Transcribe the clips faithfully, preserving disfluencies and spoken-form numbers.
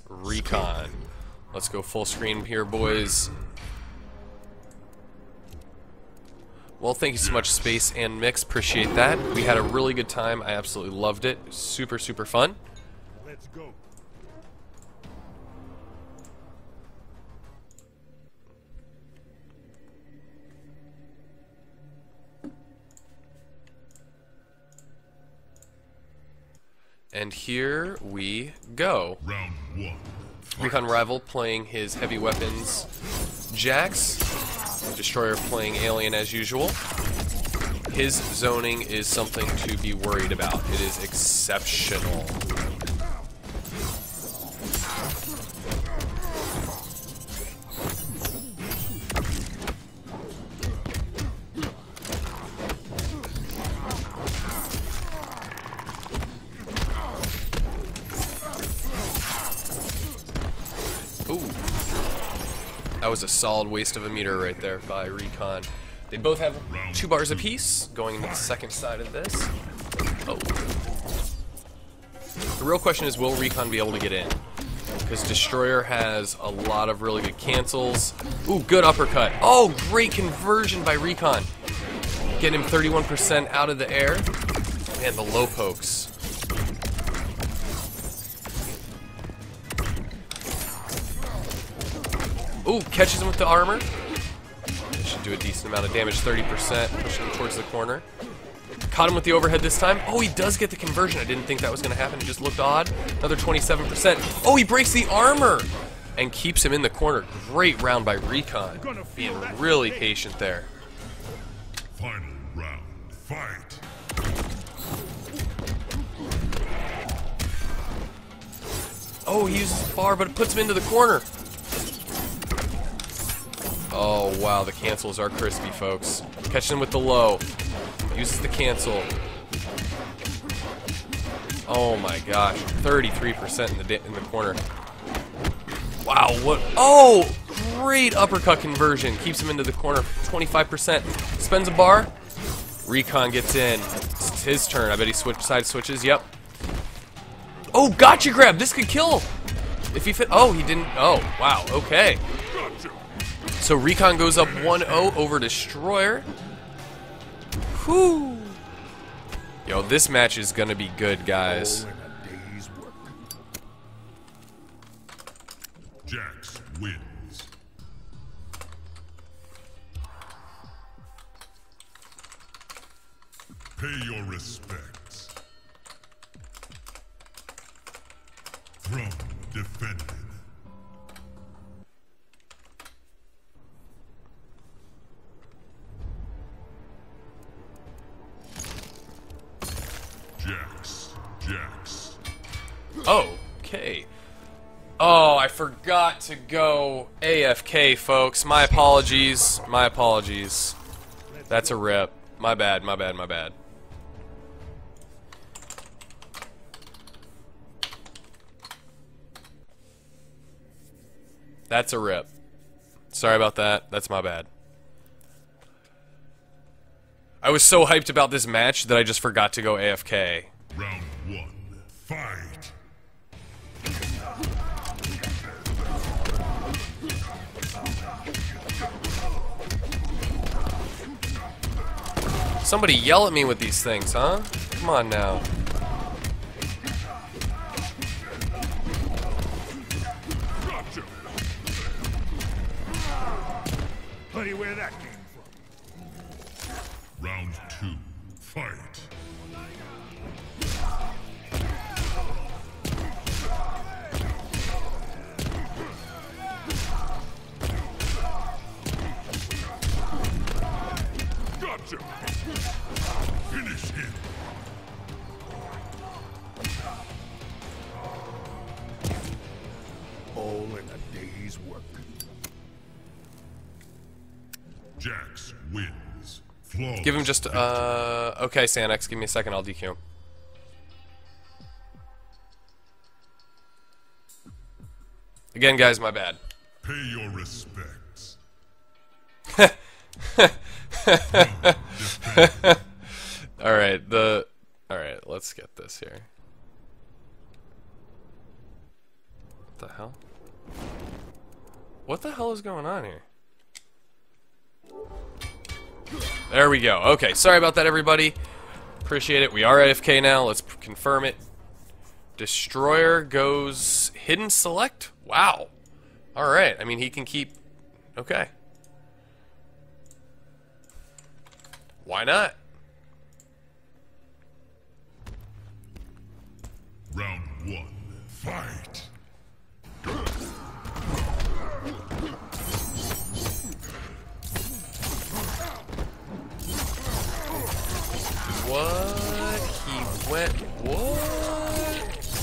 Recon. Let's go full screen here, boys. Well, thank you so much, Space and Mix. Appreciate that. We had a really good time. I absolutely loved it. Super, super fun. Let's go. And here we go. Round one. Recon Rival playing his heavy weapons Jax. Destroyer playing Alien as usual. His zoning is something to be worried about. It is exceptional. Ooh. That was a solid waste of a meter right there by Recon. They both have two bars apiece, going into the second side of this. Oh. The real question is, will Recon be able to get in? Because Destroyer has a lot of really good cancels. Ooh, good uppercut. Oh, great conversion by Recon. Getting him thirty-one percent out of the air. And the low pokes. Ooh, catches him with the armor. Should do a decent amount of damage, thirty percent, pushing him towards the corner. Caught him with the overhead this time. Oh, he does get the conversion. I didn't think that was going to happen. It just looked odd. Another twenty-seven percent. Oh, he breaks the armor and keeps him in the corner. Great round by Recon. Being really patient there. Final round. Fight. Oh, he uses the bar, but it puts him into the corner. Oh, wow, the cancels are crispy, folks. Catching him with the low. Uses the cancel. Oh my gosh, thirty-three percent in the in the corner. Wow, what? Oh, great uppercut conversion. Keeps him into the corner, twenty-five percent. Spends a bar. Recon gets in. It's his turn. I bet he switch side switches. Yep. Oh, gotcha grab. This could kill. If he fit. Oh, he didn't. Oh, wow. Okay. So Recon goes up one oh over Destroyer. Whew. Yo, this match is gonna be good, guys. Jax wins. Pay your respects. Throne defended. Jax. Jax. Okay. Oh, I forgot to go A F K, folks. My apologies. My apologies. That's a rip. My bad, my bad, my bad. That's a rip. Sorry about that. That's my bad. I was so hyped about this match that I just forgot to go A F K. Round one. Fight. Somebody yell at me with these things, huh? Come on now. Gotcha. Tell you where that came from. Round two. Fight. Gotcha. Finish him. All in a day's work. Jax wins. Flawless. Give him just, uh... okay, Sanex, give me a second, I'll D Q. Again, guys, my bad. Pay your respects. Alright, the... Alright, let's get this here. What the hell? What the hell is going on here? There we go. Okay, sorry about that, everybody. Appreciate it. We are A F K now. Let's confirm it. Destroyer goes hidden select? Wow. Alright, I mean, he can keep... Okay. Why not? Round one, fight! What? He went... What?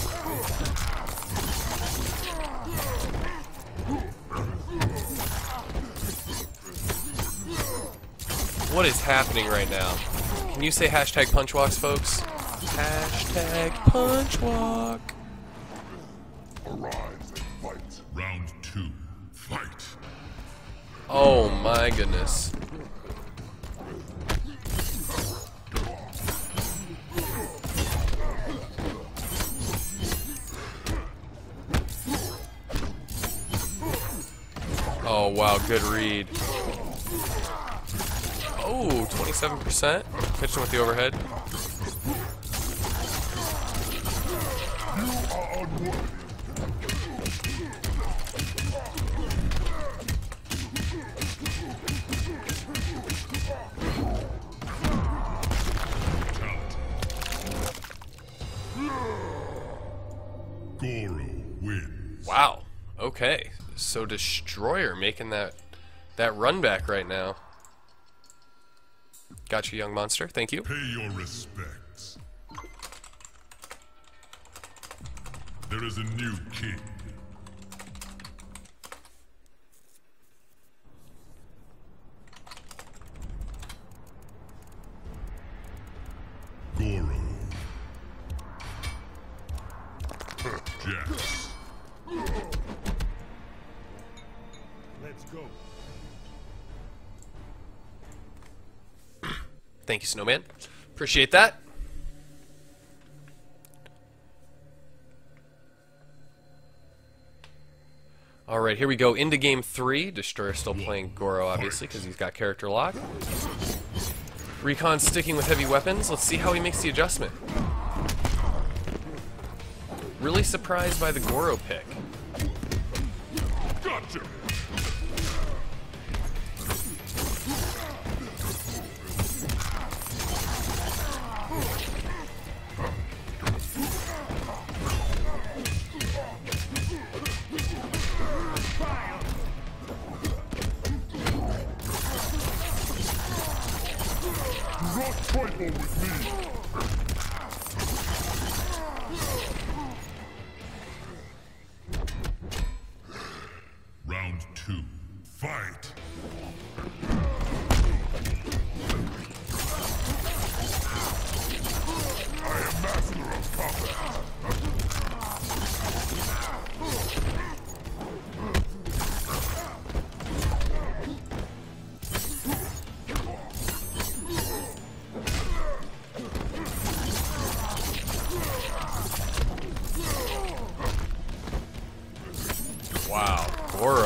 What is happening right now? Can you say hashtag punchwalks, folks? Hashtag punchwalk. Arise and fight. Round two, fight! Oh my goodness. Oh wow, good read. Oh, twenty-seven percent. Catch him with the overhead. You are unworthy. Goro wins. Wow. Okay. So Destroyer making that that run back right now. Gotcha, young monster. Thank you. Pay your respects. There is a new king. Goro. Jax. Let's go. Thank you, Snowman. Appreciate that. Alright, here we go into game three. Destroyer still playing Goro, obviously, because he's got character lock. Recon sticking with heavy weapons. Let's see how he makes the adjustment. Really surprised by the Goro pick. Gotcha. Rock tribal with me. Round two, fight! I am master of combat. Wow, Goro.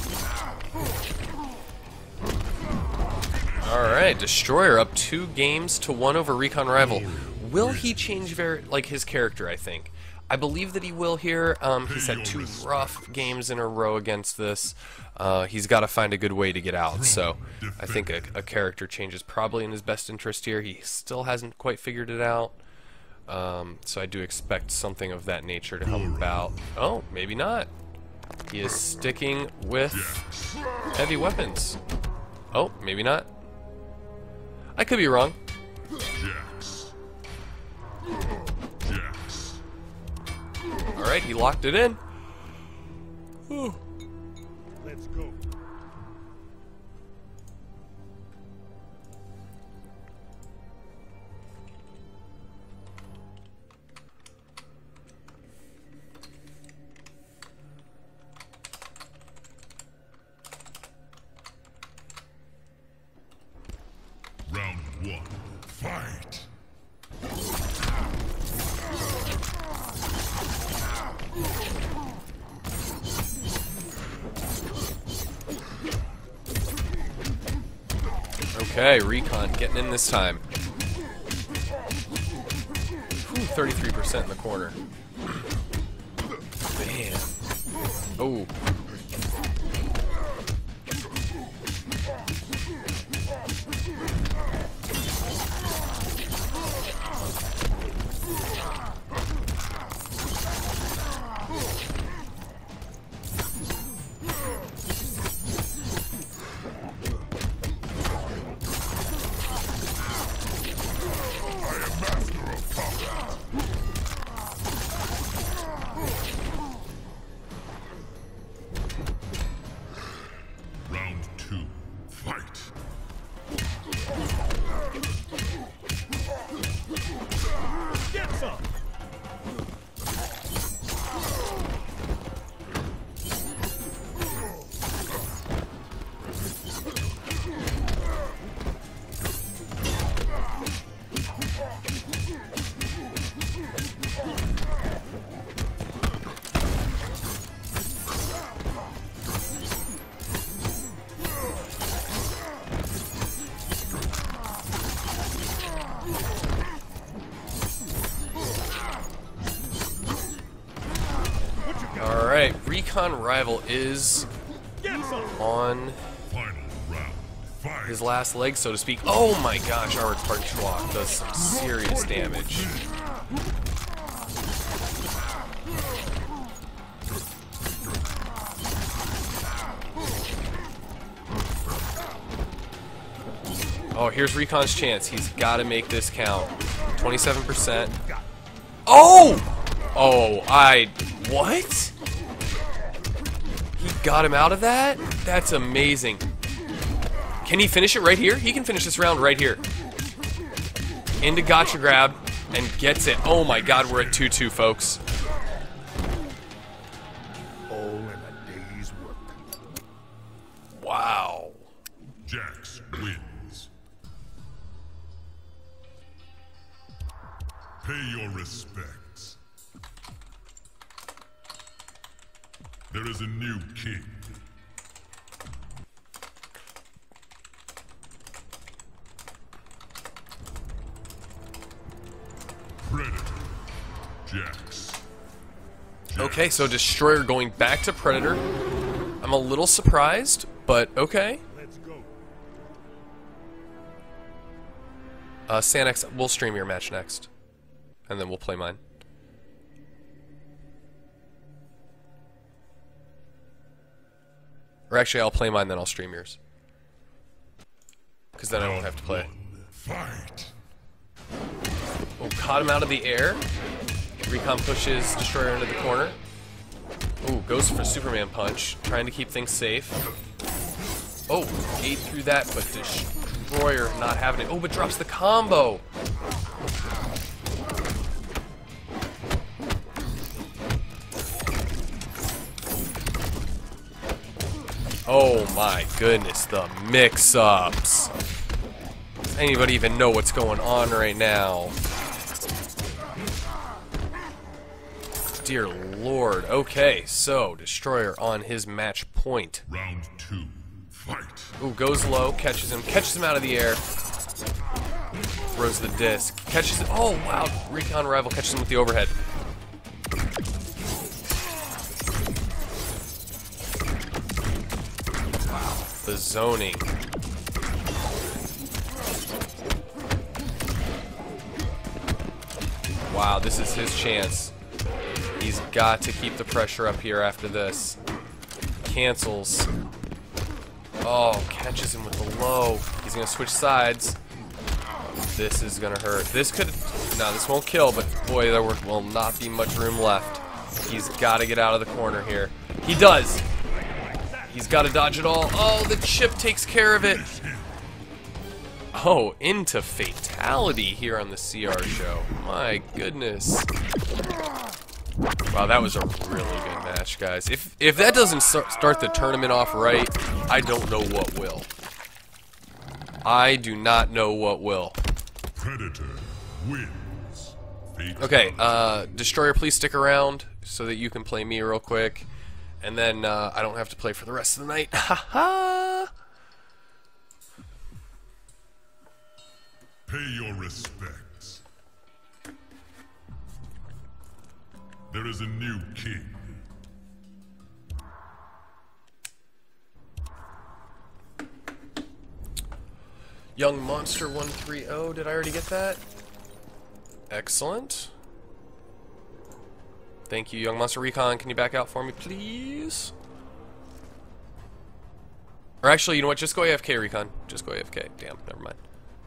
Alright, Destroyer up two games to one over Recon Rival. Will he change very like his character, I think? I believe that he will here. Um, he's had two rough games in a row against this. Uh, he's got to find a good way to get out. So I think a, a character change is probably in his best interest here. He still hasn't quite figured it out. Um, so I do expect something of that nature to come about. Oh, maybe not. He is sticking with heavy weapons. Oh, maybe not. I could be wrong. Jax. Jax. Alright, he locked it in. Whew. Let's go. Round one, fight! Okay, Recon getting in this time. thirty-three percent in the corner. Man. Oh. Alright, Recon Rival is on his last leg, so to speak. Oh my gosh, Armored Spartan Schwach does some serious damage. Oh, here's Recon's chance. He's got to make this count. twenty-seven percent. Oh! Oh, I... What? He got him out of that? That's amazing. Can he finish it right here? He can finish this round right here. Into gotcha grab and gets it. Oh my god, we're at two two, folks. All in a day's work. Wow. Jax wins. Pay your respects. There is a new king. Predator. Jax. Jax. Okay, so Destroyer going back to Predator. I'm a little surprised, but okay. Let's go. Uh, Sanix, we'll stream your match next. And then we'll play mine. Or actually, I'll play mine, then I'll stream yours. Because then I won't have to play. Fight. Oh, caught him out of the air. Recon pushes Destroyer into the corner. Ooh, goes for Superman punch, trying to keep things safe. Oh, ate through that, but Destroyer not having it. Oh, but drops the combo. Oh my goodness, the mix-ups. Does anybody even know what's going on right now? Dear Lord. Okay, so Destroyer on his match point. Round two. Fight. Ooh, goes low, catches him, catches him out of the air. Throws the disc. Catches it. Oh, wow. Recon Rival catches him with the overhead. Wow. The zoning. Wow, this is his chance. He's got to keep the pressure up here after this. Cancels. Oh, catches him with the low. He's going to switch sides. This is going to hurt. This could... No, this won't kill, but boy, there will not be much room left. He's got to get out of the corner here. He does. He's got to dodge it all. Oh, the chip takes care of it. Oh, into fatality here on the C R show. My goodness. Wow, that was a really good match, guys. If if that doesn't start the tournament off right, I don't know what will. I do not know what will. Predator wins. Fatality. Okay, uh, Destroyer, please stick around so that you can play me real quick. And then uh, I don't have to play for the rest of the night. Ha ha! Pay your respects. There is a new king. Young Monster one three zero. Did I already get that? Excellent. Thank you, Young Monster Recon. Can you back out for me, please? Or actually, you know what? Just go A F K, Recon. Just go A F K. Damn, never mind.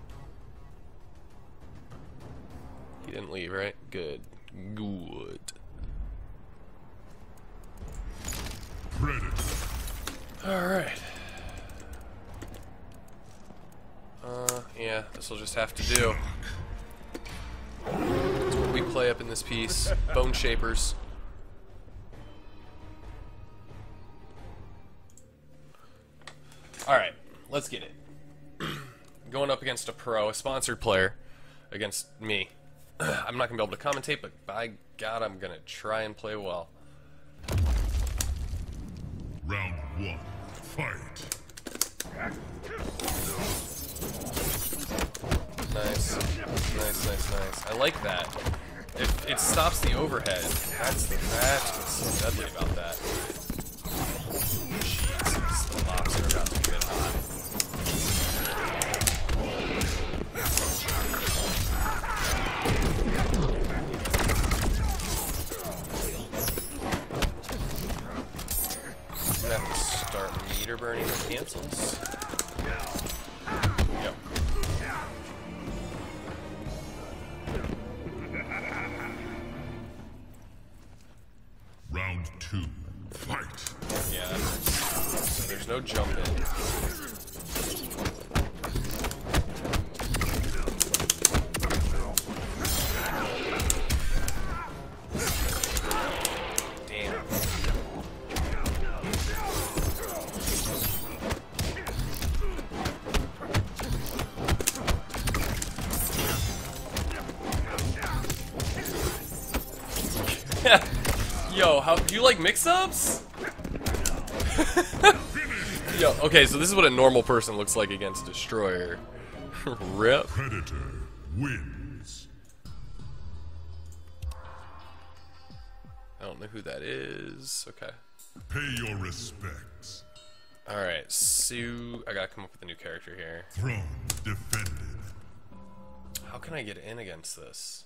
He didn't leave, right? Good. Good. Predator. Alright. Uh, yeah, this will just have to do. That's what we play up in this piece. Bone Shapers. Alright, let's get it. Going up against a pro, a sponsored player, against me. I'm not going to be able to commentate, but by God, I'm going to try and play well. Round one, fight. Nice. Nice, nice, nice. I like that. It, it stops the overhead. That's, that's what's so deadly about that. Jesus, the locks are about to get hot. I'm gonna have to start meter burning the cancels. Yep. Round two, fight. Yeah, that hurts. So there's no jump in. Damn. Yo, how do you like mix-ups? Yo, okay, so this is what a normal person looks like against Destroyer. Rip. Predator wins. I don't know who that is. Okay. Pay your respects. Alright, Sue. I gotta come up with a new character here. Throne defended. How can I get in against this?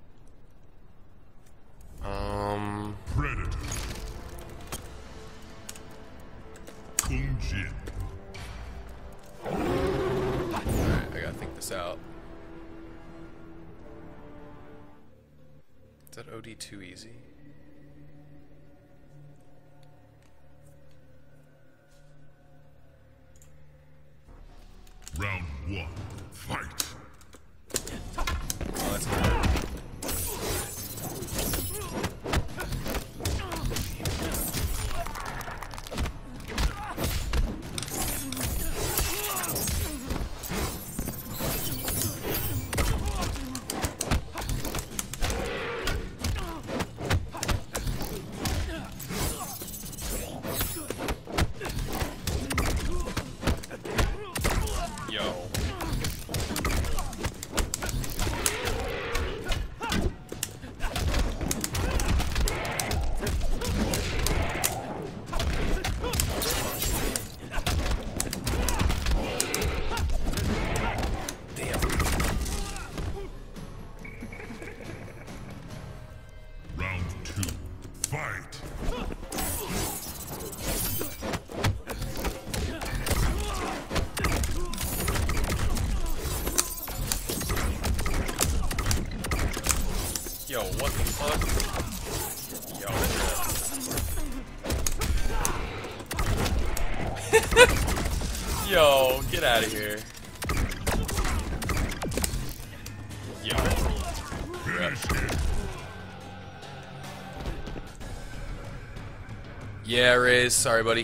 Um. Predator. Kung Jin. Alright, I gotta think this out. Is that O D too easy? Round one, fight. Oh, that's good. Yo, what the fuck? Yo. Yo, get out of here. Yo. Yeah, Raze. Sorry, buddy.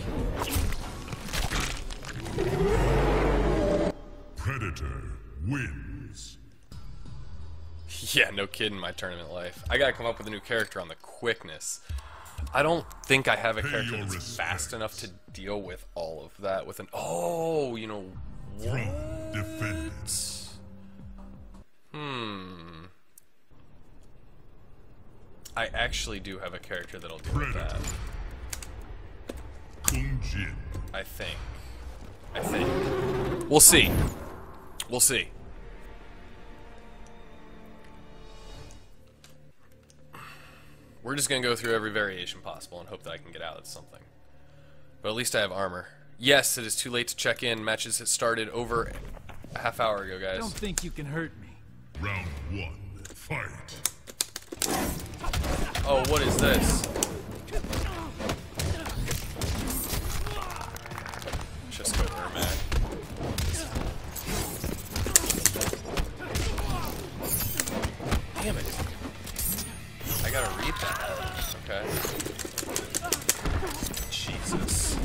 Predator wins. Yeah, no kidding, my tournament life. I gotta come up with a new character on the quickness. I don't think I have a Pay character your that's respects. fast enough to deal with all of that with an... Oh, you know... Throne defended. Hmm. I actually do have a character that'll do with that. Kung Jin. I think. I think. We'll see. We'll see. We're just gonna go through every variation possible and hope that I can get out of something. But at least I have armor. Yes, it is too late to check in. Matches had started over a half hour ago, guys. I don't think you can hurt me. Round one. Fight. Oh, what is this? Just go there, man. Damn it. I gotta read that. Okay. Jesus.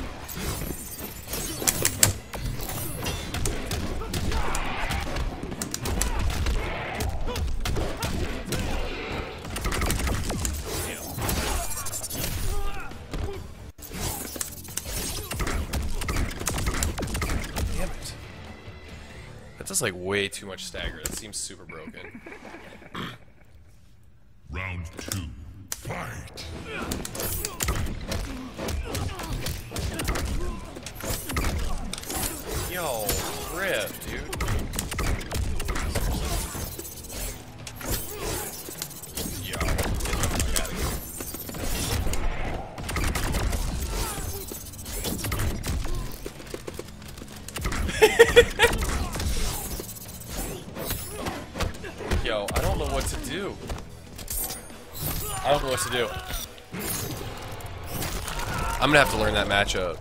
That's like way too much stagger. That seems super broken. Round two. Fight. Yo, rip, dude. Yo, I gotta go. Yo, I don't know what to do. I don't know what to do. I'm gonna have to learn that matchup.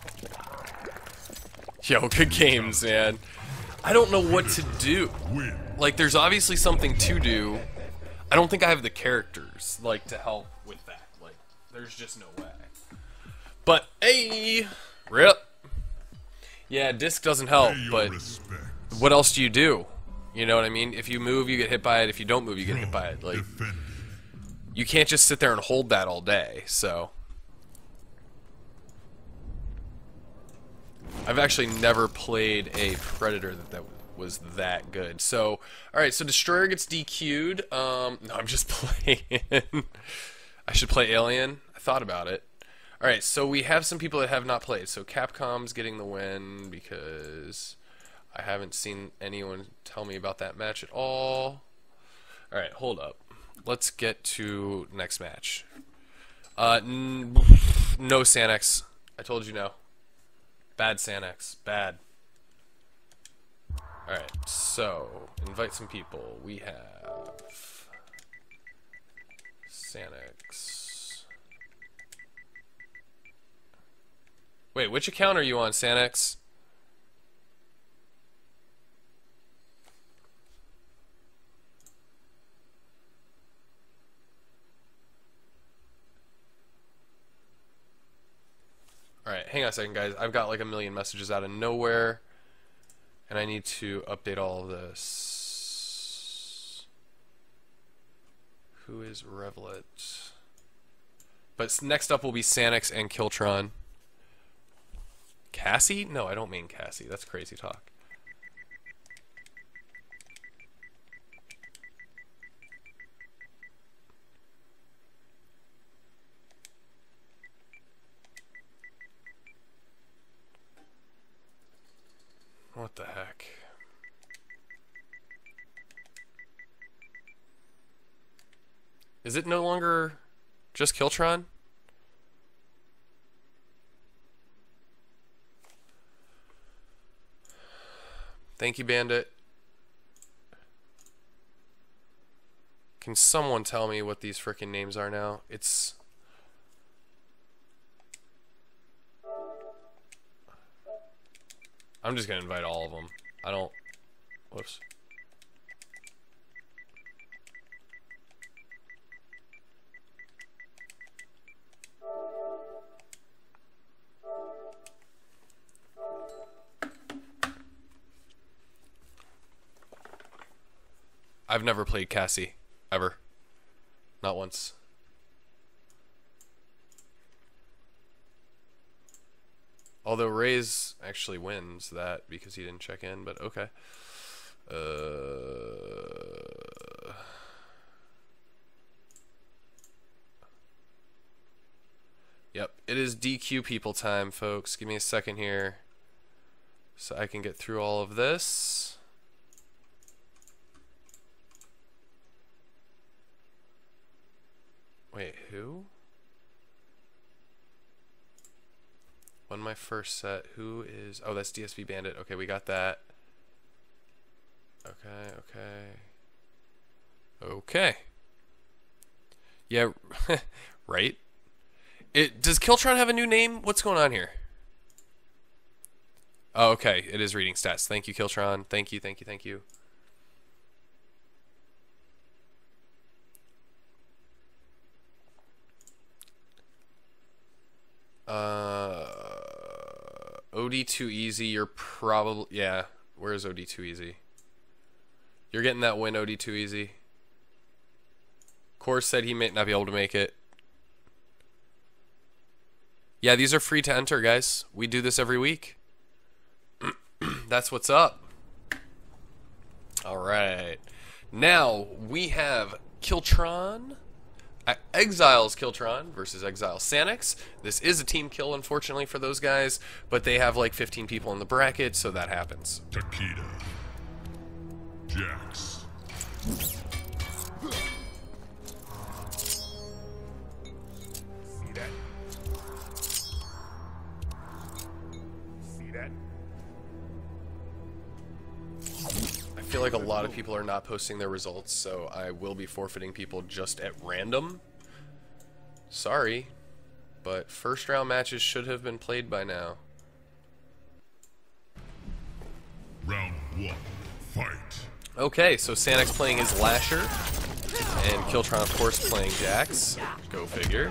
Yo, good games, man. I don't know what to do. Like, there's obviously something to do. I don't think I have the characters, like, to help with that. Like, there's just no way. But, hey! Rip! Yeah, disc doesn't help, but what else do you do? You know what I mean? If you move, you get hit by it. If you don't move, you get hit by it. Like, you can't just sit there and hold that all day, so... I've actually never played a Predator that, that was that good. So, alright, so Destroyer gets D Q'd. Um, no, I'm just playing. I should play Alien. I thought about it. Alright, so we have some people that have not played. So Capcom's getting the win because I haven't seen anyone tell me about that match at all. Alright, hold up. Let's get to next match. Uh, n no Sanex. I told you no. Bad Sanex. Bad. Alright, so, invite some people. We have... Sanex. Wait, which account are you on, Sanex? Alright, hang on a second, guys. I've got like a million messages out of nowhere, and I need to update all of this. Who is Revlet? But next up will be Sanex and Kiltron. Cassie? No, I don't mean Cassie. That's crazy talk. What the heck? Is it no longer just Kiltron? Thank you, Bandit. Can someone tell me what these frickin' names are now? It's... I'm just gonna invite all of them. I don't... Whoops. I've never played Cassie. Ever. Not once. Although Ray's actually wins that because he didn't check in, but okay. Uh, Yep, it is D Q people time, folks. Give me a second here so I can get through all of this. Wait, who? Won my first set. Who is... Oh, that's D S V Bandit. Okay, we got that. Okay, okay. Okay. Yeah, right? It does Kiltron have a new name? What's going on here? Oh, okay. It is reading stats. Thank you, Kiltron. Thank you, thank you, thank you. Uh, O D too easy. You're probably... Yeah, where's O D too easy? You're getting that win, O D too easy. Core said he might not be able to make it. Yeah, these are free to enter, guys. We do this every week. That's what's up. Alright. Now, we have Kiltron. Exiles Kiltron versus Exile Sanix. This is a team kill, unfortunately, for those guys. But they have like fifteen people in the bracket, so that happens. Takeda. Jax. See that? See that? I feel like a lot of people are not posting their results, so I will be forfeiting people just at random. Sorry, but first round matches should have been played by now. Round one. Fight. Okay, so Sanix playing his Lasher, and Kiltron, of course, playing Jax. Go figure.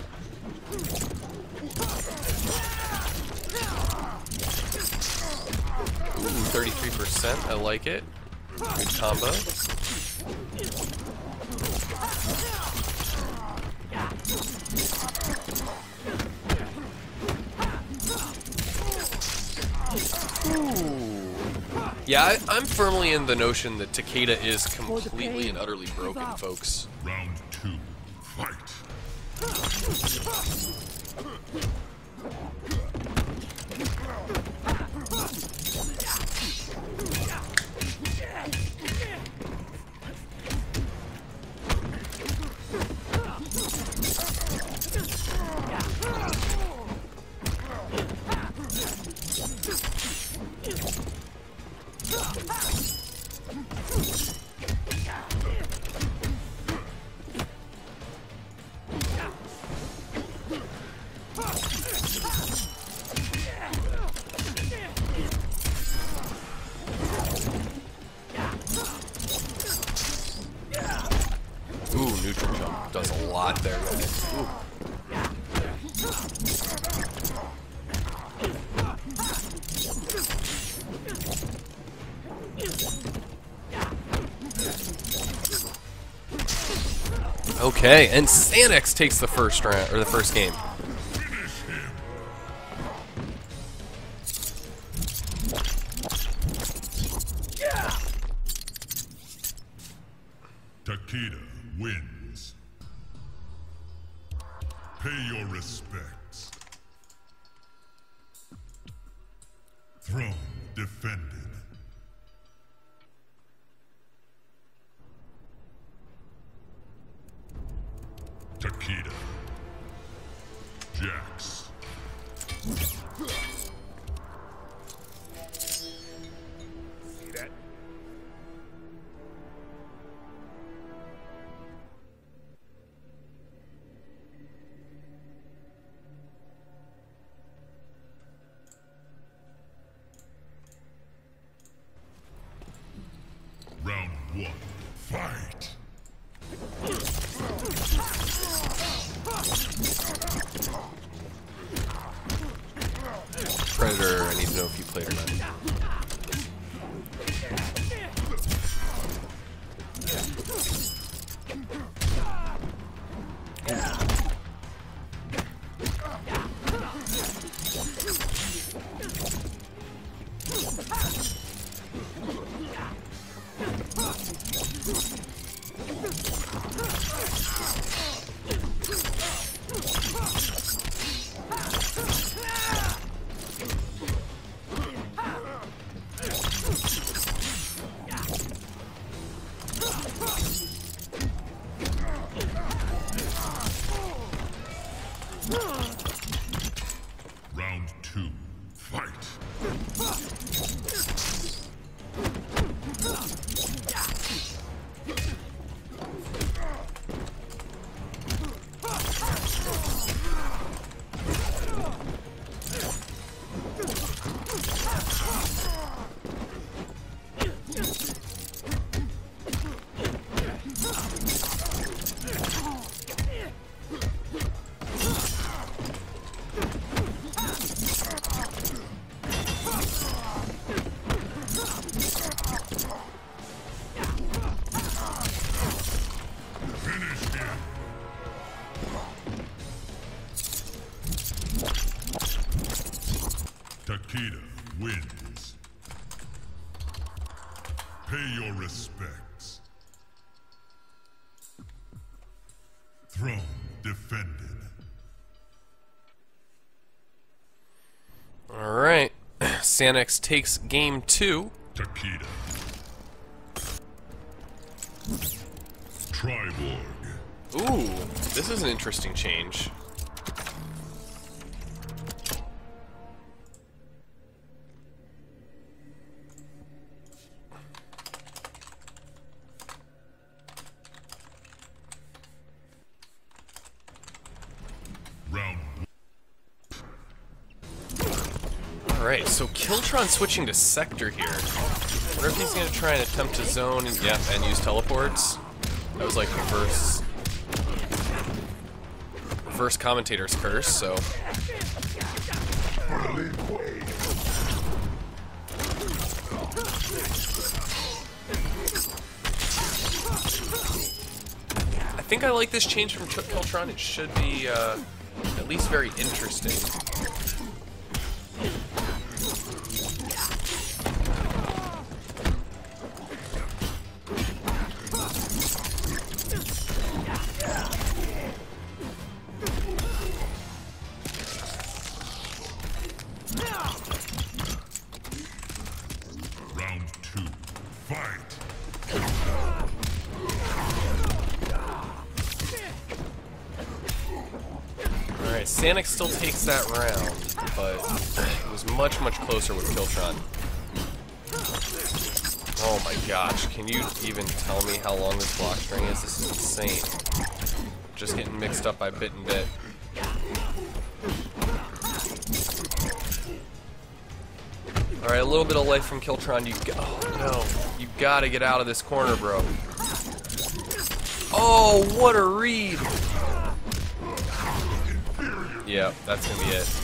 Ooh, thirty-three percent. I like it. Good combo. Ooh. Yeah, I, I'm firmly in the notion that Takeda is completely and utterly broken, folks. Round two. Fight. Ooh, neutral jump does a lot there, guys. Ooh. Okay, and Sanix takes the first round or the first game. Takeda wins. Pay your respects. Throne defended. Takeda. Jax. See that? Round one. Fight. Predator, I need to know if you played or not. Round two. Fight. Takeda wins. Pay your respects. Throne defended. All right, Sanix takes game two. Takeda. Triborg. Ooh, this is an interesting change. Round. Alright, so Kiltron switching to Sector here. I wonder if he's going to try and attempt to zone and, yeah, and use teleports. That was like reverse... Reverse commentator's curse, so... I think I like this change from Ch Kiltron. It should be, uh, at least very interesting. Round two. Fight. Alright, Sanix still takes that round, but it was much, much closer with Kiltron. Oh my gosh, can you even tell me how long this block string is? This is insane. Just getting mixed up by bit and bit. Alright, a little bit of life from Kiltron. You go oh no. You gotta get out of this corner, bro. Oh, what a read! Yeah, that's gonna be it.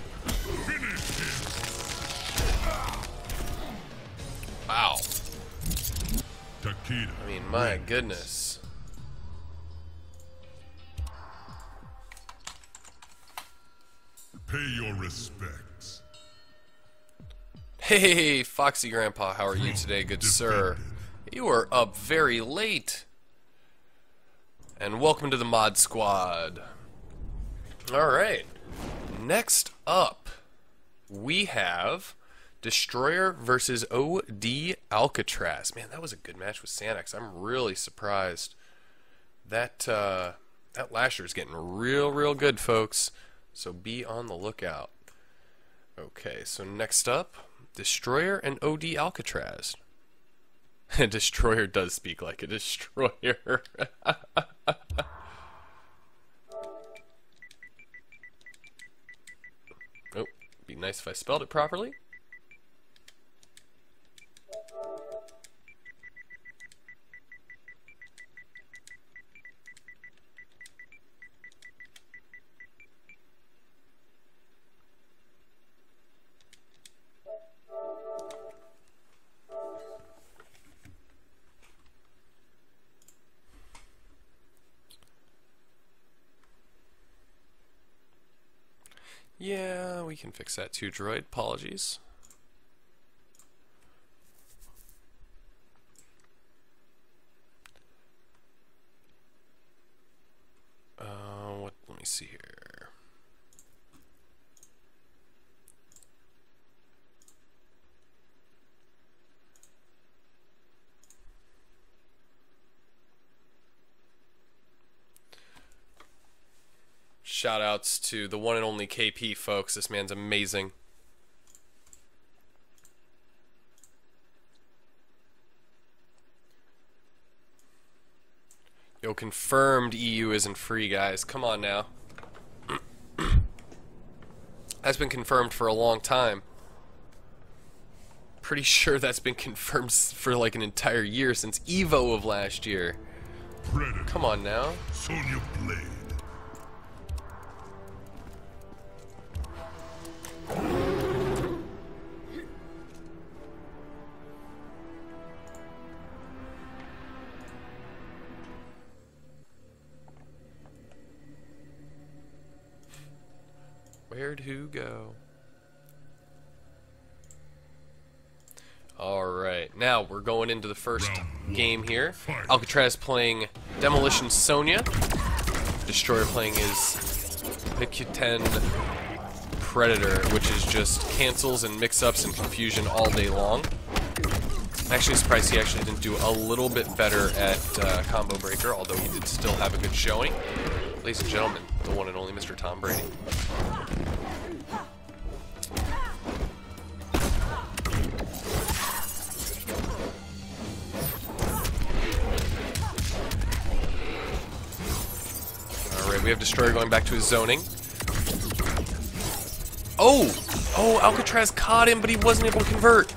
Wow. Takeda. I mean, my goodness. Pay your respects. Hey, Foxy Grandpa, how are you today, good sir? You are up very late. And welcome to the Mod Squad. Alright. Next up, we have Destroyer versus O D Alcatraz. Man, that was a good match with Sanix. I'm really surprised. That, uh, that Lasher's getting real, real good, folks. So be on the lookout. Okay, so next up, Destroyer and O D Alcatraz. Destroyer does speak like a destroyer. Oh, be nice if I spelled it properly. Yeah, we can fix that too, droid. Apologies. Uh, what? Let me see here. Shout outs to the one and only K P, folks. This man's amazing. Yo, confirmed E U isn't free, guys. Come on now. That's been confirmed for a long time. Pretty sure that's been confirmed for like an entire year, since Evo of last year. Predator. Come on now. Sonya Blade. Where'd who go? Alright, now we're going into the first game here. Alcatraz playing Demolition Sonya. Destroyer playing his Picuten Predator, which is just cancels and mix-ups and confusion all day long. I'm actually surprised he actually didn't do a little bit better at uh, Combo Breaker, although he did still have a good showing. Ladies and gentlemen, the one and only Mister Tom Brady. Alright, we have Destroyer going back to his zoning. Oh! Oh, Alcatraz caught him, but he wasn't able to convert.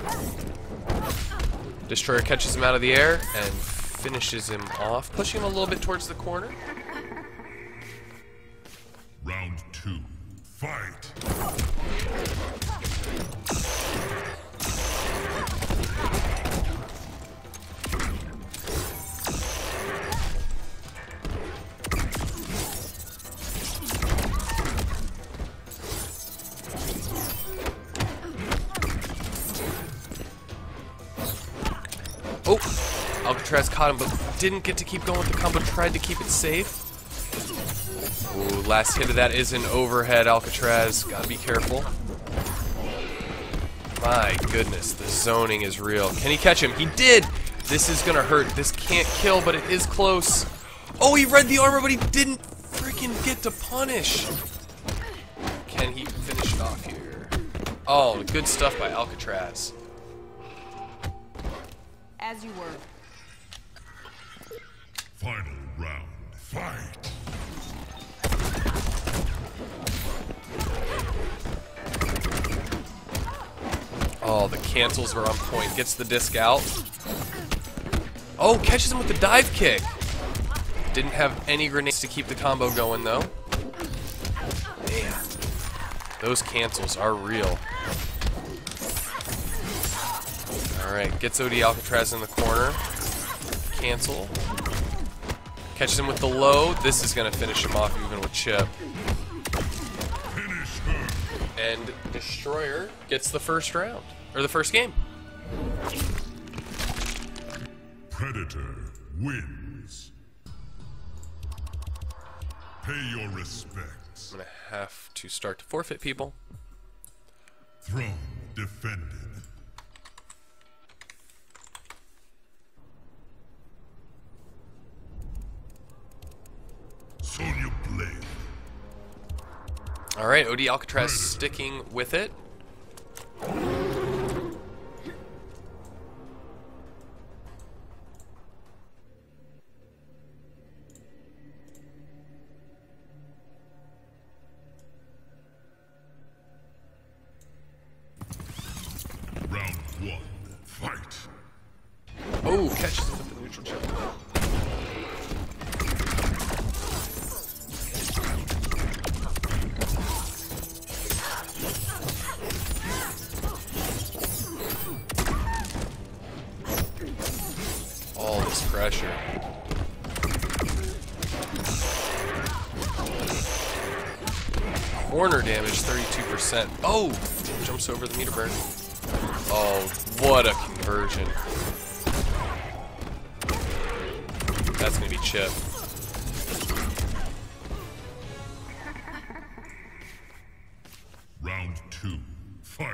Destroyer catches him out of the air and finishes him off, pushing him a little bit towards the corner. Round two. Fight. Oh! Alcatraz caught him, but didn't get to keep going with the combo, tried to keep it safe. Ooh, last hit of that is an overhead, Alcatraz. Gotta be careful. My goodness, the zoning is real. Can he catch him? He did! This is gonna hurt. This can't kill, but it is close. Oh, he read the armor, but he didn't freaking get to punish. Can he finish it off here? Oh, good stuff by Alcatraz. As you were. Final round. Fight. Oh, the cancels were on point. Gets the disc out. Oh, catches him with the dive kick. Didn't have any grenades to keep the combo going, though. Man, those cancels are real. Alright, gets O D Alcatraz in the corner. Cancel. Catches him with the low. This is going to finish him off even with chip. Finish her. And Destroyer gets the first round. Or the first game. Predator wins. Pay your respects. I'm going to have to start to forfeit people. Throne defended. Sonya Blade. Alright, O D Alcatraz sticking with it. Round one. Fight. Oh, catches him with the neutral jump. All this pressure. Corner damage, thirty-two percent. Oh! Jumps over the meter burn. Oh, what a conversion. That's gonna be chip. Round two. Fight.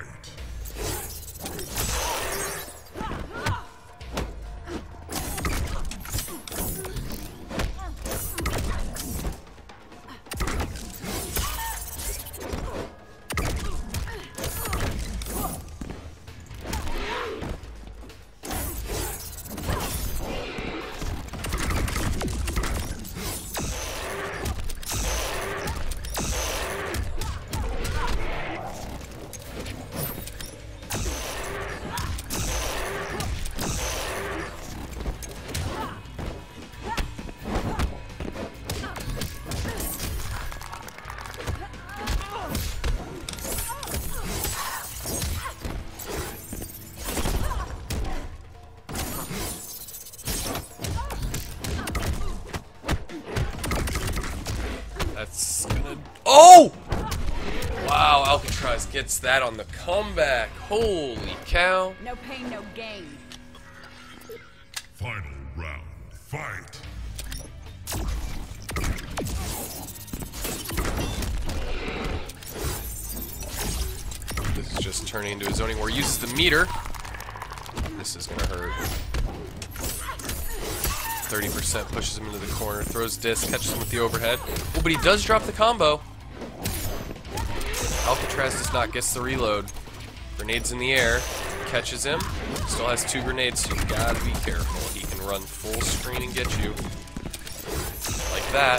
Oh! Wow, Alcatraz gets that on the comeback. Holy cow. No pain, no gain. Final round. Fight. This is just turning into a zoning war. Uses the meter. This is gonna hurt. thirty percent pushes him into the corner. Throws disc, catches him with the overhead. Oh, but he does drop the combo. Alcatraz does not, gets the reload. Grenades in the air. Catches him. Still has two grenades, so you gotta be careful. He can run full screen and get you. Like that.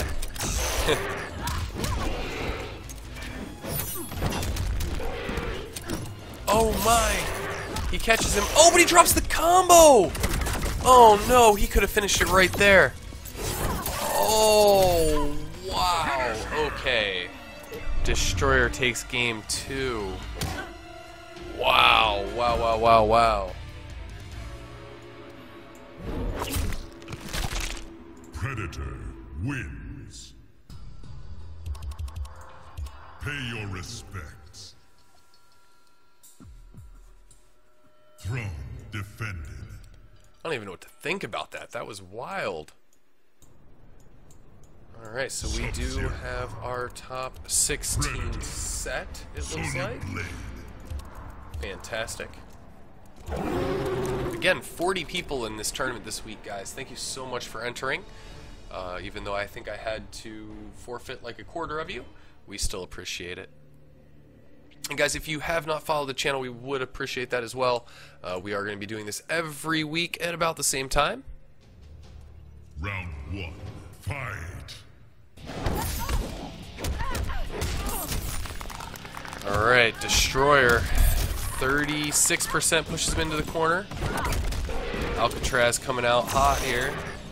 Oh my! He catches him. Oh, but he drops the combo! Oh no, he could have finished it right there. Oh, wow. Okay. Destroyer takes game two. Wow, wow, wow, wow, wow. Predator wins. Pay your respects. Throne defended. I don't even know what to think about that. That was wild. Alright, so we do have our top sixteen set, it looks like. Fantastic. Again, forty people in this tournament this week, guys. Thank you so much for entering. Uh, even though I think I had to forfeit like a quarter of you, we still appreciate it. And guys, if you have not followed the channel, we would appreciate that as well. Uh, we are going to be doing this every week at about the same time. Round one, fight. Alright, Destroyer. thirty-six percent pushes him into the corner. Alcatraz coming out hot here.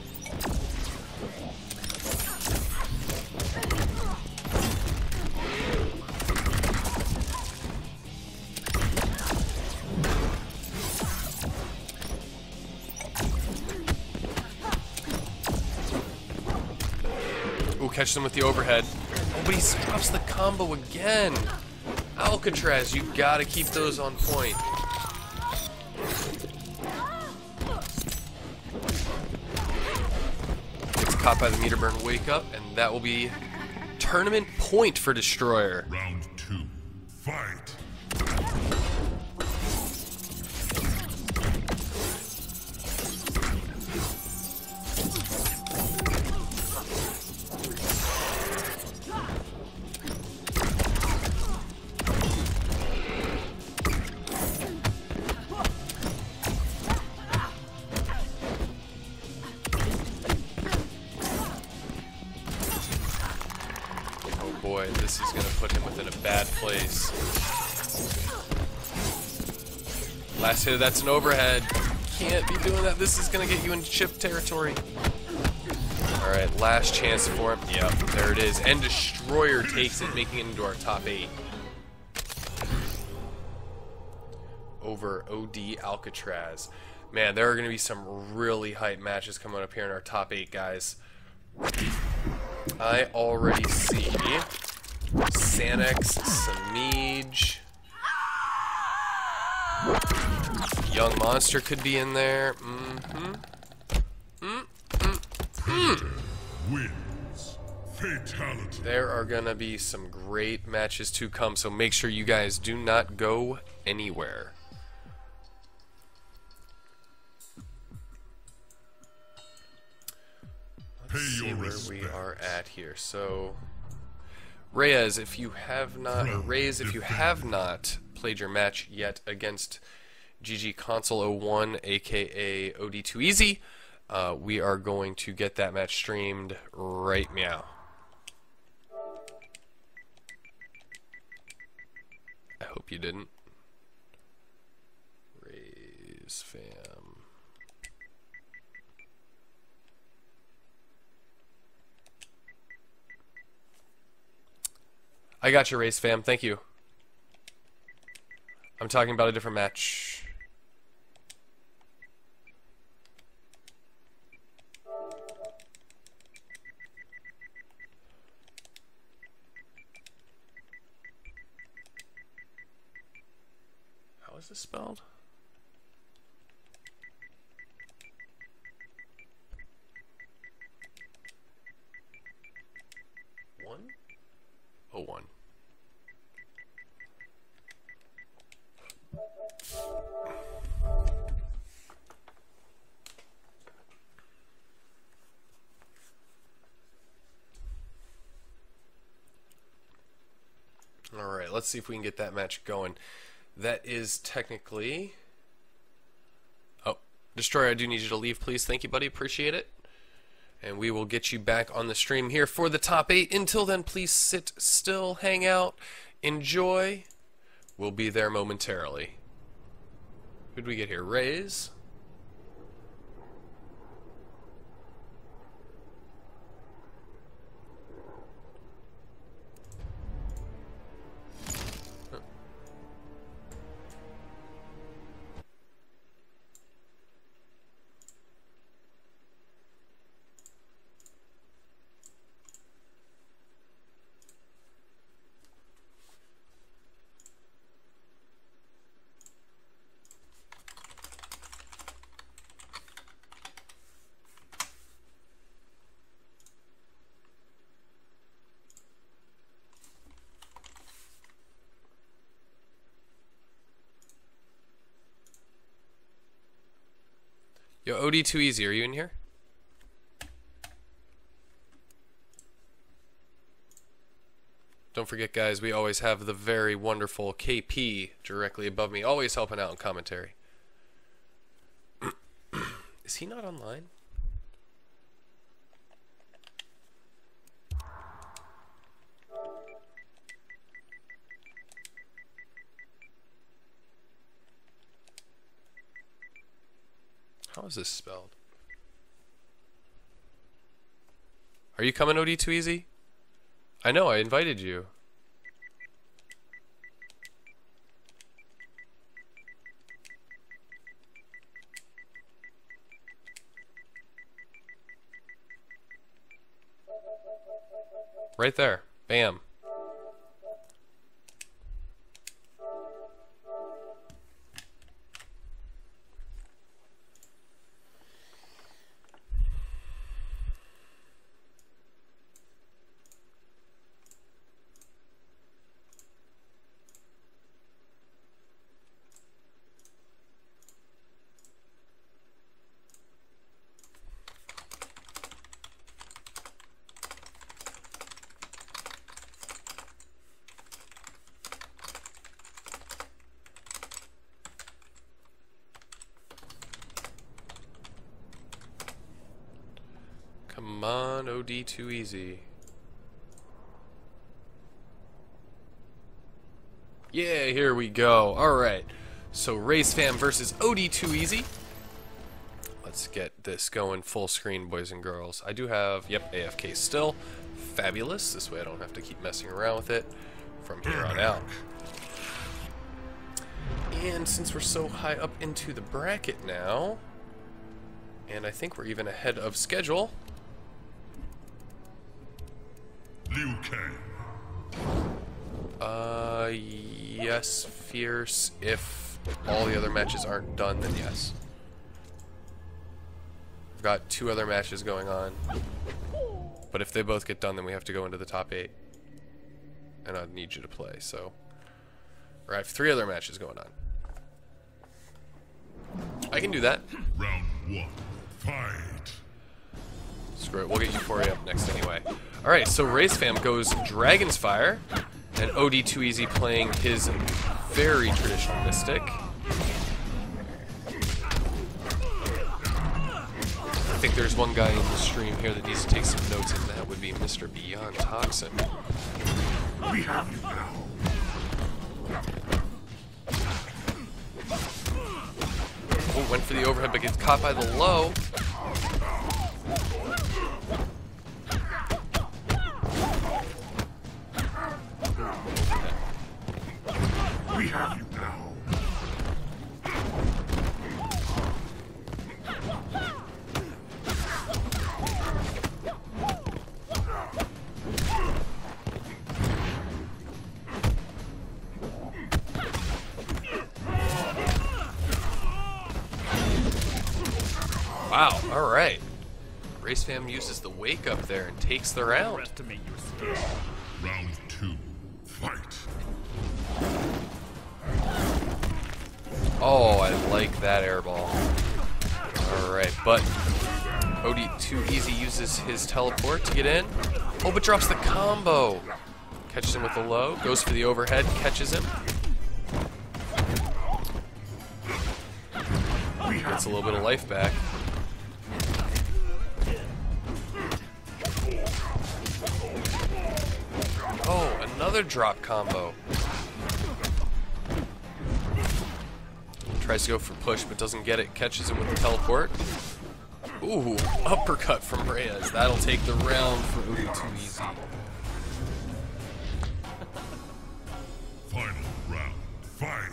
Ooh, catches him with the overhead. Oh, but he drops the combo again. Alcatraz, you gotta keep those on point. Gets caught by the meter burn wake up, and that will be tournament point for Destroyer. Round two, fight. Boy, this is going to put him within a bad place. Last hit, that's an overhead. Can't be doing that. This is going to get you into chip territory. Alright, last chance for him. Yep, there it is. And Destroyer takes it, making it into our top eight. Over O D Alcatraz. Man, there are going to be some really hype matches coming up here in our top eight, guys. I already see Sanex, Samij, Young Monster could be in there. Mm-hmm. Mm-mm-mm. Wins. Fatality. There are gonna be some great matches to come, so make sure you guys do not go anywhere. Let's see where we are at here. So, Reyes, if you have not, or Reyes, if you have not played your match yet against G G Console oh one, aka O D two Easy, uh, we are going to get that match streamed right meow. I hope you didn't. Reyes fam. I got your race, fam. Thank you. I'm talking about a different match. How is this spelled? One? Oh, one. All right, let's see if we can get that match going. That is technically... Oh, Destroyer, I do need you to leave, please. Thank you, buddy. Appreciate it. And we will get you back on the stream here for the top eight. Until then, please sit still, hang out, enjoy. We'll be there momentarily. Who'd we get here? Raze. Yo, O D two Easy, are you in here? Don't forget, guys, we always have the very wonderful K P directly above me, always helping out in commentary. Is he not online? How is this spelled? Are you coming, O D two Easy? I know, I invited you. Right there. Bam. Come on, O D two Easy. Yeah, here we go. Alright. So Race Fam versus O D two Easy. Let's get this going full screen, boys and girls. I do have, yep, A F K still. Fabulous. This way I don't have to keep messing around with it from here on out. And since we're so high up into the bracket now, and I think we're even ahead of schedule. Liu Kang. Uh, yes, Fierce. If all the other matches aren't done, then yes. I've got two other matches going on. But if they both get done, then we have to go into the top eight. And I'd need you to play, so. Or I have three other matches going on. I can do that. Round one. Fight. Screw it, we'll get Euphoria up next anyway. Alright, so Race Fam goes Dragon's Fire, and O D two Easy playing his very traditional Mystic. I think there's one guy in the stream here that needs to take some notes, and that would be Mister Beyond Toxin. We have you now. Oh, went for the overhead, but gets caught by the low. We have you now. Wow, alright. Race Fam uses the wake up there and takes the round. Estimate your skill. Round two. Fight. Oh, I like that airball. Alright, but O D two Easy uses his teleport to get in. Oh, but drops the combo. Catches him with the low, goes for the overhead, catches him. Gets a little bit of life back. Oh, another drop combo. Tries to go for push, but doesn't get it. Catches him with the teleport. Ooh, uppercut from Reyes. That'll take the round for O D two Easy. Final round. Fight.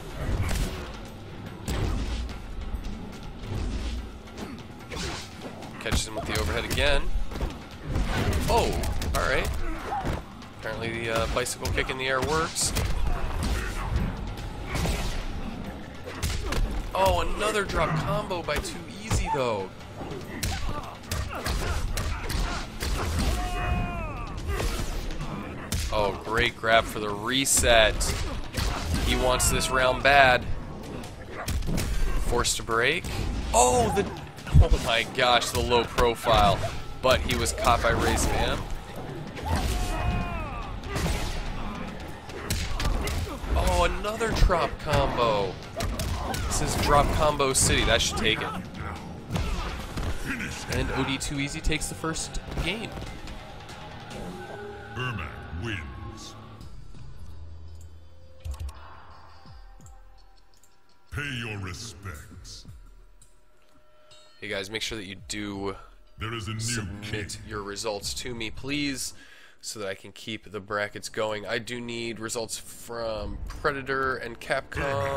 Catches him with the overhead again. Oh, alright. Apparently the uh, bicycle kick in the air works. Oh, another drop combo by two Easy though. Oh, great grab for the reset. He wants this round bad. Forced to break. Oh, the... Oh my gosh, the low profile. But he was caught by Race Fam. Oh, another drop combo. This is drop combo city. That should take it. And O D two Easy takes the first game. Ermac wins. Pay your respects. Hey guys, make sure that you do There is a new submit king. your results to me, please, so that I can keep the brackets going. I do need results from Predator and Capcom,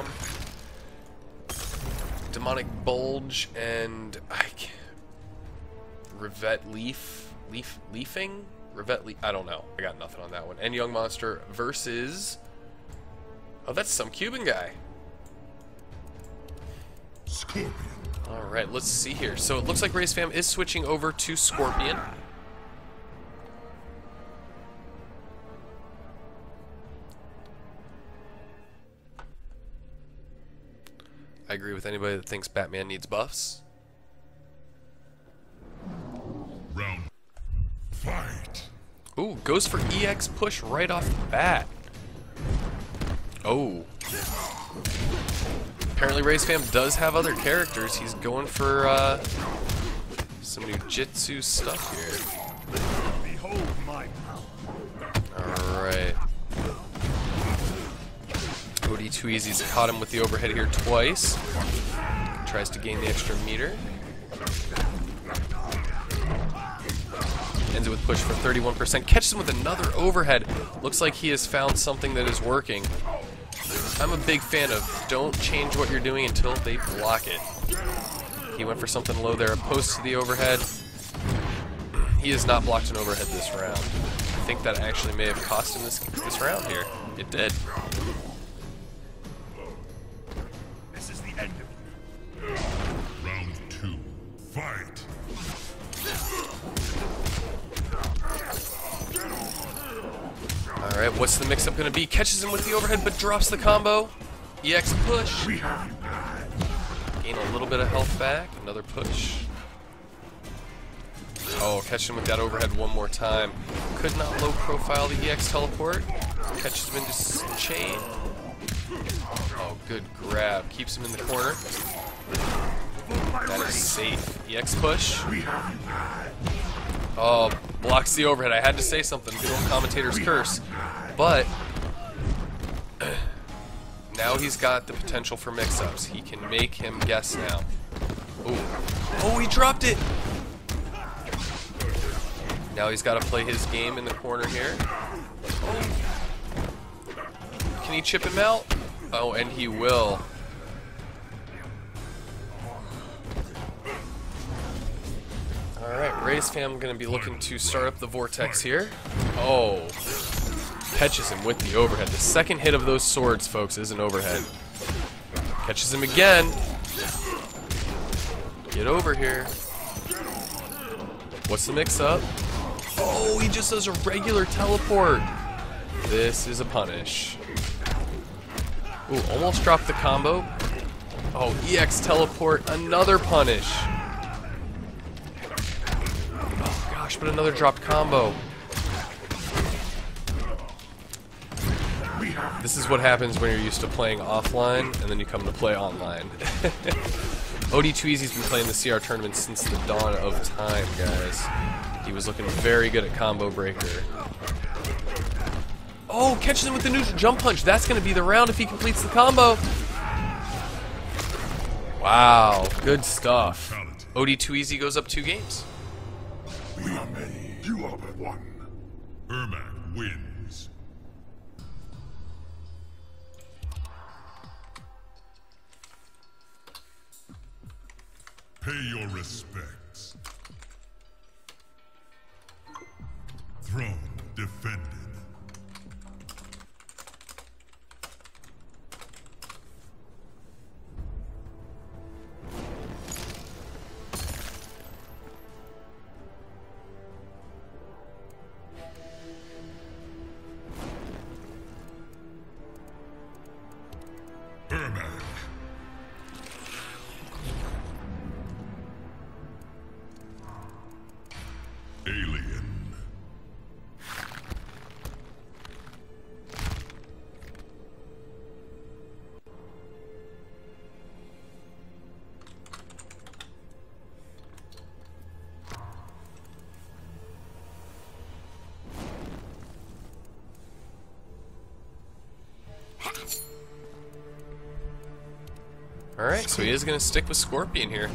Demonic Bulge, and I can't, Revet Leaf, Leaf, Leafing, Revet Leaf. I don't know. I got nothing on that one. And Young Monster versus. Oh, that's some Cuban guy. Scorpion. Alright, let's see here. So it looks like Race Fam is switching over to Scorpion. I agree with anybody that thinks Batman needs buffs. Round. Fight. Ooh, goes for E X push right off the bat. Oh. Apparently Race Fam does have other characters. He's going for uh, some new Jitsu stuff here. Behold my power. Alright. O D two Easy's caught him with the overhead here twice. Tries to gain the extra meter. Ends it with push for thirty-one percent. Catches him with another overhead. Looks like he has found something that is working. I'm a big fan of don't change what you're doing until they block it. He went for something low there, opposed to the overhead. He has not blocked an overhead this round. I think that actually may have cost him this, this round here. It did. This is the end of you. Round two. Fight. Alright, what's the mix-up going to be? Catches him with the overhead, but drops the combo. E X push. Gain a little bit of health back. Another push. Oh, catch him with that overhead one more time. Could not low profile the E X teleport. Catches him into s- chain. Oh, good grab. Keeps him in the corner. That is safe. E X push. Oh, blocks the overhead. I had to say something. Good old commentator's curse. But now he's got the potential for mix-ups. He can make him guess now. Ooh. Oh, he dropped it! Now he's got to play his game in the corner here. Oh. Can he chip him out? Oh, and he will. Alright, Race Fam going to be looking to start up the Vortex here. Oh. Catches him with the overhead. The second hit of those swords, folks, is an overhead. Catches him again. Get over here. What's the mix-up? Oh, he just does a regular teleport. This is a punish. Ooh, almost dropped the combo. Oh, E X teleport, another punish. Oh gosh, but another dropped combo. This is what happens when you're used to playing offline and then you come to play online. O D two Easy's been playing the C R tournament since the dawn of time, guys. He was looking very good at combo breaker. Oh, catches him with the neutral jump punch. That's going to be the round if he completes the combo. Wow, good stuff. O D two Easy goes up two games. We are many. You are but one. Ermac wins. Pay your respects. Throne defended. Ermac. Alien. Alright, so he is going to stick with Scorpion here.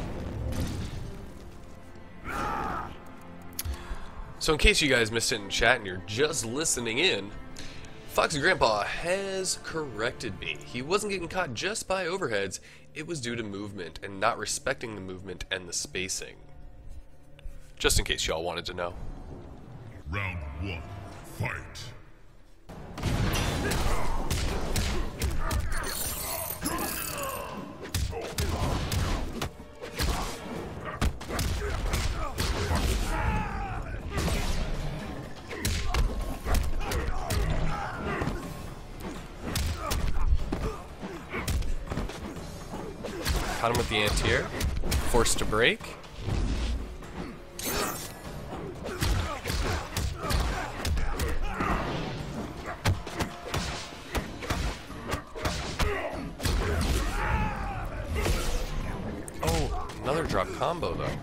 So in case you guys missed it in chat and you're just listening in, Foxy Grandpa has corrected me. He wasn't getting caught just by overheads, it was due to movement and not respecting the movement and the spacing. Just in case y'all wanted to know. Round one, fight. Caught him with the anti-air. Forced to break. Oh, another drop combo though.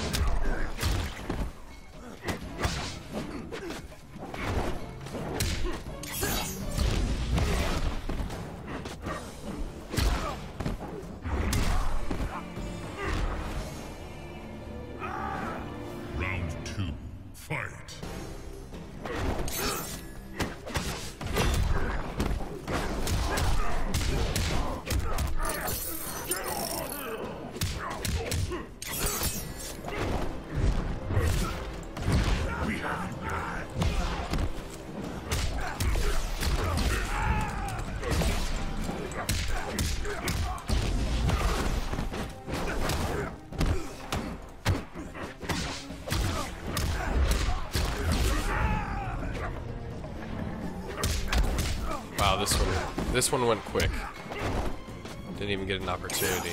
Fight. Wow, this one, this one went quick. Didn't even get an opportunity.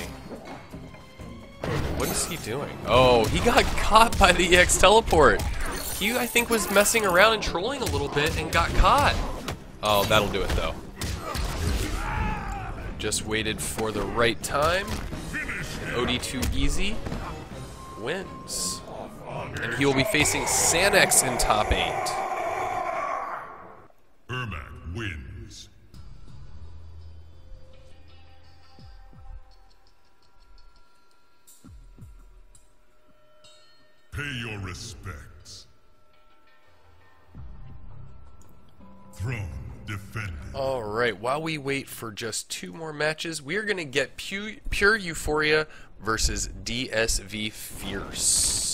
What is he doing? Oh, he got caught by the E X teleport. He, I think, was messing around and trolling a little bit and got caught. Oh, that'll do it though. Just waited for the right time. O D two Easy wins. And he will be facing Sanex in top eight. Ermac wins. Pay your respects. Throne defended. Alright, while we wait for just two more matches, we're going to get Pu Pure Euphoria versus D S V Fierce.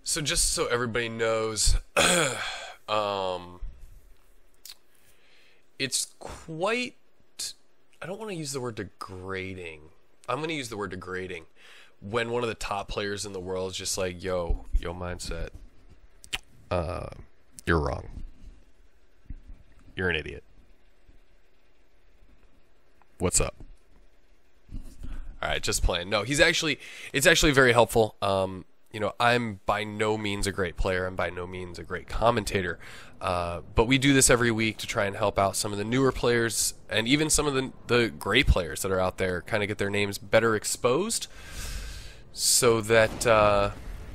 So just so everybody knows, um, it's quite, I don't want to use the word degrading. I'm going to use the word degrading when one of the top players in the world is just like, yo, yo mindset, uh, you're wrong. You're an idiot. What's up? All right, just playing. No, he's actually, it's actually very helpful. Um, you know, I'm by no means a great player. I'm by no means a great commentator. Uh, but we do this every week to try and help out some of the newer players and even some of the, the great players that are out there, kind of get their names better exposed so that, uh,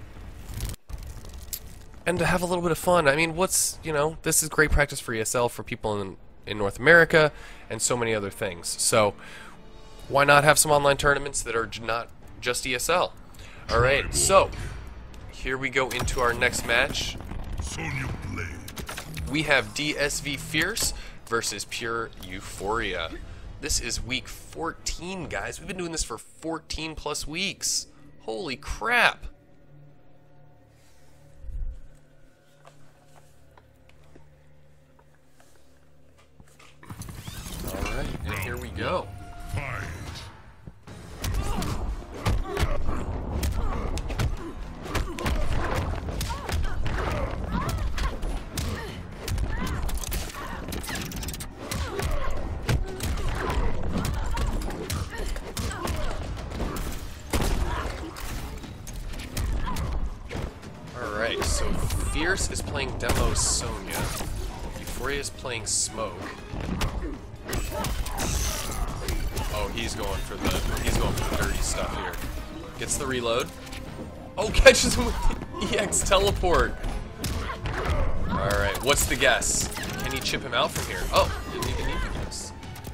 and to have a little bit of fun. I mean, what's, you know, this is great practice for E S L for people in, in North America and so many other things. So why not have some online tournaments that are not just E S L? All right, so here we go into our next match. Sonya Blade. We have D S V Fierce versus Pure Euphoria. This is week fourteen, guys. We've been doing this for fourteen plus weeks. Holy crap. All right, and here we go. Fight. Alright, so Fierce is playing Demo Sonya. Euphoria is playing Smoke. Oh, he's going for the he's going for the dirty stuff here. Gets the reload. Oh, catches him with the E X teleport. Alright, what's the guess? Can he chip him out from here? Oh, didn't even need to guess.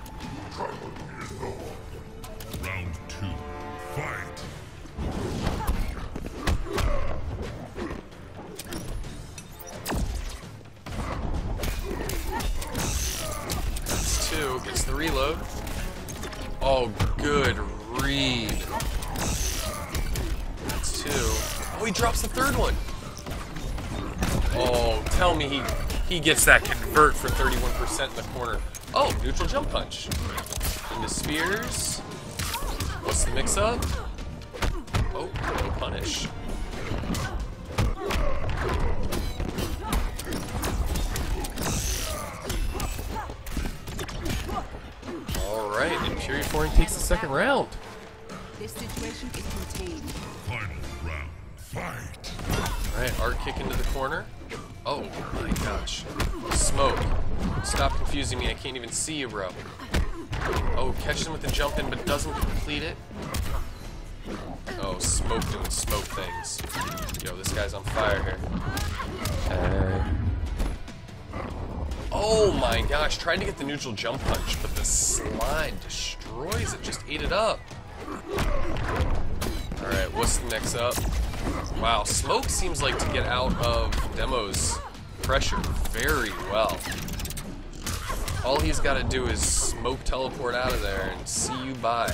Round two. Fight. That's two. Gets the reload. Oh, good read. That's two. Oh, he drops the third one. Oh, tell me he he gets that convert for thirty-one percent in the corner. Oh, neutral jump punch. Into spears. What's the mix-up? Oh, no punish. Alright, and Pure Euphoria takes the second round. This situation is contained. Final round. Fight. Alright, arc kick into the corner. Oh my gosh. Smoke. Stop confusing me, I can't even see you, bro. Oh, catches him with the jump in but doesn't complete it. Oh, Smoke doing smoke things. Yo, this guy's on fire here. Uh, oh my gosh, tried to get the neutral jump punch, but the slide destroys it, just ate it up. Alright, what's the next up? Wow, Smoke seems like to get out of Demo's pressure very well. All he's got to do is smoke teleport out of there and see you bye.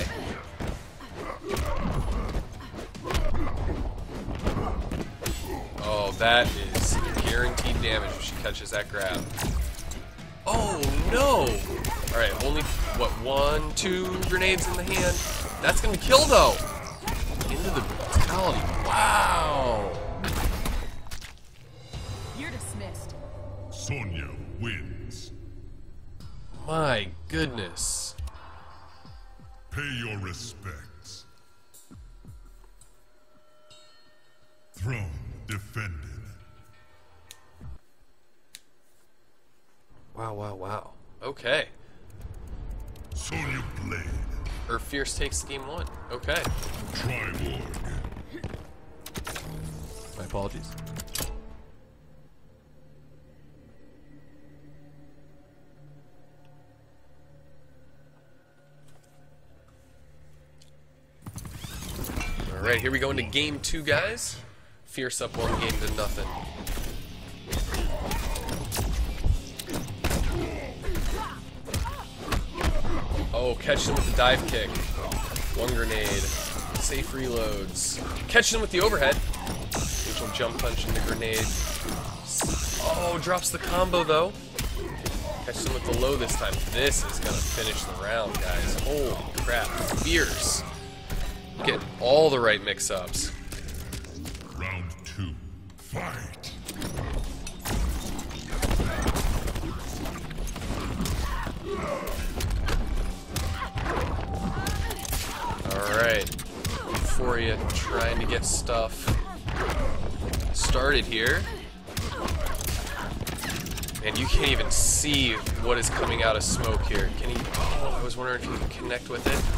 Oh, that is guaranteed damage if she catches that grab. Oh, no! Alright, only, what, one, two grenades in the hand? That's gonna kill, though! Into the brutality. Wow! You're dismissed. Sonya wins. My goodness. Pay your respects. Throne defended. Wow, wow, wow. Okay. Sonya Blade. Or Fierce takes game one. Okay. Triborg. My apologies. Alright, here we go into game two, guys. Fierce up one game to nothing. Oh, catch him with the dive kick. One grenade. Safe reloads. Catch him with the overhead. Additional jump punch into grenade. Oh, drops the combo though. Catch him with the low this time. This is gonna finish the round, guys. Holy crap. Fierce. Get all the right mix-ups. Round two. Fight. Alright. Euphoria trying to get stuff started here. And you can't even see what is coming out of smoke here. Can he? Oh, I was wondering if he could connect with it.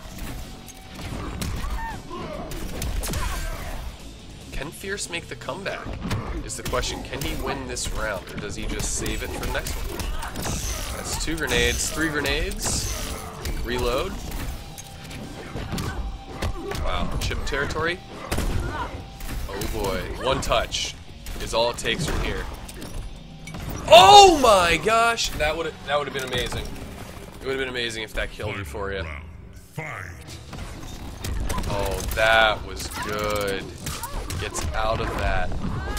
Can Fierce make the comeback? Is the question. Can he win this round, or does he just save it for the next one? That's two grenades, three grenades. Reload. Wow, chip territory. Oh boy, one touch is all it takes from here. Oh my gosh, that would that would have been amazing. It would have been amazing if that killed Euphoria. Fight. Oh, that was good. Gets out of that.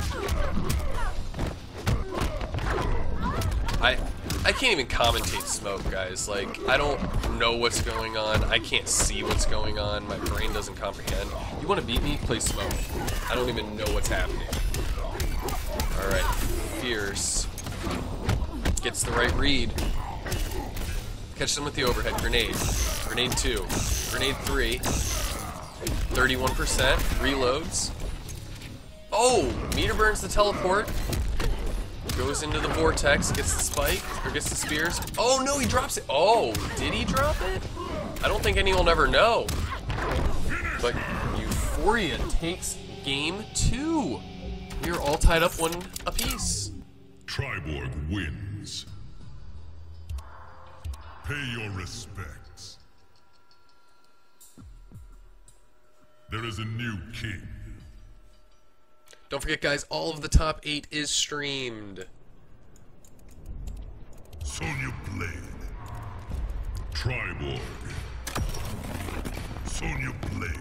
I I can't even commentate smoke, guys. Like, I don't know what's going on. I can't see what's going on. My brain doesn't comprehend. You want to beat me? Play smoke. I don't even know what's happening. Alright, Fierce. Gets the right read. Catch them with the overhead. Grenade. Grenade two. Grenade three. thirty-one percent. Reloads. Oh! Meter burns the teleport. Goes into the vortex. Gets the spike. Or gets the spears. Oh no, he drops it. Oh, did he drop it? I don't think anyone will ever know. But Euphoria takes game two. We are all tied up one apiece. Triborg wins. Pay your respects. There is a new king. Don't forget, guys, all of the top eight is streamed. Sonya Blade. Triborg. Sonya Blade.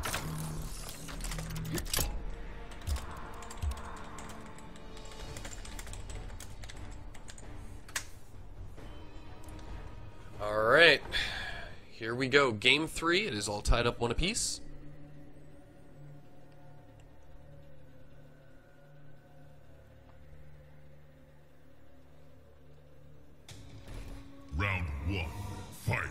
Alright, here we go. Game three, it is all tied up one apiece. Round one, fight.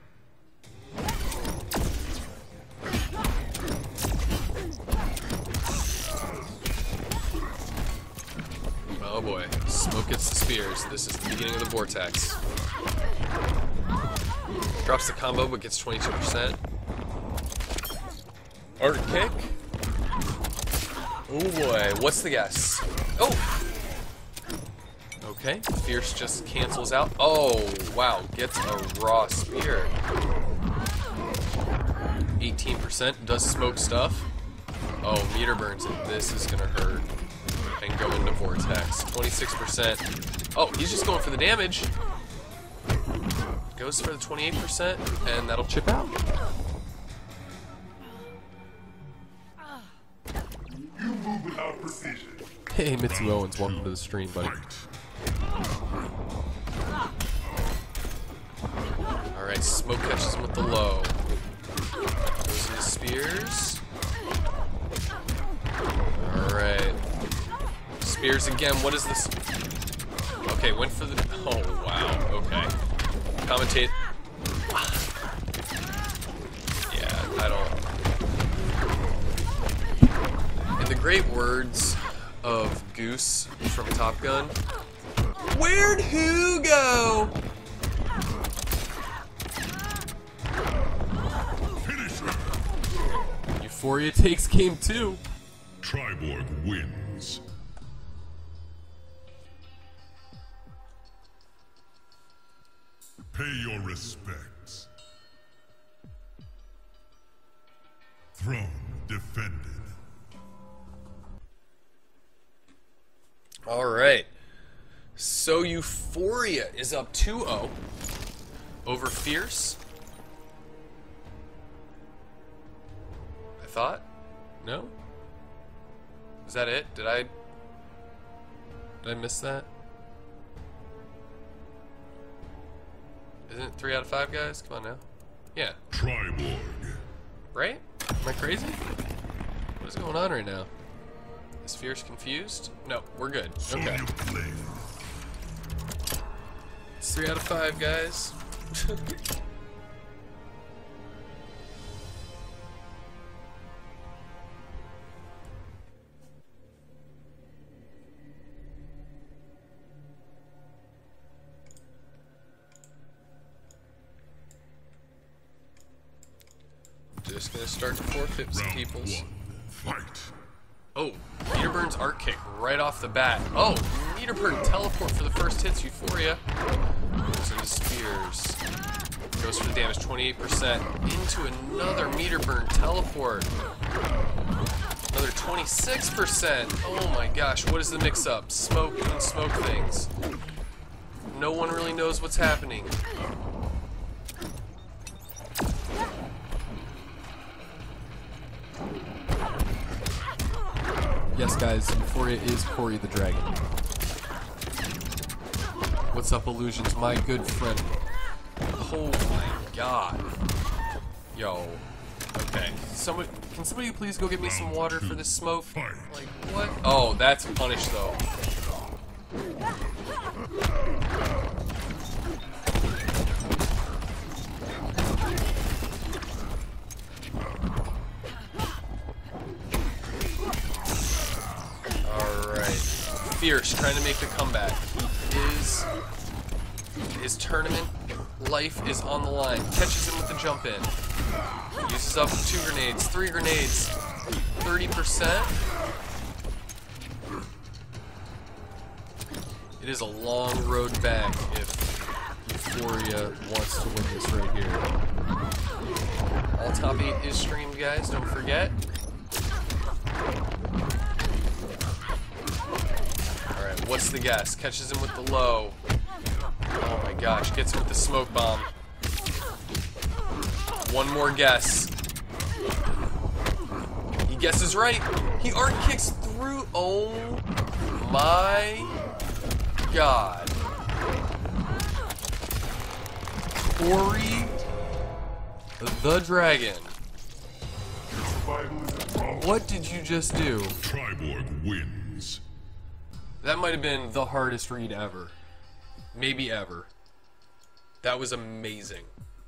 Oh boy, smoke gets the spears. This is the beginning of the vortex. Drops the combo but gets twenty-two percent. Art kick. Oh boy, what's the guess? Oh! Okay, Fierce just cancels out. Oh, wow, gets a raw spear. eighteen percent, does smoke stuff. Oh, meter burns it. This is gonna hurt. And go into vortex. twenty-six percent. Oh, he's just going for the damage. Goes for the twenty-eight percent, and that'll chip out. You move without precision. Hey, Mitsu Owens, welcome to the stream, buddy. Alright, smoke catches him with the low. Goes into spears. Alright. Spears again, what is this? Okay, went for the... Oh, wow, okay. Commentate. Yeah, I don't... In the great words of Goose from Top Gun, where'd who go? Finish her. Euphoria takes game two. Triborg wins. Pay your respects. Throne defended. Alright. So Euphoria is up two oh over Fierce. I thought? No? Is that it? Did I... Did I miss that? Isn't it three out of five, guys? Come on now. Yeah. Triborg. Right? Am I crazy? What is going on right now? Is Fierce confused? No, we're good. So Okay. you play. It's three out of five, guys. Just gonna start to forfeit some Round peoples. one. Fight. Oh, Meterburn's arc kick right off the bat. Oh, Meterburn teleport for the first hits, Euphoria. Goes into Spears. Goes for the damage, twenty-eight percent. Into another Meterburn teleport. Another twenty-six percent. Oh my gosh, what is the mix-up? Smoke and smoke things. No one really knows what's happening. Yes, guys, Euphoria is Cory the Dragon. What's up, Illusions, my good friend? Oh my god. Yo. Okay. Somebody, can somebody please go get me some water for this smoke? Like, what? Oh, that's punish, though. Fierce trying to make the comeback. His his tournament life is on the line. Catches him with the jump in. Uses up two grenades, three grenades, thirty percent. It is a long road back if Euphoria wants to win this right here. All top eight is streamed, guys. Don't forget. What's the guess? Catches him with the low. Oh my gosh, gets him with the smoke bomb. One more guess. He guesses right. He arc kicks through. Oh my god. Cory the Dragon. What did you just do? Triborg wins. That might have been the hardest read ever. Maybe ever. That was amazing.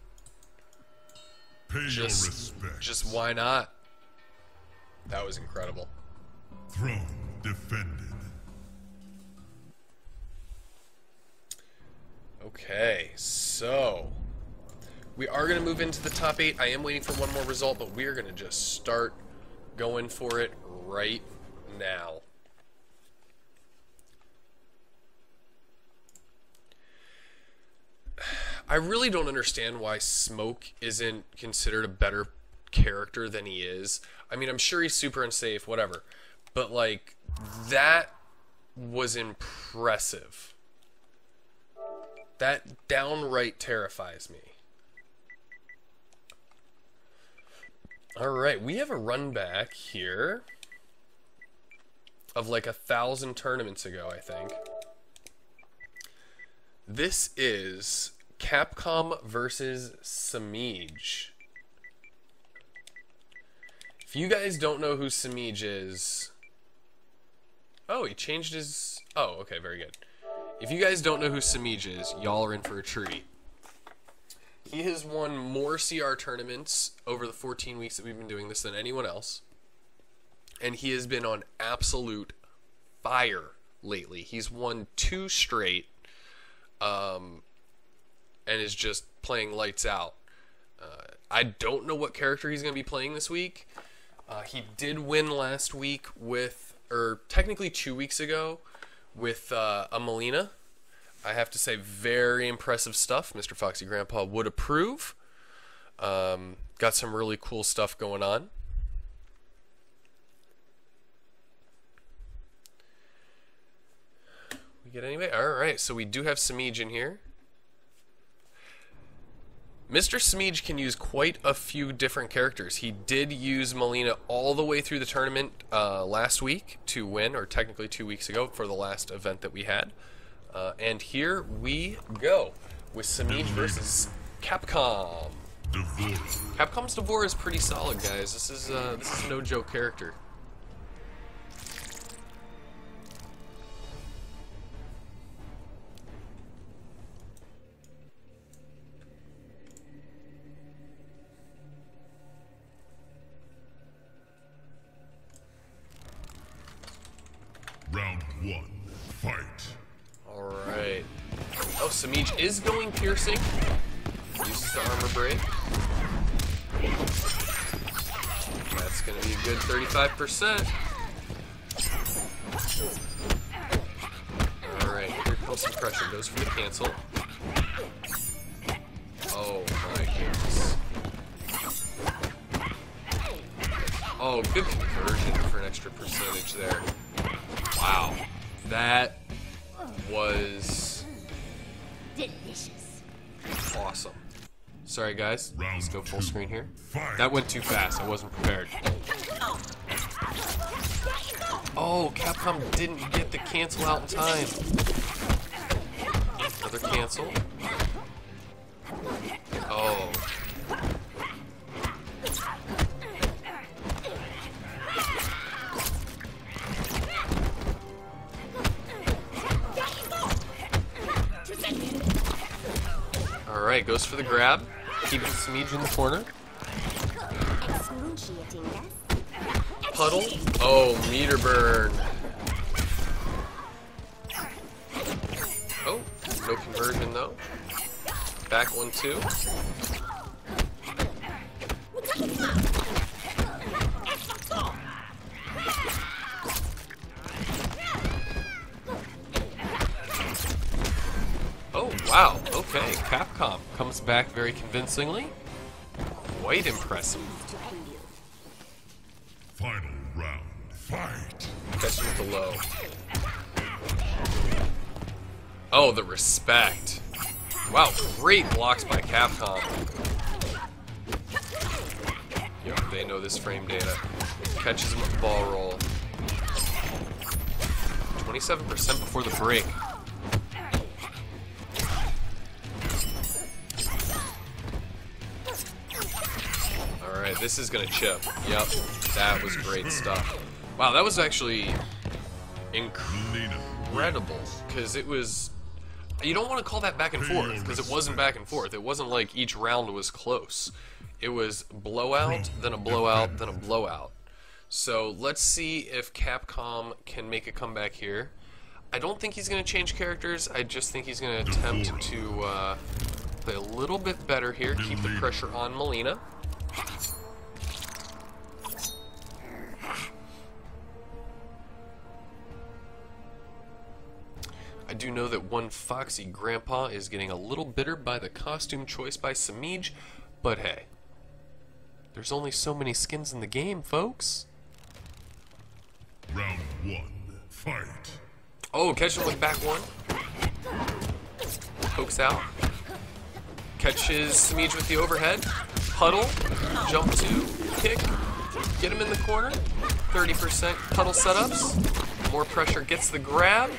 Pay Just, your respects. just why not? That was incredible. Throne defended. Okay, so we are going to move into the top eight. I am waiting for one more result, but we're going to just start going for it right now. I really don't understand why Smoke isn't considered a better character than he is. I mean, I'm sure he's super unsafe, whatever. But, like, that was impressive. That downright terrifies me. Alright, we have a run back here of like a thousand tournaments ago, I think. This is Capcom versus Samij. If you guys don't know who Samij is... Oh, he changed his... Oh, okay, very good. If you guys don't know who Samij is, y'all are in for a treat. He has won more C R tournaments over the fourteen weeks that we've been doing this than anyone else. And he has been on absolute fire lately. He's won two straight. Um, and is just playing lights out. Uh, I don't know what character he's going to be playing this week. Uh, he did win last week with, or technically two weeks ago, with uh, a Melina. I have to say, very impressive stuff. Mister Foxy Grandpa would approve. Um, got some really cool stuff going on. We get anyway? Alright, so we do have Samij in here. Mister Smeej can use quite a few different characters. He did use Melina all the way through the tournament uh, last week to win, or technically two weeks ago for the last event that we had. Uh, and here we go with Smeej versus Capcom. Devore. Capcom's Devore is pretty solid, guys. This is uh, this is no joke character. Round one. Fight. Alright. Oh, Smeej is going piercing. Uses the armor break. That's going to be a good thirty-five percent. Alright, here comes some pressure. Goes for the cancel. Oh my goodness. Oh, good conversion for an extra percentage there. Wow. That was delicious. awesome. Sorry guys, let's go full screen here. Fight. That went too fast, I wasn't prepared. Oh, Capcom didn't get the cancel out in time. Another cancel. Oh. Alright, goes for the grab. Keeping Smeej in the corner. Puddle. Oh, meter burn. Oh, no conversion though. Back one, two. Oh, wow. Okay, Capcom comes back very convincingly. Quite impressive. Final round. Fight. Catch him with the low. Oh, the respect. Wow, great blocks by Capcom. Yep, they know this frame data. Catches him with the ball roll. twenty-seven percent before the break. Alright, this is gonna chip. Yep, that was great stuff. Wow, that was actually incredible. Because it was... You don't want to call that back and forth, because it wasn't back and forth. It wasn't like each round was close. It was blowout, then a blowout, then a blowout. So let's see if Capcom can make a comeback here. I don't think he's going to change characters. I just think he's going to attempt to uh, play a little bit better here, keep the pressure on Melina. I do know that one Foxy Grandpa is getting a little bitter by the costume choice by Smeej, but hey, there's only so many skins in the game, folks. Round one. Fight. Oh, catch him with back one. Pokes out. Catches Smeej with the overhead. Puddle. Jump two. Kick. Get him in the corner. thirty percent puddle setups. More pressure. Gets the grab.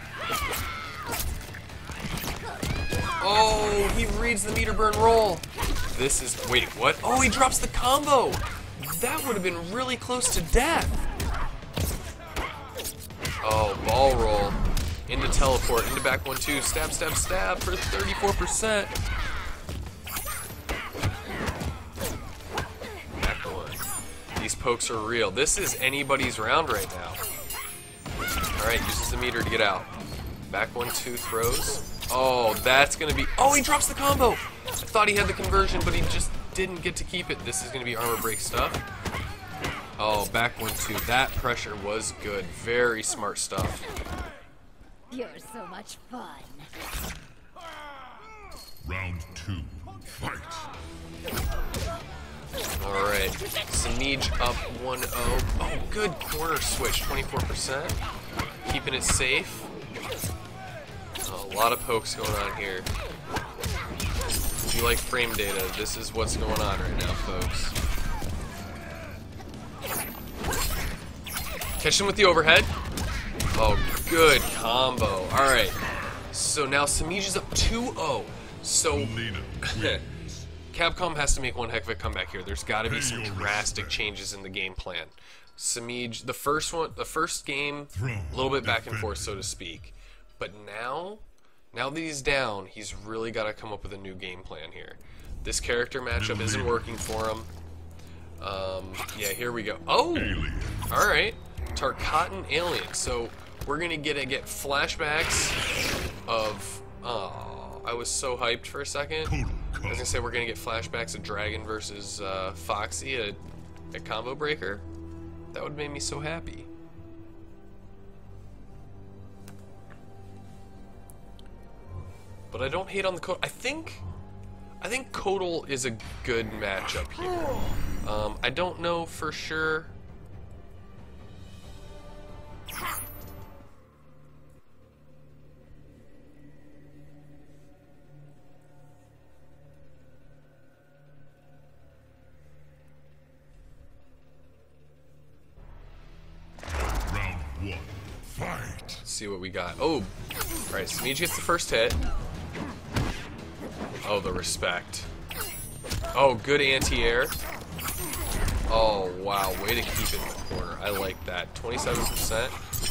Oh, he reads the meter burn roll. This is... Wait, what? Oh, he drops the combo. That would have been really close to death. Oh, ball roll. Into teleport. Into back one, two. Stab, stab, stab for thirty-four percent. Back one. These pokes are real. This is anybody's round right now. Alright, uses the meter to get out. Back one, two, throws. Oh, that's going to be... Oh, he drops the combo! I thought he had the conversion, but he just didn't get to keep it. This is going to be armor break stuff. Oh, back one, two. That pressure was good. Very smart stuff. You're so much fun. Round two. Fight. Alright. Smeej up one oh. Oh, good corner switch. twenty-four percent. Keeping it safe. Oh, a lot of pokes going on here. you like frame data, this is what's going on right now, folks. Catch him with the overhead. Oh, good combo. Alright. So now Samiij is up two oh. So Capcom has to make one heck of a comeback here. There's got to be some drastic changes in the game plan. Samiij, the first one, the first game, a little bit back and forth, so to speak. But now, now that he's down, he's really got to come up with a new game plan here. This character matchup isn't working for him. Um, yeah, here we go. Oh, all right, Tarkatan Alien. So we're gonna get a, get flashbacks of. Oh, I was so hyped for a second. I was gonna say we're gonna get flashbacks of Dragon versus uh, Foxy at, at Combo Breaker. That would have made me so happy. But I don't hate on the Kotal. I think, I think Kotal is a good matchup here. Um, I don't know for sure. Round one. Fight. Let's see what we got. Oh, all right. Samiij gets the first hit. Oh, the respect. Oh, good anti-air. Oh, wow. Way to keep it in the corner. I like that. twenty-seven percent.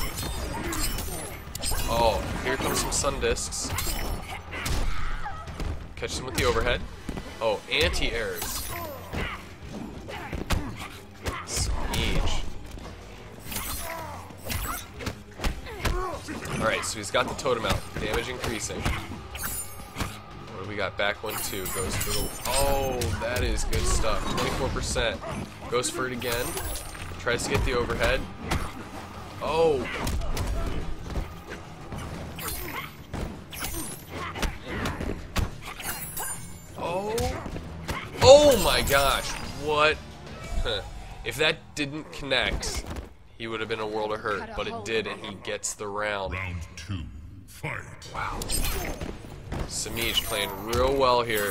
Oh, here comes some sun discs. Catch them with the overhead. Oh, anti-airs. Samiij. Alright, so he's got the totem out. Damage increasing. What do we got? Back one, two. Goes for the... Oh, that is good stuff. twenty-four percent. Goes for it again. Tries to get the overhead. Oh. Oh. Oh my gosh. What? Huh. If that didn't connect, he would have been a world of hurt, but it did, and he gets the round. Round two. Fight. Wow. Samiij playing real well here.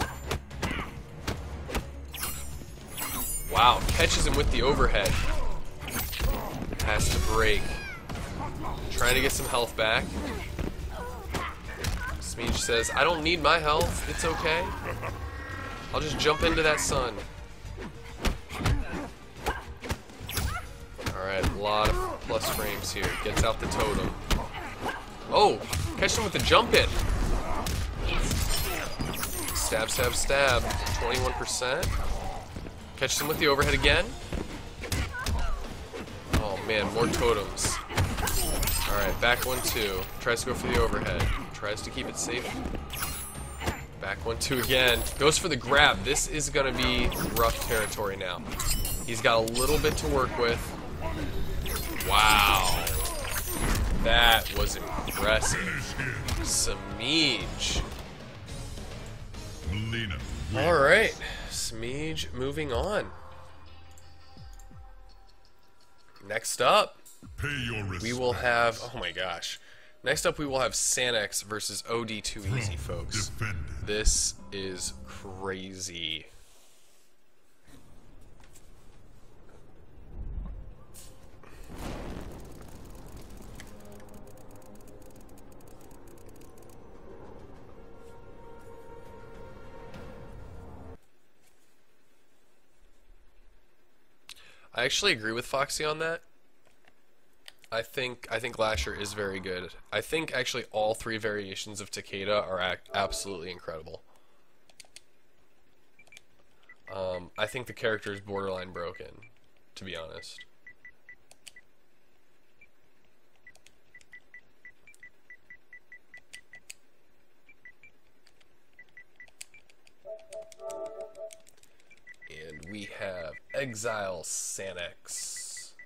Wow, catches him with the overhead. Has to break. Trying to get some health back. Samiij says, I don't need my health, it's okay. I'll just jump into that sun. Alright, a lot of plus frames here. Gets out the totem. Oh, catch him with the jump in. Stab, stab, stab. twenty-one percent. Catch him with the overhead again. Oh man, more totems. Alright, back one, two. Tries to go for the overhead. Tries to keep it safe. Back one, two again. Goes for the grab. This is going to be rough territory now. He's got a little bit to work with. Wow. That was impressive. Samiij. Melina. Alright. Samiij moving on. Next up, Pay your respect. we will have... Oh my gosh. Next up, we will have Sanex versus O D two Easy, folks. Defended. This is crazy. I actually agree with Foxy on that. I think I think Lasher is very good. I think actually all three variations of Takeda are ac absolutely incredible. Um, I think the character is borderline broken, to be honest. And we have Exile Sanex.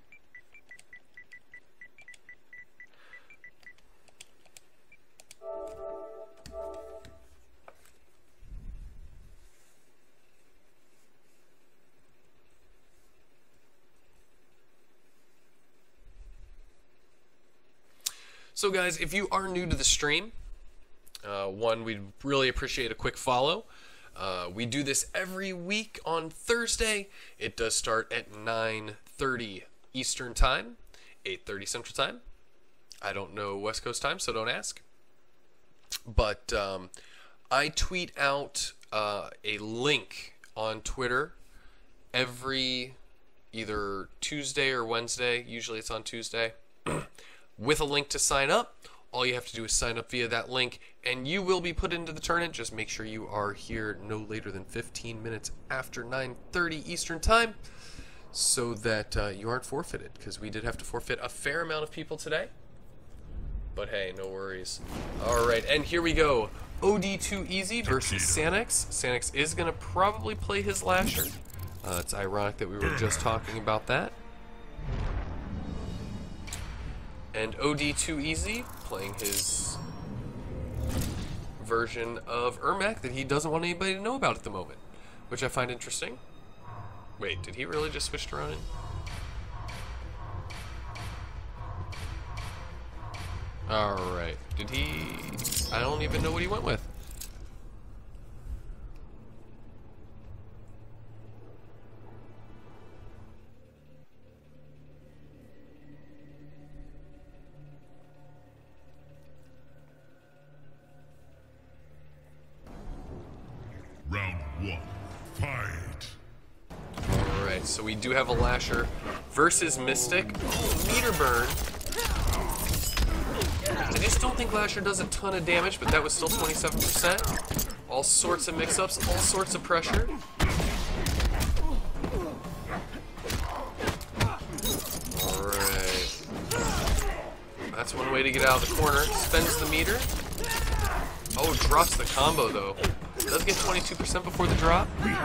So guys, if you are new to the stream, uh, one, we'd really appreciate a quick follow. Uh, we do this every week on Thursday. It does start at nine thirty Eastern Time, eight thirty Central Time. I don't know West Coast time, so don't ask. But um, I tweet out uh, a link on Twitter every either Tuesday or Wednesday. Usually it's on Tuesday. With a link to sign up. All you have to do is sign up via that link, and you will be put into the tournament. Just make sure you are here no later than fifteen minutes after nine thirty Eastern Time, so that uh, you aren't forfeited, because we did have to forfeit a fair amount of people today. But hey, no worries. Alright, and here we go. O D two Easy versus Sanix. Sanix is going to probably play his Lasher. Uh, it's ironic that we were just talking about that. And O D two Easy playing his version of Ermac that he doesn't want anybody to know about at the moment, which I find interesting. Wait, did he really just switch to Ronin? Alright, did he... I don't even know what he went with. Round one, fight. Alright, so we do have a Lasher versus Mystic. Meter burn. I just don't think Lasher does a ton of damage, but that was still twenty-seven percent. All sorts of mix-ups, all sorts of pressure. Alright. That's one way to get out of the corner. Spends the meter. Oh, drops the combo though. Does get twenty-two percent before the drop.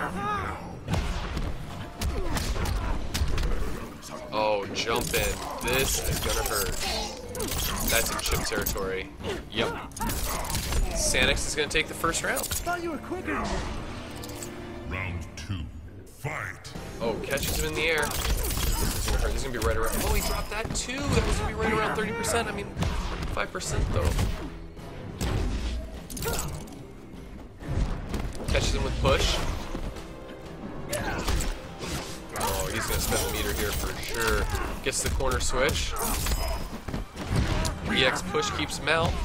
Oh, jump in. This is gonna hurt. That's in chip territory. Yep. Sanix is gonna take the first round. Thought you were quicker. Round two, fight. Oh, catches him in the air. This is gonna hurt. This is gonna be right around. Oh, he dropped that too. That was gonna be right around thirty percent. I mean, five percent though. Catches him with push. Oh, he's gonna spend the meter here for sure. Gets the corner switch. E X push keeps him out.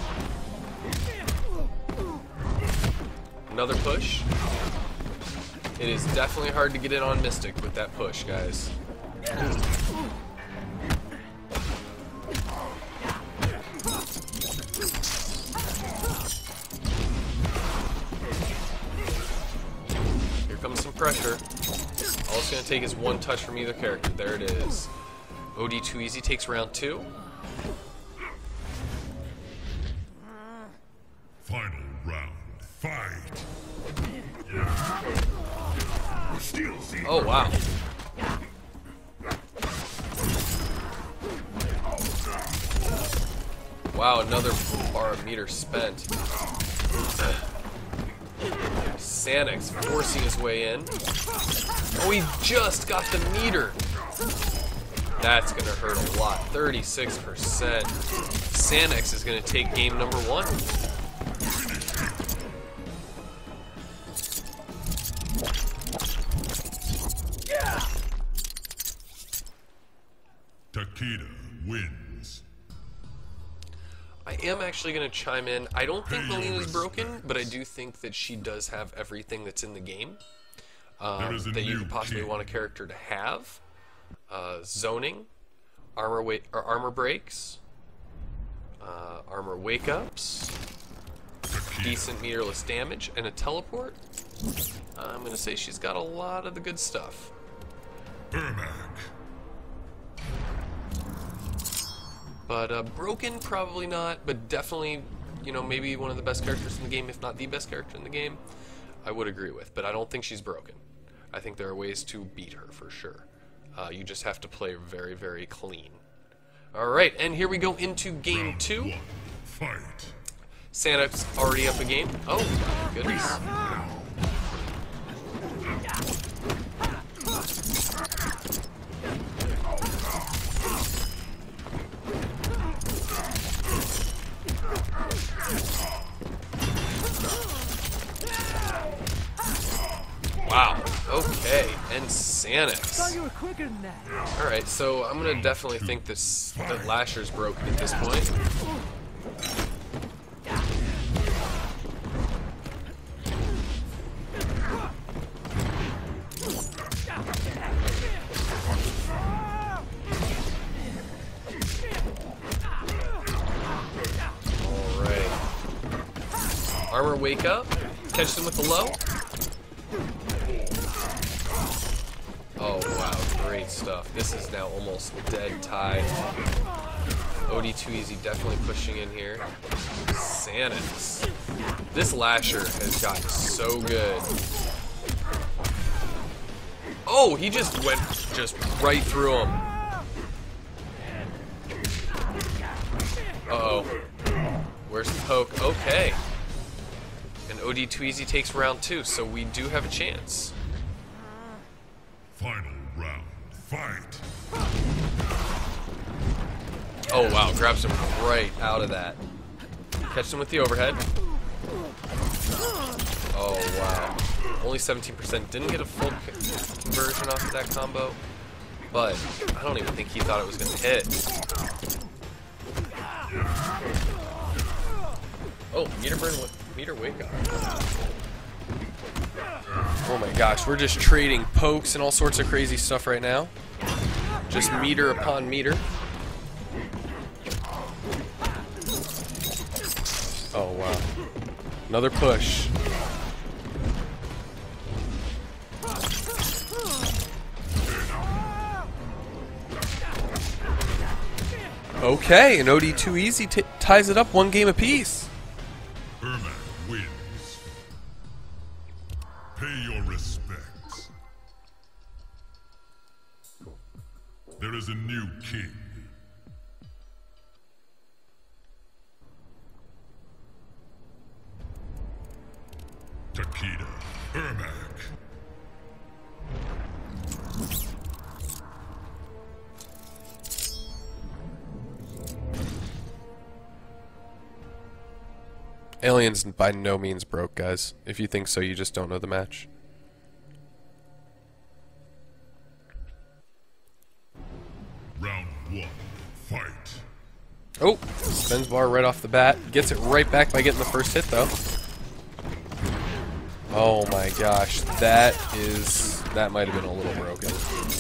Another push. It is definitely hard to get in on Mystic with that push, guys. Here comes some pressure. All it's going to take is one touch from either character. There it is. O D two Easy takes round two. Final round, fight. Oh, wow. Wow, another bar of meter spent. Sanix forcing his way in. Oh, he just got the meter. That's gonna hurt a lot. thirty-six percent. Sanix is gonna take game number one. Takeda wins. I am actually going to chime in. I don't think Melina's broken, but I do think that she does have everything that's in the game um, that you could possibly want a character to have. Uh, zoning, armor wa or armor breaks, uh, armor wake-ups, decent meterless damage, and a teleport. Uh, I'm going to say she's got a lot of the good stuff. Ermac. But uh, broken, probably not, but definitely, you know, maybe one of the best characters in the game, if not the best character in the game, I would agree with. But I don't think she's broken. I think there are ways to beat her, for sure. Uh, you just have to play very, very clean. Alright, and here we go into game Round two. one, fight. Sanix already up a game. Oh, my goodness. Sanix. You were quicker than that. Alright, so I'm gonna definitely think this that Lasher's broken at this point. Alright. Armor wake up. Catch them with the low. Oh wow, great stuff. This is now almost dead tie. O D too easy, definitely pushing in here. Sanix. This Lasher has gotten so good. Oh, he just went just right through him. Uh-oh. Where's the poke? Okay. And O D too easy takes round two, so we do have a chance. Final round. Fight. Oh wow, grabs him right out of that. Catch him with the overhead. Oh wow. Only seventeen percent. Didn't get a full conversion off of that combo. But I don't even think he thought it was going to hit. Oh, meter burn with meter wake up. Oh my gosh, we're just trading pokes and all sorts of crazy stuff right now. Just meter upon meter. Oh wow. Another push. Okay, and O D too easy t ties it up one game apiece. Ermac wins. Pay your respects. There is a new king. Takeda, Ermac. Alien's by no means broke, guys. If you think so, you just don't know the match. Round one, fight. Oh, spins bar right off the bat. Gets it right back by getting the first hit, though. Oh my gosh, that is... that might have been a little broken.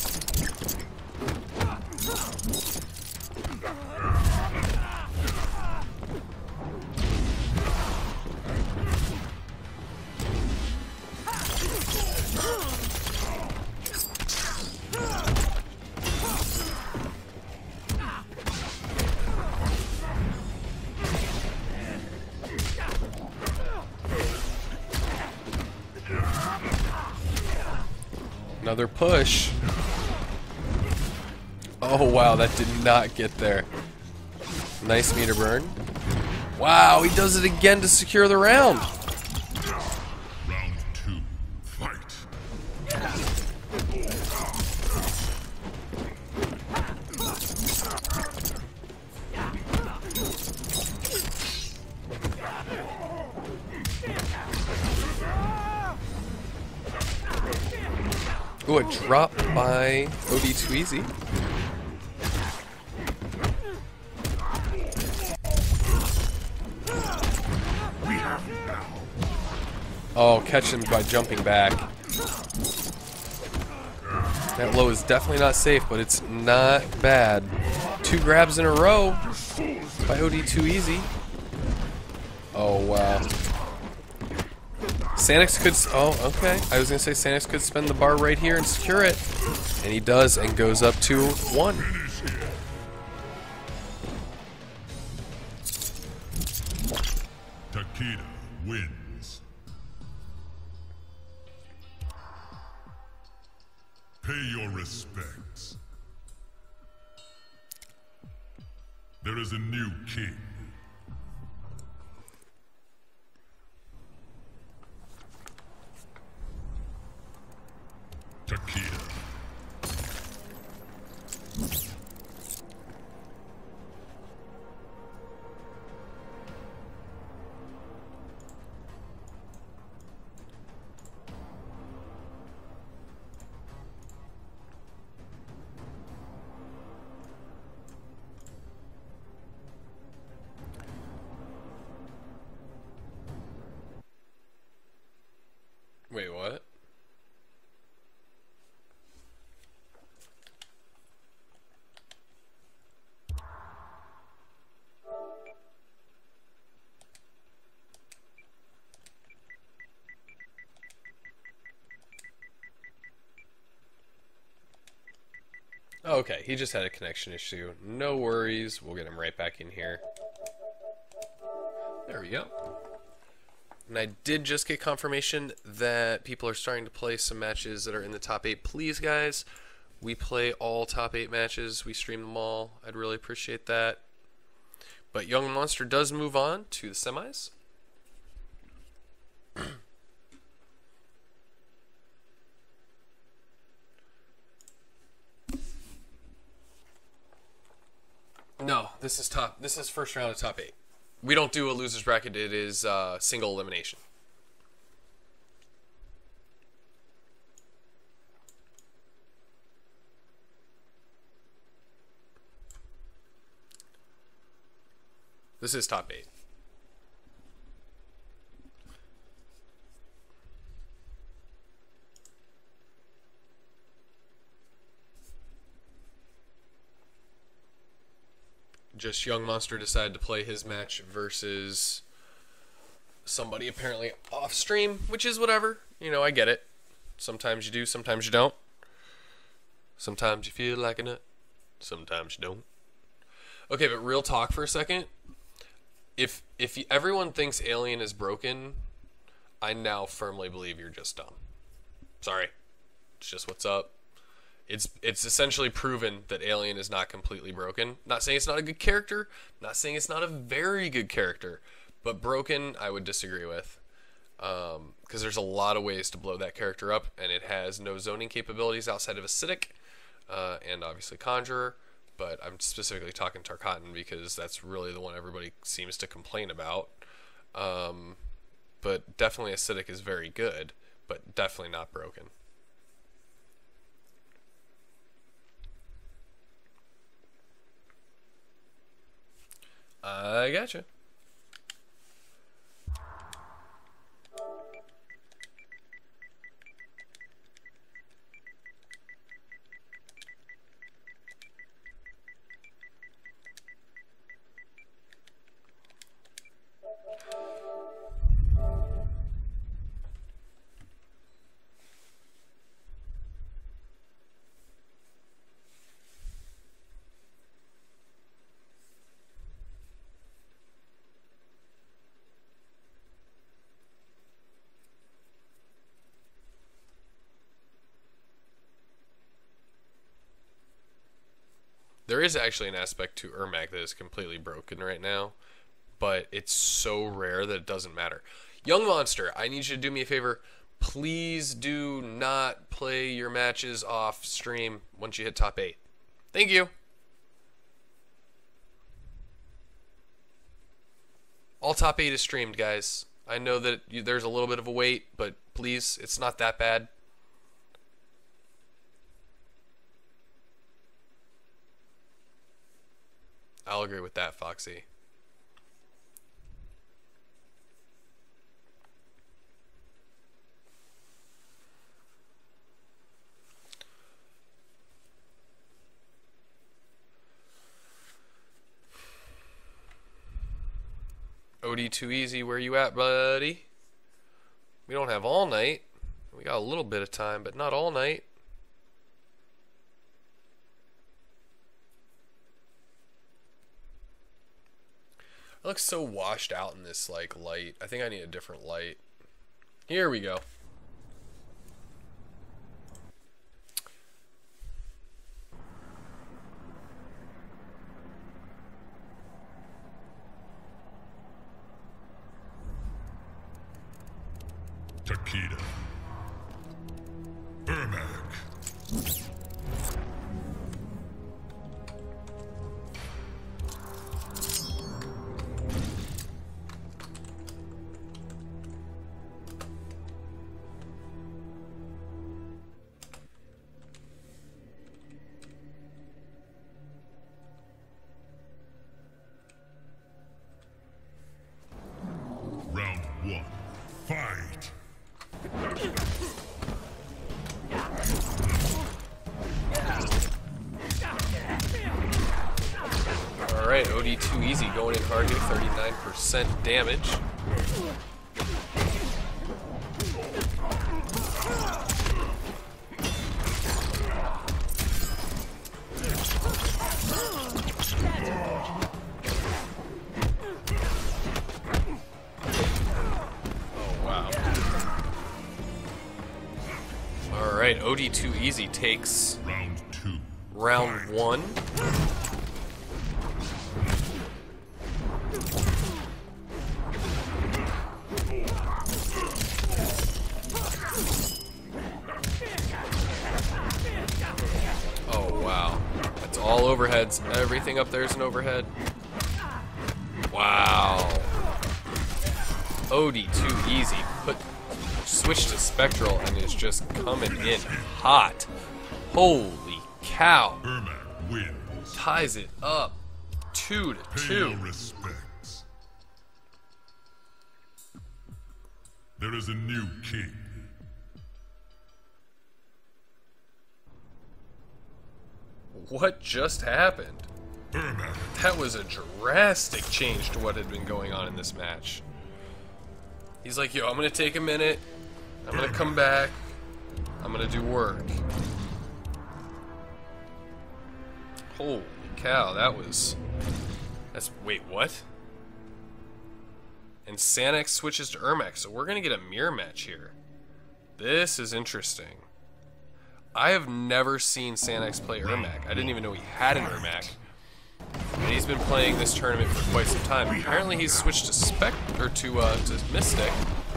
Another push. Oh wow, that did not get there. Nice meter burn. Wow, he does it again to secure the round. Round two, fight. Ooh, a drop by O D too easy. Oh, catch him by jumping back. That low is definitely not safe, but it's not bad. Two grabs in a row by O D too easy. Oh, wow. Sanix could... oh, okay. I was going to say Sanix could spend the bar right here and secure it. And he does, and goes up to one. Takeda wins. Pay your respects. There is a new king. Takeda. Okay, he just had a connection issue. No worries. We'll get him right back in here. There we go. And I did just get confirmation that people are starting to play some matches that are in the top eight. Please, guys, we play all top eight matches. We stream them all. I'd really appreciate that. But Young Monster does move on to the semis. No, this is top. This is first round of top eight. We don't do a loser's bracket. It is uh, single elimination. This is top eight. Just Young Monster decided to play his match versus somebody apparently off stream, which is whatever. You know, I get it. Sometimes you do, sometimes you don't. Sometimes you feel like a nut, sometimes you don't. Okay, but real talk for a second. If if you, everyone thinks Alien is broken, I now firmly believe you're just dumb. Sorry. It's just what's up. It's it's essentially proven that Alien is not completely broken. Not saying it's not a good character. Not saying it's not a very good character. But broken, I would disagree with. Because um, there's a lot of ways to blow that character up. And it has no zoning capabilities outside of Acidic. Uh, and obviously Conjurer. But I'm specifically talking Tarkatan because that's really the one everybody seems to complain about. Um, but definitely Acidic is very good. But definitely not broken. I gotcha. There is actually an aspect to Ermac that is completely broken right now, but it's so rare that it doesn't matter. Young Monster, I need you to do me a favor. Please do not play your matches off stream once you hit top eight. Thank you. All top eight is streamed, guys. I know that you, there's a little bit of a wait, but please, it's not that bad. I'll agree with that, Foxy. O D too easy, where you at, buddy? We don't have all night. We got a little bit of time, but not all night. I look so washed out in this like light. I think I need a different light. Here we go. Takeda. Ermac. Round one. Fight! Alright, O D too easy, going in hard here, thirty-nine percent damage. O D two Easy takes Round two. round one. Oh, wow. That's all overheads. Everything up there is an overhead. Wow. O D two Easy put switch to Spectral and is just coming in hot. Holy cow. Ermac wins. Ties it up two to Pay two. your respects. There is a new king. What just happened? Ermac. That was a drastic change to what had been going on in this match. He's like, yo, I'm gonna take a minute. I'm gonna come back. I'm gonna do work. Holy cow, that was... That's... Wait, what? And Sanix switches to Ermac, so we're gonna get a mirror match here. This is interesting. I have never seen Sanix play Ermac. I didn't even know he had an Ermac. And he's been playing this tournament for quite some time. Apparently he's switched to Spec... or to, uh, to Mystic.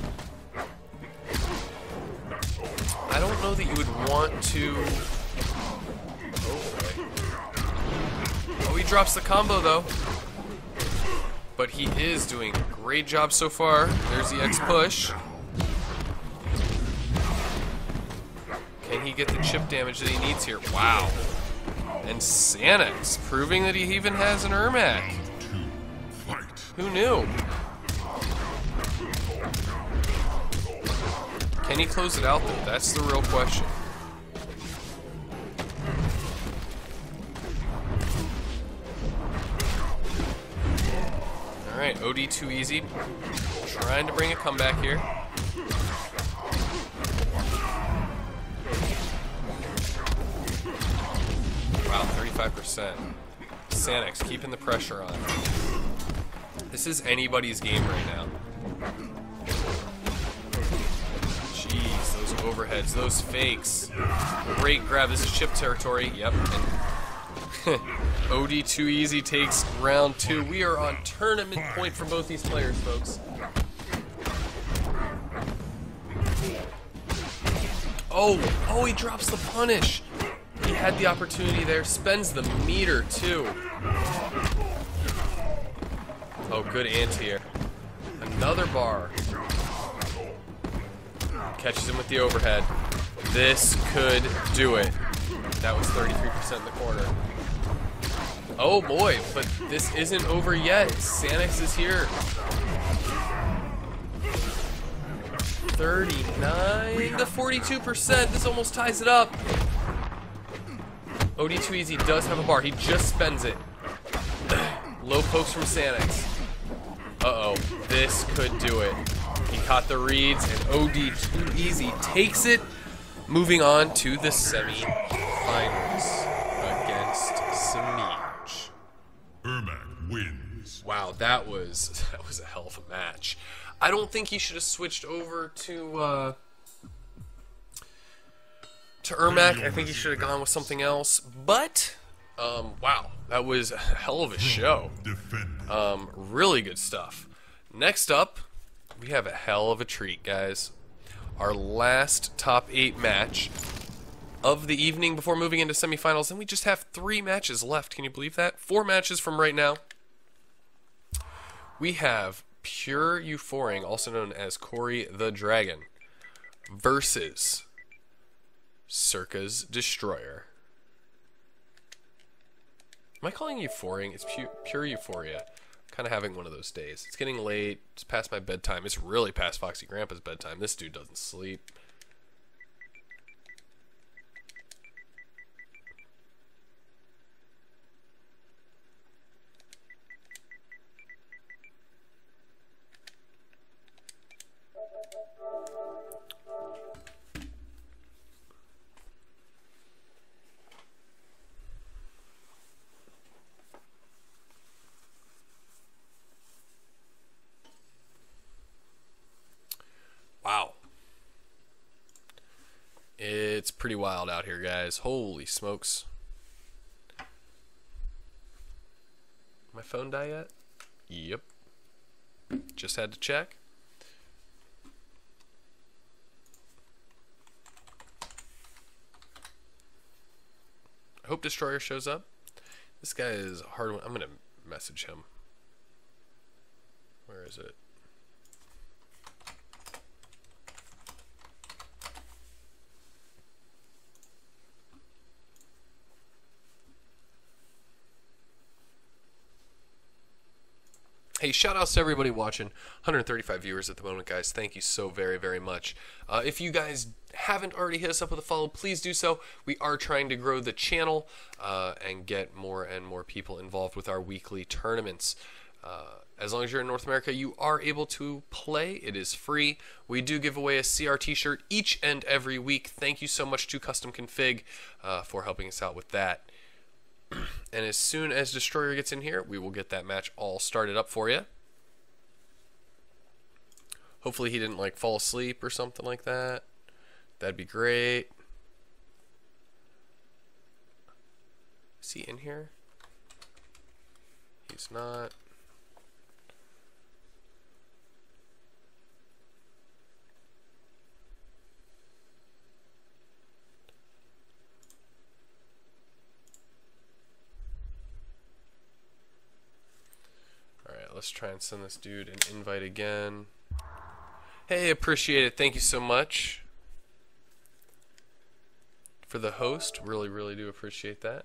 I don't know that you would want to... Oh, boy. Oh, he drops the combo, though. But he is doing a great job so far. There's the X push. Can he get the chip damage that he needs here? Wow. And Sanix proving that he even has an Ermac. Fight. Who knew? Can he close it out, though? That's the real question. Alright, O D two Easy. Trying to bring a comeback here. Wow, thirty-five percent. Sanix keeping the pressure on. This is anybody's game right now. Jeez, those overheads, those fakes. Great grab. This is chip territory. Yep. And O D two Easy takes round two. We are on tournament point for both these players, folks. Oh, oh, he drops the punish. He had the opportunity there. Spends the meter, too. Oh, good anti-air. Another bar. Catches him with the overhead. This could do it. That was thirty-three percent in the corner. Oh boy, but this isn't over yet. Sanix is here. thirty-nine to forty-two percent. This almost ties it up. O D two Easy does have a bar. He just spends it. Low pokes from Sanix. Uh-oh. This could do it. He caught the reads, and O D two Easy takes it. Moving on to the semi-finals against Samij. Ermac wins. Wow, that was that was a hell of a match. I don't think he should have switched over to uh, to Ermac. I think he should have gone with something else. But um, wow, that was a hell of a show. Defend. Um, really good stuff. Next up, we have a hell of a treat, guys. Our last top eight match of the evening before moving into semifinals, and we just have three matches left. Can you believe that? Four matches from right now. We have Pure Euphoring, also known as Cory the Dragon, versus Circa's Destroyer. Am I calling it Euphoring? It's pu Pure Euphoria. Kind of having one of those days. It's getting late. It's past my bedtime. It's really past Foxy Grandpa's bedtime. This dude doesn't sleep. Wow. pretty wild out here, guys. Holy smokes. My phone die yet? Yep. Just had to check. I hope Destroyer shows up. This guy is a hard one. I'm gonna message him. Where is it? Hey, shout outs to everybody watching. one hundred thirty-five viewers at the moment, guys. Thank you so very, very much. Uh, if you guys haven't already hit us up with a follow, please do so. We are trying to grow the channel uh, and get more and more people involved with our weekly tournaments. Uh, as long as you're in North America, you are able to play. It is free. We do give away a C R t-shirt each and every week. Thank you so much to Custom Config uh, for helping us out with that. And as soon as Destroyer gets in here, we will get that match all started up for you. Hopefully he didn't like fall asleep or something like that. That'd be great. Is he in here? He's not. Let's try and send this dude an invite again. Hey, appreciate it. Thank you so much for the host. Really, really do appreciate that.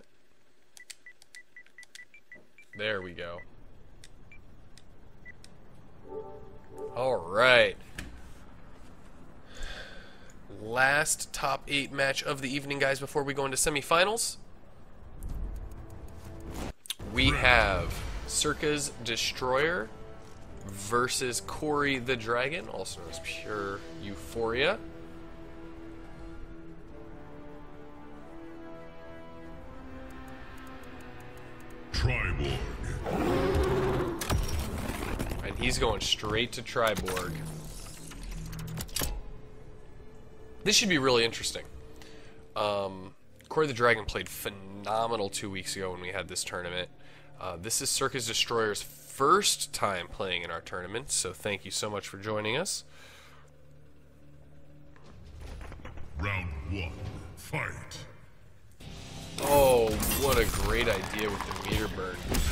There we go. Alright. Last top eight match of the evening, guys, before we go into semifinals. We have Circa's Destroyer versus Corey the Dragon, also known as Pure Euphoria. Triborg. And he's going straight to Triborg. This should be really interesting. Um, Corey the Dragon played phenomenal two weeks ago when we had this tournament. Uh, this is Circa's Destroyer's first time playing in our tournament, so thank you so much for joining us. Round one, fight. Oh, what a great idea with the meter burn.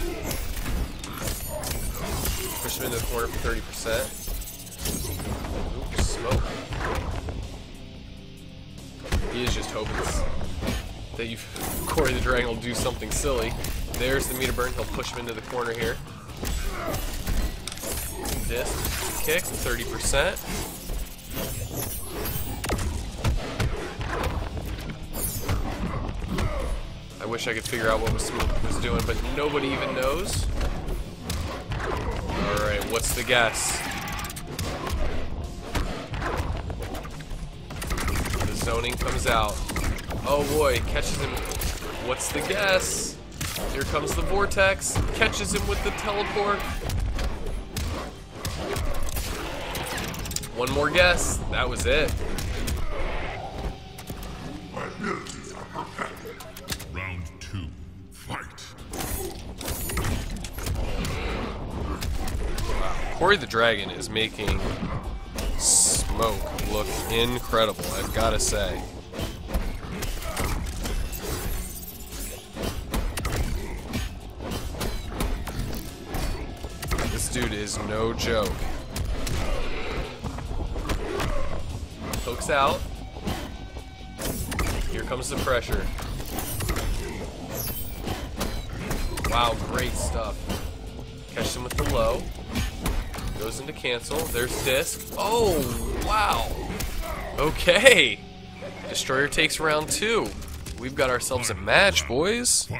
Push him into the corner for thirty percent. Ooh, smoke. He is just hoping that you, Corey the Dragon will do something silly. There's the meter burn. He'll push him into the corner here. Disc, kick, thirty percent. I wish I could figure out what was Smoke was doing, but nobody even knows. Alright, what's the guess? The zoning comes out. Oh boy, catches him. What's the guess? Here comes the vortex. Catches him with the teleport. One more guess. That was it. Round two, fight. Wow. Corey the Dragon is making Smoke look incredible, I've got to say. Dude is no joke. Pokes out. Here comes the pressure. Wow, great stuff. Catches him with the low. Goes into cancel. There's disc. Oh, wow. Okay. Destroyer takes round two. We've got ourselves a match, boys. Fight.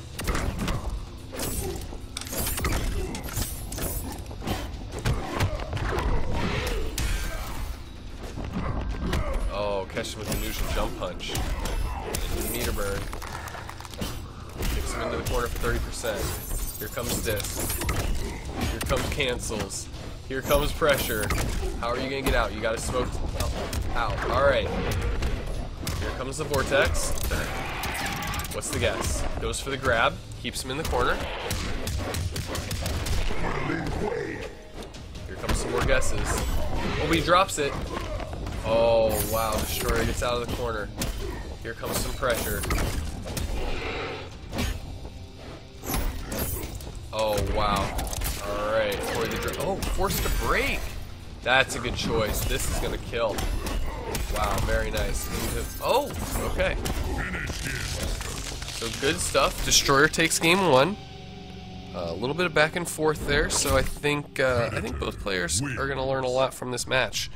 Catch him with the neutral jump punch. Into the meter burn. Kicks him into the corner for thirty percent. Here comes disc. Here comes cancels. Here comes pressure. How are you gonna get out? You gotta smoke out. Alright. Here comes the Vortex. What's the guess? Goes for the grab. Keeps him in the corner. Here comes some more guesses. Oh, he drops it. Oh, wow. Destroyer gets out of the corner. Here comes some pressure. Oh, wow. Alright. Oh, forced to break. That's a good choice. This is going to kill. Wow, very nice. Oh, okay. So good stuff. Destroyer takes game one. Uh, a little bit of back and forth there, so I think uh, I think both players are going to learn a lot from this match.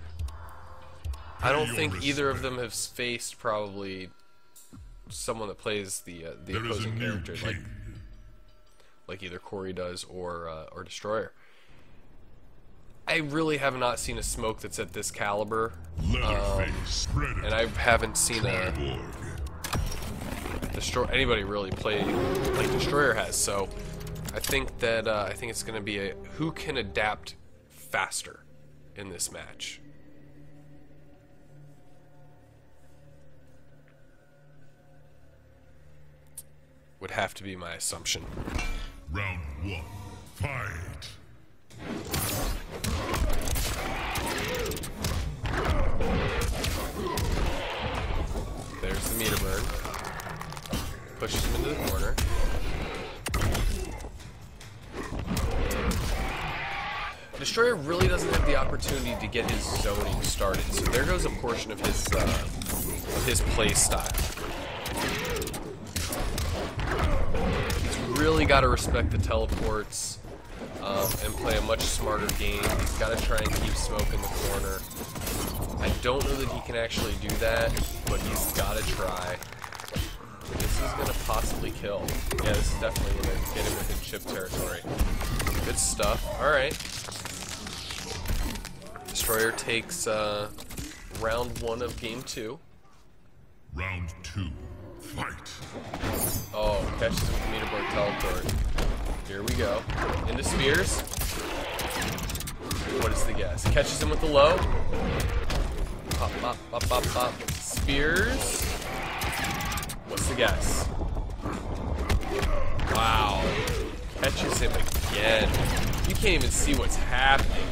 I don't think either of them have faced probably someone that plays the uh, the opposing character like like either Corey does or uh, or Destroyer. I really have not seen a smoke that's at this caliber, um, and I haven't seen a destroy anybody really play like Destroyer has. So I think that uh, I think it's going to be a who can adapt faster in this match. Would have to be my assumption. Round one, fight. There's the meter burn. Pushes him into the corner. Destroyer really doesn't have the opportunity to get his zoning started, so there goes a portion of his uh, of his play style. He's really got to respect the teleports um, and play a much smarter game. He's got to try and keep smoke in the corner. I don't know that he can actually do that, but he's got to try. This is going to possibly kill. Yeah, this is definitely going to get him within chip territory. Good stuff. Alright. Destroyer takes uh, round one of game two. Round two, fight. Oh, catches him with the meter board teleport. Here we go. Into Spears. What is the guess? Catches him with the low. Pop, pop, pop, pop, pop. Spears. What's the guess? Wow. Catches him again. You can't even see what's happening.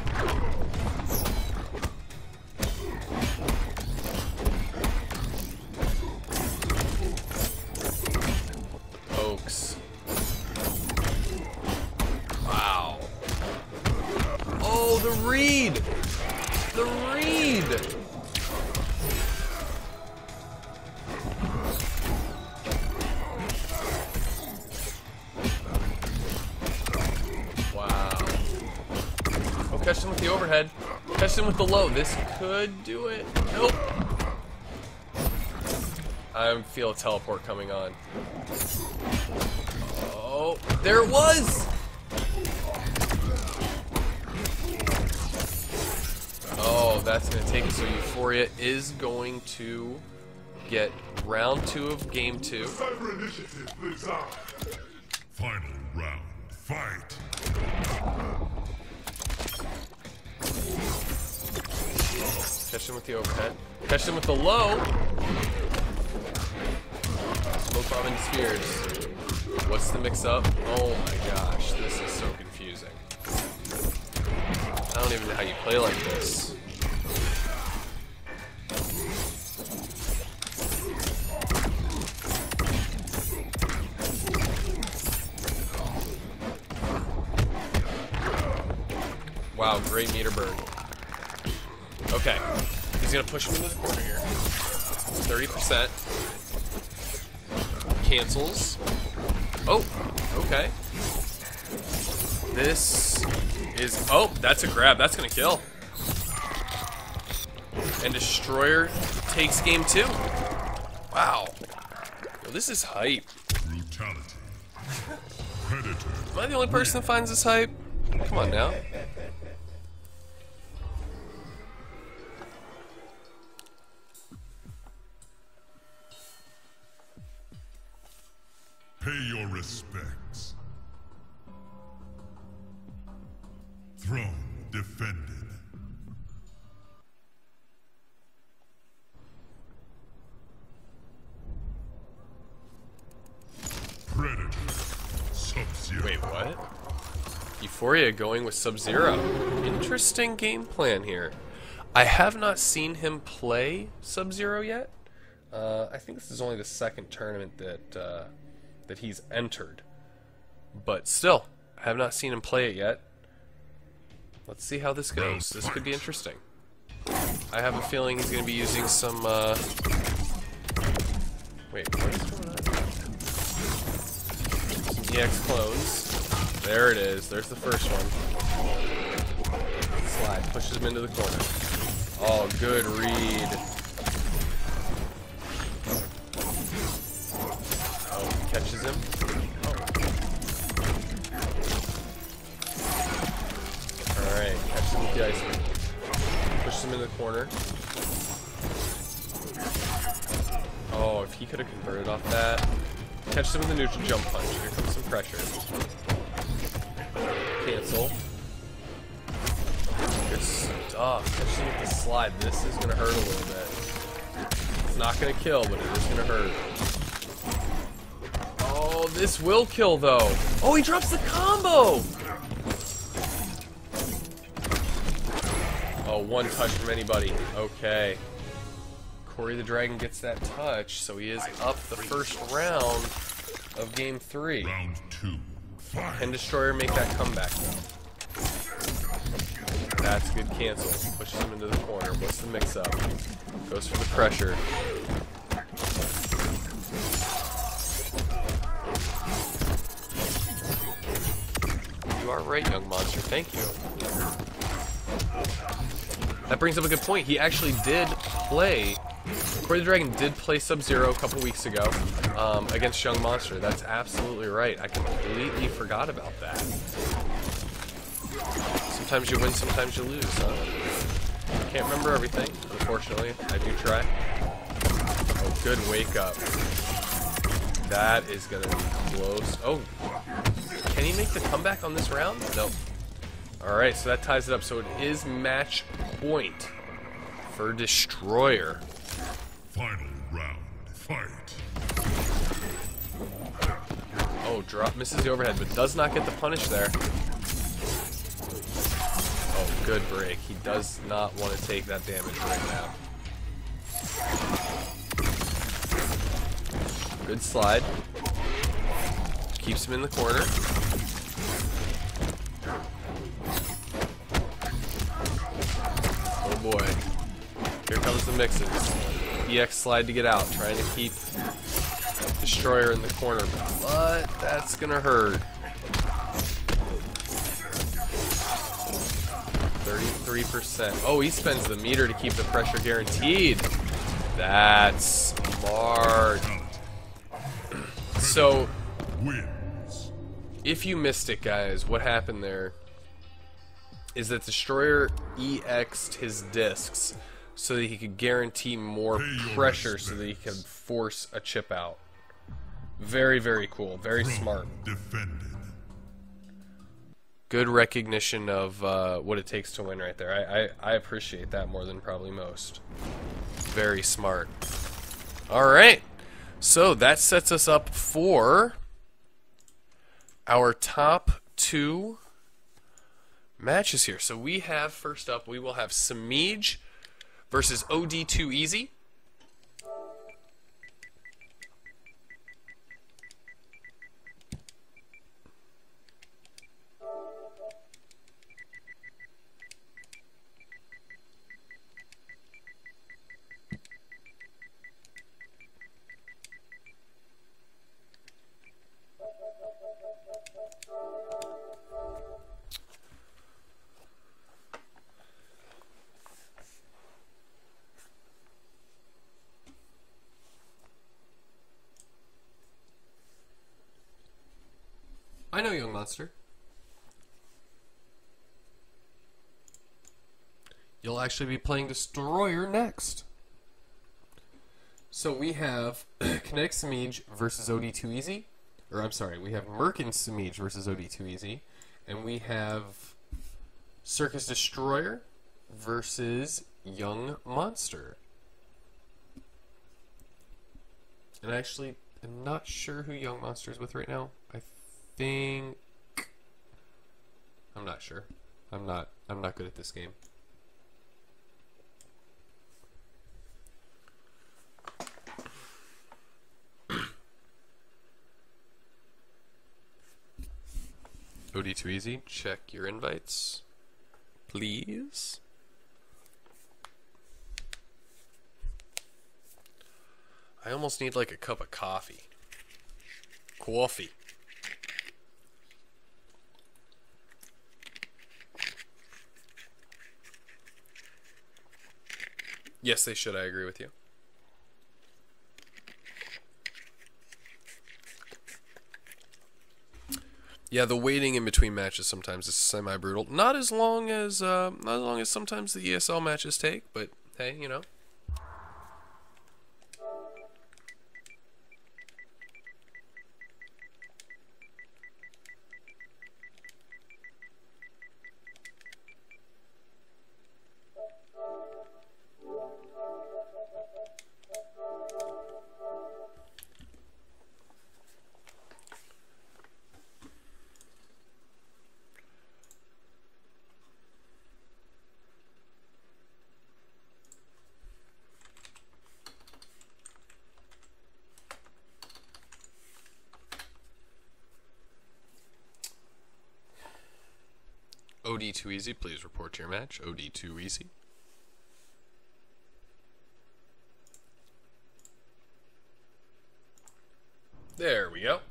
Oaks. Wow. Oh, the read! The read! Catch him with the overhead. Catch him with the low. This could do it. Nope. I feel a teleport coming on. Oh, there it was! Oh, that's going to take it. So Euphoria is going to get round two of game two. Final round. Fight. Catch him with the overhead. Catch him with the low. Smoke bomb and Spears. What's the mix up? Oh my gosh, this is so confusing. I don't even know how you play like this. Wow, great meter burn. Okay, he's gonna push him into the corner here. thirty percent. Cancels. Oh, okay. This is, oh, that's a grab. That's gonna kill. And Destroyer takes game two. Wow. Yo, this is hype. Brutality. Predator. Am I the only person that finds this hype? Come on now. Pay your respects. Throne defended. Euphoria going with Sub-Zero. Interesting game plan here. I have not seen him play Sub-Zero yet. Uh, I think this is only the second tournament that uh, that he's entered. But still, I have not seen him play it yet. Let's see how this goes. This could be interesting. I have a feeling he's going to be using some... Uh... Wait, what is going on? Some E X clones. There it is. There's the first one. Slide. Pushes him into the corner. Oh, good read. Oh, catches him. Oh. Alright, catches him with the ice cream. Pushes him in the corner. Oh, if he could have converted off that. Catches him with the neutral jump punch. Here comes some pressure. Cancel. Good stuff. Catches him with the slide. This is going to hurt a little bit. It's not going to kill, but it is going to hurt. Oh, this will kill, though. Oh, he drops the combo! Oh, one touch from anybody. Okay. Corey the Dragon gets that touch, so he is up the first round of game three. Round two. Can Destroyer make that comeback, though? That's good cancel. Pushes him into the corner. What's the mix-up? Goes for the pressure. You are right, young monster. Thank you. That brings up a good point. He actually did play... Corey the Dragon did play Sub-Zero a couple weeks ago um, against Young Monster. That's absolutely right. I completely forgot about that. Sometimes you win, sometimes you lose, huh? Can't remember everything, unfortunately. I do try. Oh, good wake up. That is going to be close. Oh, can he make the comeback on this round? No. Alright, so that ties it up. So it is match point for Destroyer. Final round. Fight. Oh, drop misses the overhead, but does not get the punish there. Oh, good break. He does not want to take that damage right now. Good slide. Keeps him in the corner. Oh boy. Here comes the mixes. E X slide to get out, trying to keep Destroyer in the corner, but that's gonna hurt. thirty-three percent. Oh, he spends the meter to keep the pressure guaranteed. That's smart. So, Wins. if you missed it, guys, what happened there is that Destroyer E X'd his discs so that he could guarantee more pressure so that he could force a chip out. Very, very cool. Very smart. Defended. Good recognition of uh, what it takes to win right there. I, I, I appreciate that more than probably most. Very smart. Alright. So that sets us up for our top two matches here. So we have, first up, we will have Samij versus O D two Easy. I know, young monster. You'll actually be playing Destroyer next. So we have Kinetic Samij versus O D two Easy. Or I'm sorry, we have Merkin Samij versus O D two Easy. And we have Circus Destroyer versus Young Monster. And actually, I'm not sure who Young Monster is with right now. I think not sure. I'm not. I'm not good at this game. O D too easy. Check your invites, please. I almost need like a cup of coffee. Coffee. Yes, they should. I agree with you. Yeah, the waiting in between matches sometimes is semi-brutal. Not as long as uh, not as long as sometimes the E S L matches take, but hey, you know. O D too easy, please report your match. O D too easy. There we go.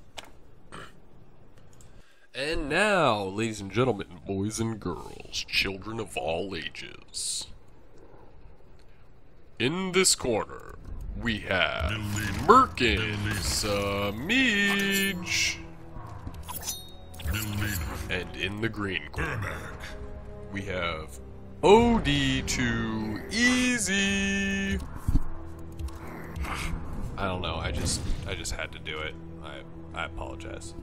And now, ladies and gentlemen, boys and girls, children of all ages. In this corner, we have Merkin, Samij. And in the green corner, we have O D too easy. I don't know. I just, I just had to do it. I, I apologize.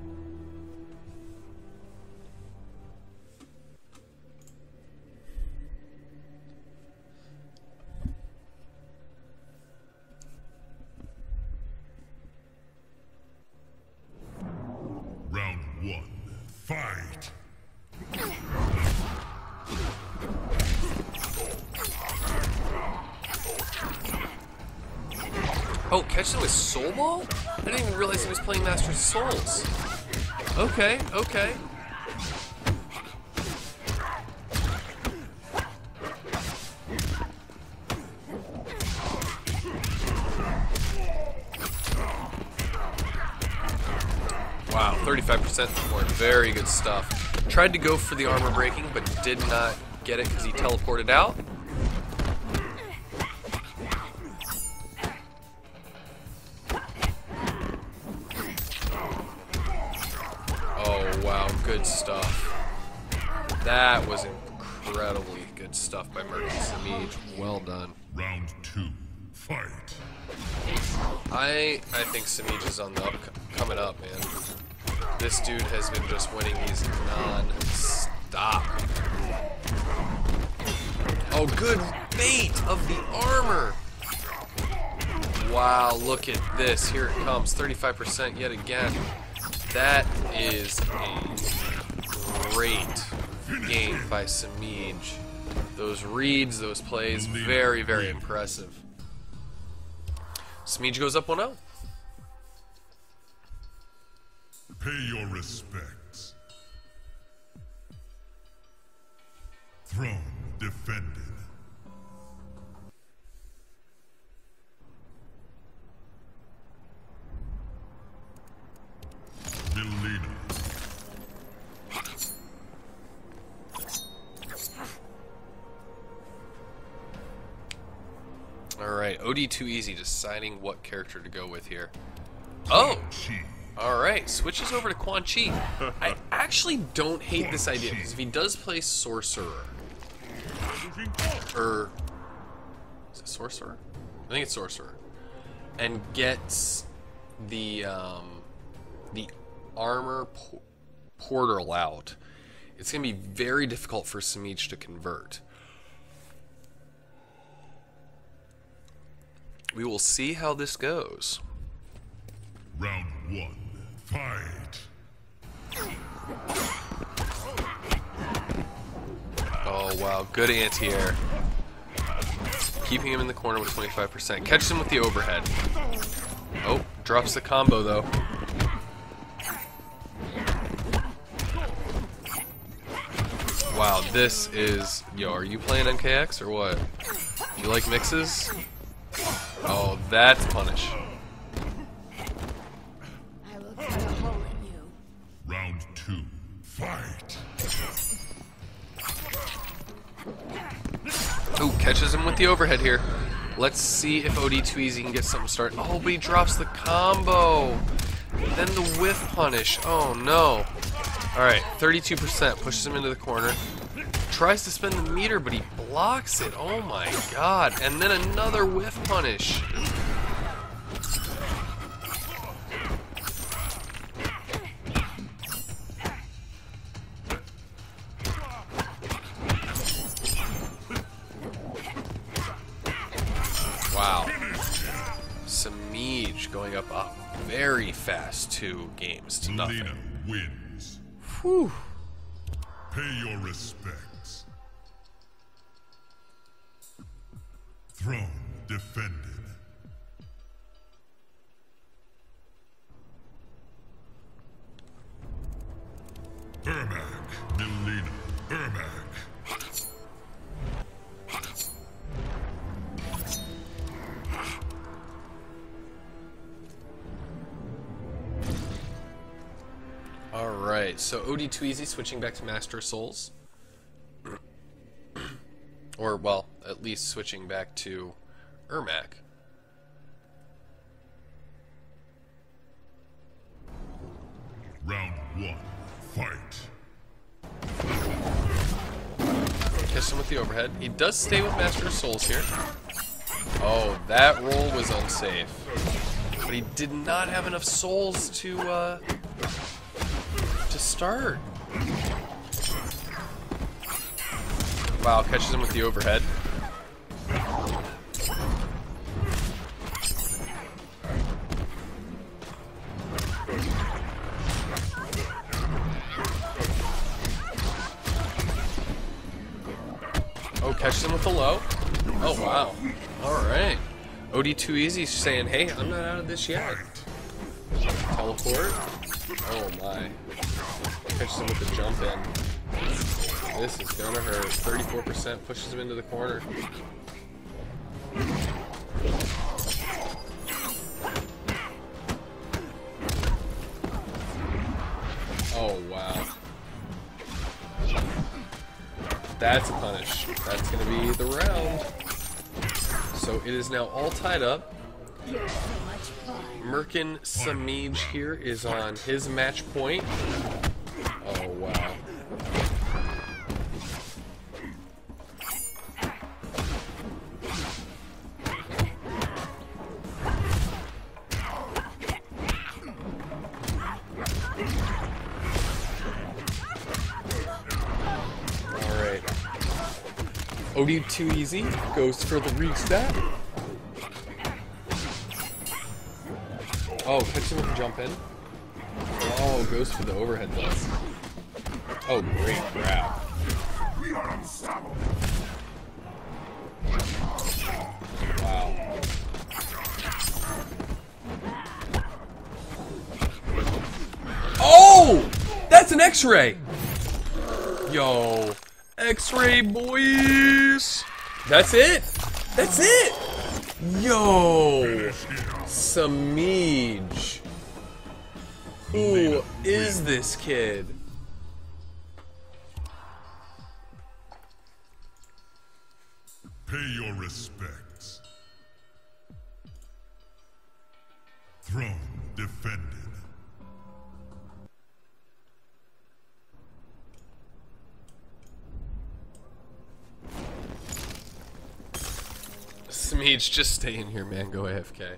Round one. Fight! Oh, catch him with Soul Ball? I didn't even realize he was playing Master of Souls. Okay, okay. Wow, thirty-five percent more. Very good stuff. Tried to go for the armor breaking, but did not get it because he teleported out. Oh, wow, good stuff. That was incredibly good stuff by Merkin Samij. Well done. Round two. Fight! I I think Samij is on the up, coming up, man. This dude has been just winning these non-stop. Oh, good bait of the armor. Wow, look at this. Here it comes. thirty-five percent yet again. That is a great game by Samij. Those reads, those plays, very, very impressive. Samij goes up one oh. Pay your respects. Throne defended. Mileena. Alright, O D too easy, deciding what character to go with here. Oh! Chi. Alright, switches over to Quan Chi. I actually don't hate this idea, because if he does play Sorcerer, or is it Sorcerer? I think it's Sorcerer, and gets the um, the armor po portal out, it's going to be very difficult for Samij to convert. We will see how this goes. Round one. Fight! Oh, wow. Good anti-air. Keeping him in the corner with twenty-five percent. Catches him with the overhead. Oh, drops the combo, though. Wow, this is... Yo, are you playing M K X or what? Do you like mixes? Oh, that's punish. I will cut a hole in you. Round two. Fight. Oh, catches him with the overhead here. Let's see if O D two Easy can get something started. Oh, but he drops the combo. Then the whiff punish. Oh, no. Alright, thirty-two percent. Pushes him into the corner. Tries to spin the meter, but he blocks it. Oh, my God. And then another whiff punish. Wow. Samij going up a very fast two games to nothing. Melina wins. Whew. Pay your respects. Throne defended. Ermac, Melina, Ermac. Alright, so O D two Easy switching back to Master of Souls. Or, well, at least switching back to Ermac. Round one. Fight. Kiss him with the overhead. He does stay with Master of Souls here. Oh, that roll was unsafe. But he did not have enough souls to, uh... to start. Wow, catches him with the overhead. Oh, catches him with the low. Oh, wow. Alright. O D two Easy saying, hey, I'm not out of this yet. Teleport. Oh, my. Catches him with the jump in. This is gonna hurt. thirty-four percent pushes him into the corner. Oh, wow. That's a punish. That's gonna be the round. So it is now all tied up. You're so much fun. Merkin Samij here is on his match point. Oh, wow. Alright. O D two Easy goes for the reset. Oh, catch him with the jump in. Oh, goes for the overhead though. Oh, great grab. We are unstoppable. Wow. Oh! That's an X-ray! Yo. X-ray, boys! That's it! That's it! Yo! Samij. Who is this kid? Pay your respects. Throne defended. Samij, just stay in here, man. Go A F K.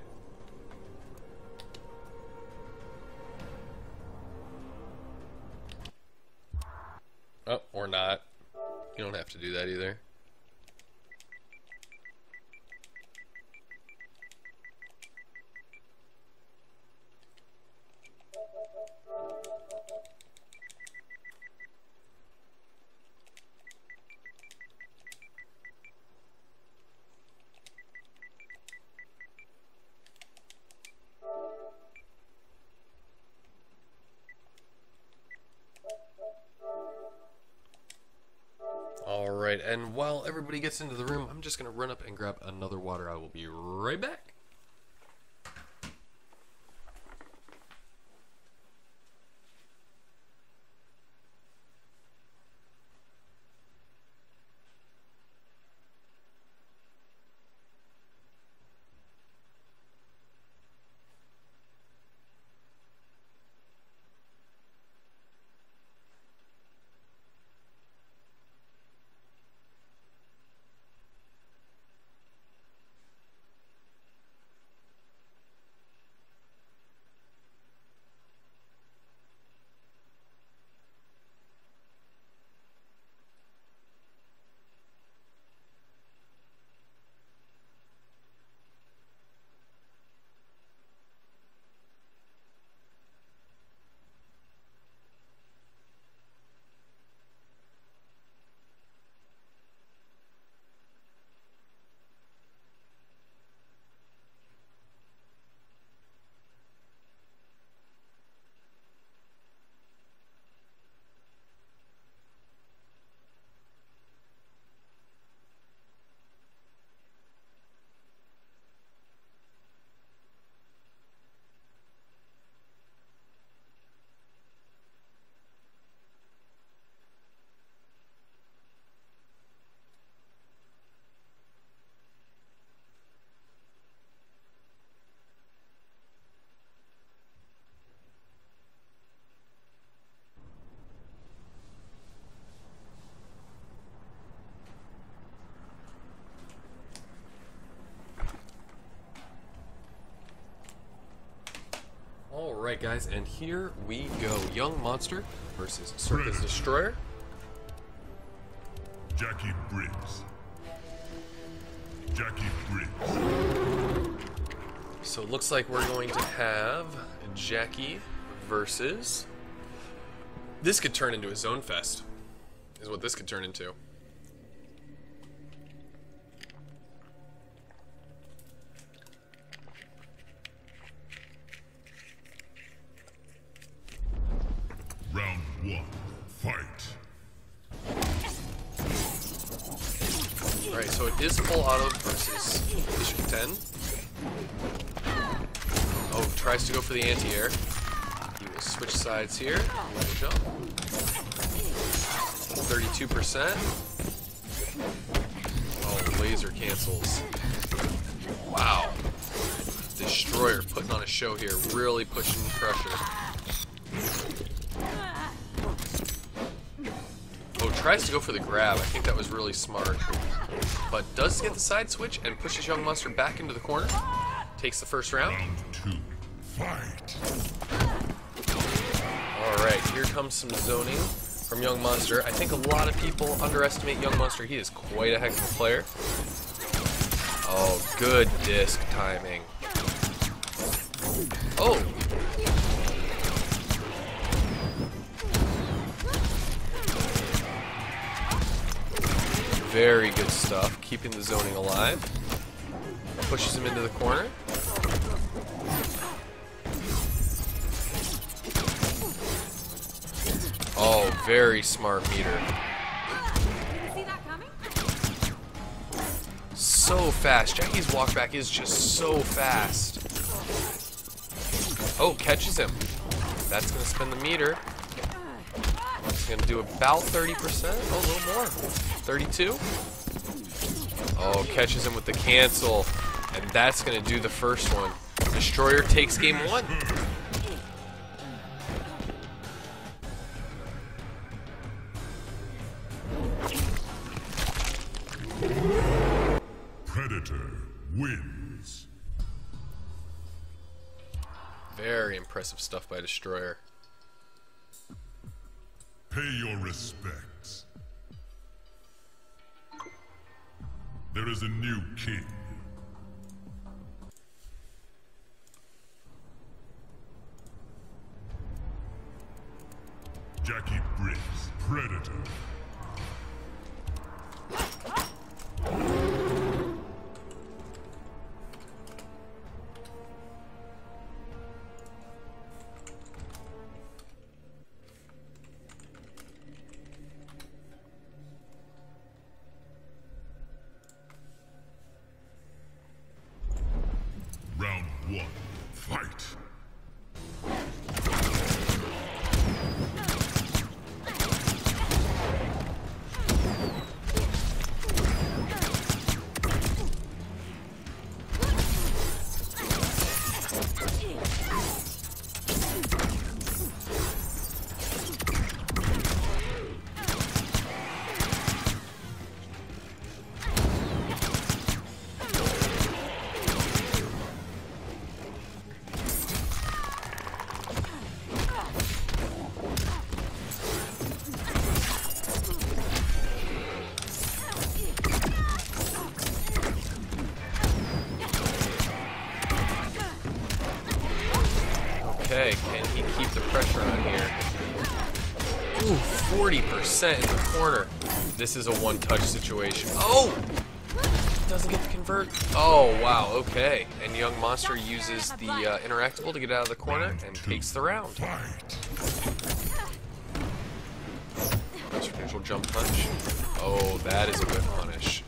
Oh, or not. You don't have to do that either. Alright, and while everybody gets into the room, I'm just going to run up and grab another water. I will be right back. Alright guys, and here we go. Young Monster versus Circus Destroyer. Jackie Briggs. Jackie Briggs. So it looks like we're going to have Jackie versus... This could turn into a Zone Fest, is what this could turn into. Round one, fight. Alright, so it is full auto versus District ten. Oh, tries to go for the anti-air. He will switch sides here. Let it jump. thirty-two percent. Oh, laser cancels. Wow. Destroyer putting on a show here, really pushing the pressure. Oh, tries to go for the grab. I think that was really smart. But does get the side switch and pushes Young Monster back into the corner. Takes the first round. Round two, fight. Alright, here comes some zoning from Young Monster. I think a lot of people underestimate Young Monster. He is quite a heck of a player. Oh, good disc timing. Oh! Very good stuff, keeping the zoning alive. Pushes him into the corner. Oh, very smart meter. See that coming? So fast. Jackie's walk back is just so fast. Oh, catches him. That's going to spin the meter. It's going to do about thirty percent. Oh, a little more. thirty-two. Oh, catches him with the cancel. And that's going to do the first one. Destroyer takes game one. Predator wins. Very impressive stuff by Destroyer. Pay your respects. There is a new king. Jackie Briggs, Predator. keep the pressure on here. Ooh, forty percent in the corner. This is a one-touch situation. Oh! Doesn't get to convert. Oh, wow, okay. And Young Monster uses the uh, interactable to get out of the corner and takes the round. Nice neutral jump punch. Oh, that is a good punish.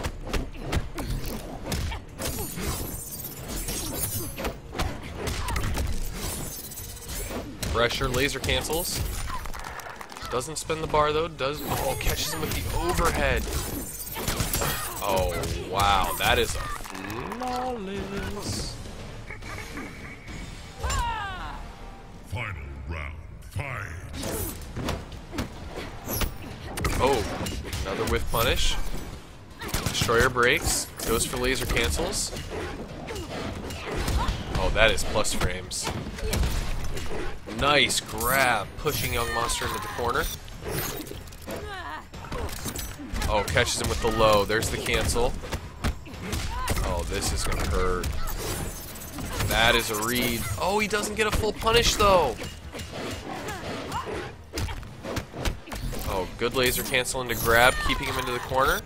Pressure, laser cancels. Doesn't spin the bar though, does, oh, catches him with the overhead. Oh, wow, that is a flawless. Final round, fight. Oh, another whiff punish. Destroyer breaks, goes for laser cancels. Oh, that is plus frames. Nice grab, pushing Young Monster into the corner. Oh, catches him with the low. There's the cancel. Oh, this is gonna hurt. That is a read. Oh, he doesn't get a full punish though. Oh, good laser cancel into grab, keeping him into the corner.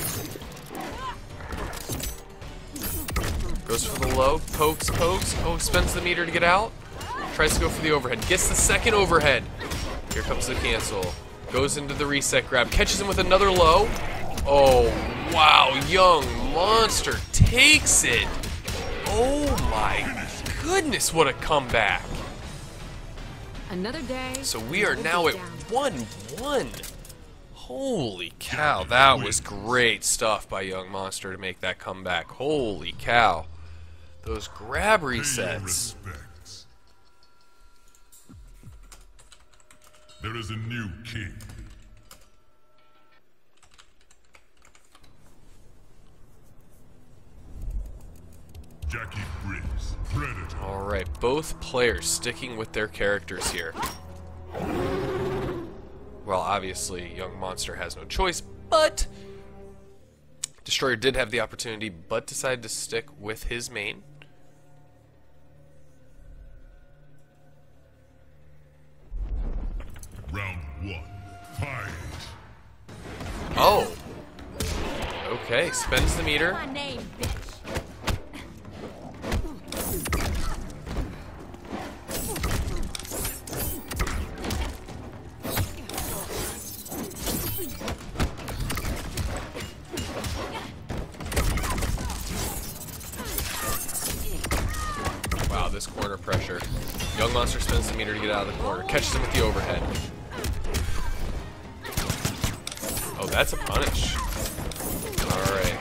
Goes for the low, pokes, pokes. Oh, spends the meter to get out. Tries to go for the overhead. Gets the second overhead. Here comes the cancel. Goes into the reset grab. Catches him with another low. Oh, wow. Young Monster takes it. Oh, my goodness. What a comeback. Another day. So we are now at one one. Holy cow. That was great stuff by Young Monster to make that comeback. Holy cow. Those grab resets. There is a new king. Jackie Briggs, Predator. Alright, both players sticking with their characters here. Well, obviously, Young Monster has no choice, but Destroyer did have the opportunity, but decided to stick with his main. Round one, fight. Oh! Okay, spends the meter. My name, bitch. Wow, this corner pressure. Young Monster spends the meter to get out of the corner. Catches him with the overhead. Oh, that's a punish. Alright.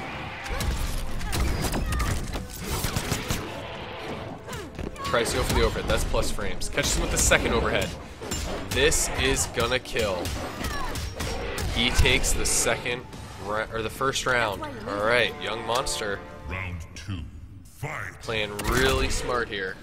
Tries to go for the overhead. That's plus frames. Catches him with the second overhead. This is gonna kill. He takes the second, or the first round. Alright, Young Monster. Round two, fight. Playing really smart here.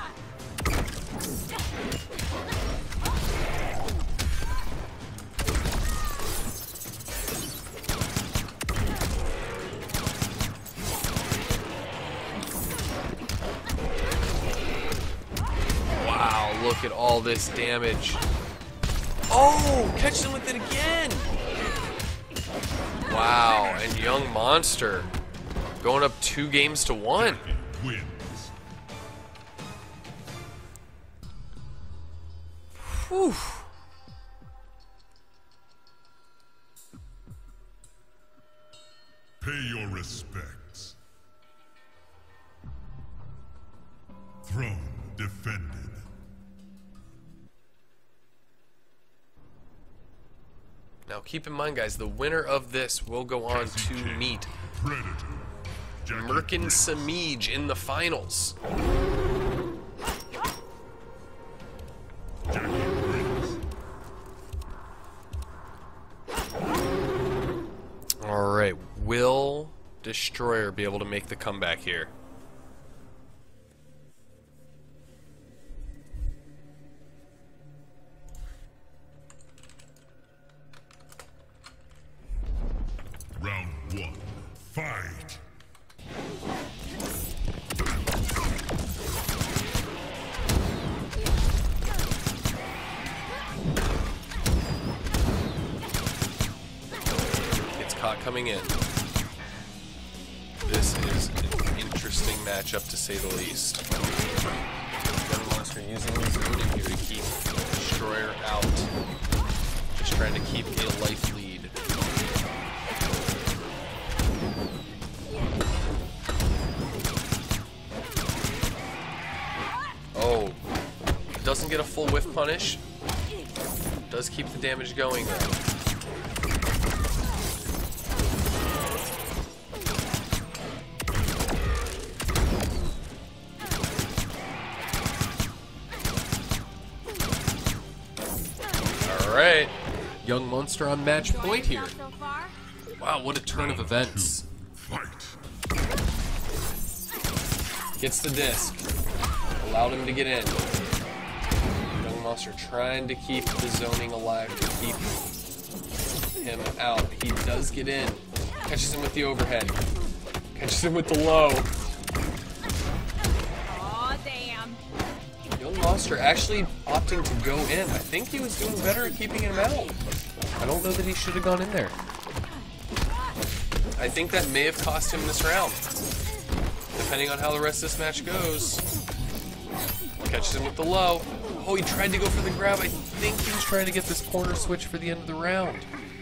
Wow, look at all this damage. Oh, catches him with it again. Wow, and Young Monster going up two games to one. Wins. Whew. Pay your respects. Throne defended. Now keep in mind, guys, the winner of this will go on to meet Predator. Jackie Merkin Briggs. Samij in the finals. Jackie Briggs. Alright, will Destroyer be able to make the comeback here? Round one, fight. Caught coming in. This is an interesting matchup to say the least. Young Monster using his zoning here to keep Destroyer out. Just trying to keep a life lead. Oh, doesn't get a full whiff punish. Does keep the damage going though. Alright. Young Monster on match point here. So far? Wow, what a turn of events. Fight. Gets the disc. Allowed him to get in. Young Monster trying to keep the zoning alive, to keep him out. He does get in. Catches him with the overhead. Catches him with the low. Aw, damn. Young Monster actually opting to go in. I think he was doing better at keeping him out. I don't know that he should have gone in there. I think that may have cost him this round. Depending on how the rest of this match goes. Catches him with the low. Oh, he tried to go for the grab. I think he was trying to get this corner switch for the end of the round.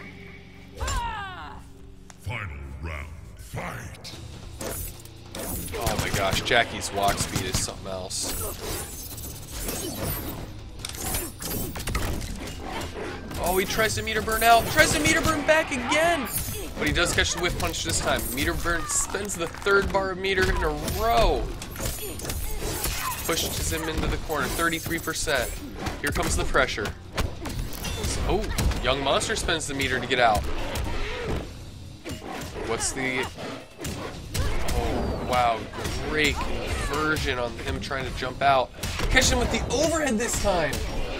Final round. Fight. Oh my gosh, Jackie's walk speed is something else. Oh, he tries to meter burn out. Tries to meter burn back again. But he does catch the whiff punch this time. Meter burn spends the third bar of meter in a row. Pushes him into the corner, thirty-three percent. Here comes the pressure. Oh, Young Monster spends the meter to get out. What's the... Oh, wow, great conversion on him trying to jump out. Catch him with the overhead this time.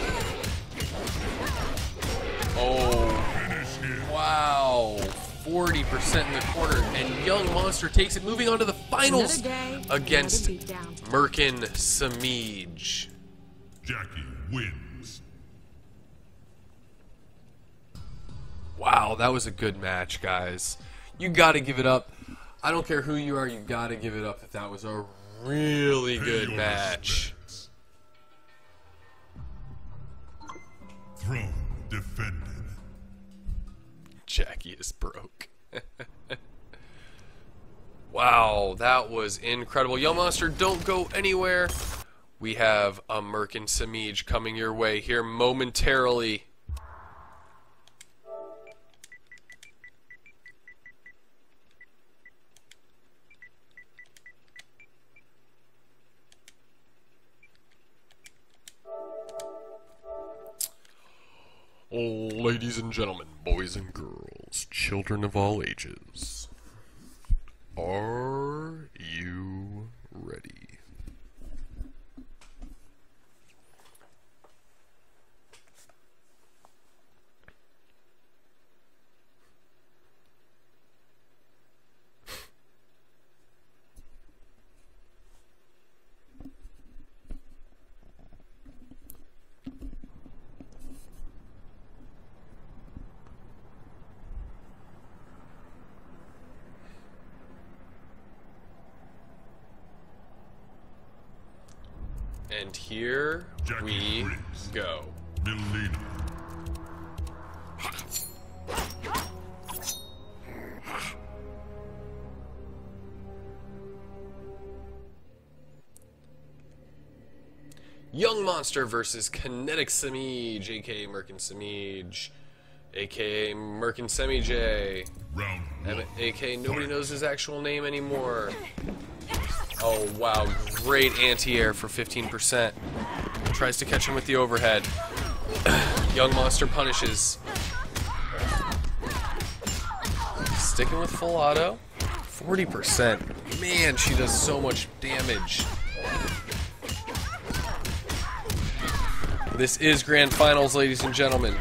Oh, wow. forty percent in the corner, and Young Monster takes it, moving on to the finals Another day, against another beatdown. Merkin Samij. Jackie wins. Wow, that was a good match, guys. You gotta give it up. I don't care who you are, you gotta give it up that that was a really Pay good your match. respects. Throne defended. Jackie is broke. Wow, that was incredible. Young Monster, don't go anywhere. We have a Merkin Samij coming your way here momentarily. Ladies and gentlemen, boys and girls, children of all ages, are you ready? And here Jackie we Briggs. go. Milena. Young Monster versus Kinetic Samij, aka Merkin Samij, aka Merkin Samij, Round one. aka nobody knows his actual name anymore. Oh wow, great anti-air for fifteen percent. Tries to catch him with the overhead. Young Monster punishes. Sticking with full auto. forty percent. Man, she does so much damage. This is Grand Finals, ladies and gentlemen.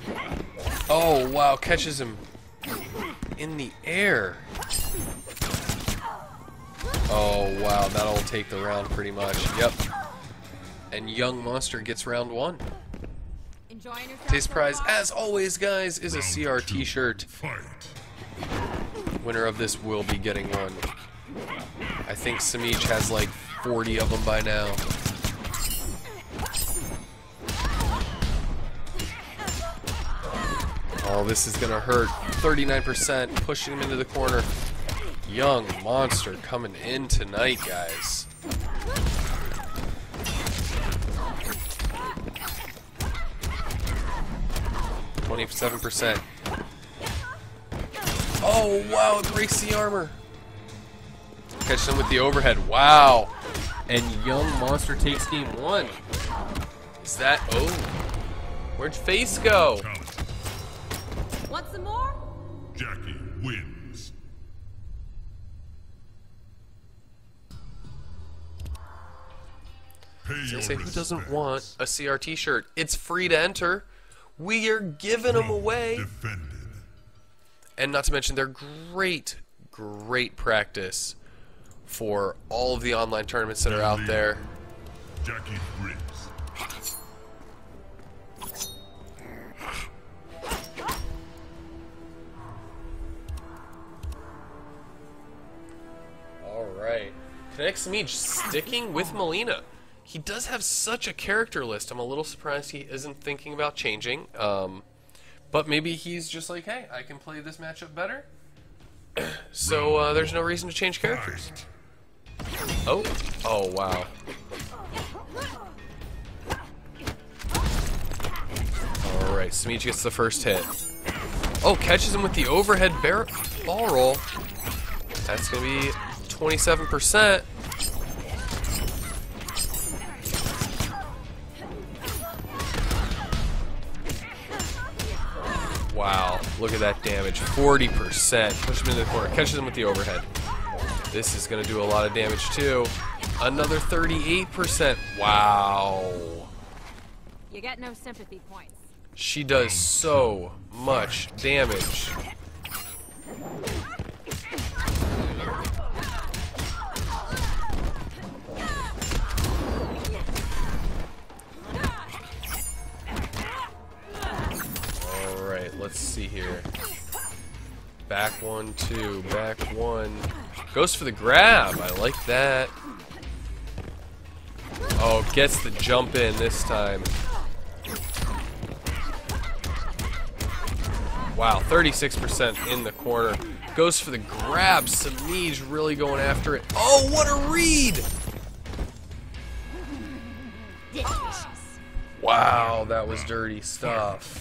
Oh, wow, catches him in the air. Oh, wow. That'll take the round pretty much. Yep. And Young Monster gets round one. Enjoying yourself Today's so prize, far? as always, guys, is a Round C R two. t-shirt. Fight. Winner of this will be getting one. I think Samij has like forty of them by now. Oh, this is gonna hurt. thirty-nine percent, pushing him into the corner. Young Monster coming in tonight, guys. twenty-seven percent. Oh, wow, it breaks the armor. Catch them with the overhead. Wow. And Young Monster takes game one. Is that... Oh. Where'd Face go? Count. Want some more? Jackie wins. Pay I your say, who doesn't respects. want a C R t-shirt? It's free to enter. We are giving them away. Defended. And not to mention, they're great, great practice for all of the online tournaments that are out there. Jackie Briggs. Alright. Kinetic Samij sticking with Melina. He does have such a character list. I'm a little surprised he isn't thinking about changing. Um, but maybe he's just like, hey, I can play this matchup better. So uh, there's no reason to change characters. Fight. Oh. Oh, wow. Alright, Samij gets the first hit. Oh, catches him with the overhead bear ball roll. That's going to be twenty-seven percent. Wow, look at that damage. forty percent. Push him into the corner. Catches him with the overhead. This is going to do a lot of damage, too. Another thirty-eight percent. Wow. You get no sympathy points. She does so much damage. Alright, let's see here. Back one, two, back one. Goes for the grab. I like that. Oh, gets the jump in this time. Wow, thirty-six percent in the corner. Goes for the grab. Samij really going after it. Oh, what a read! Wow, that was dirty stuff.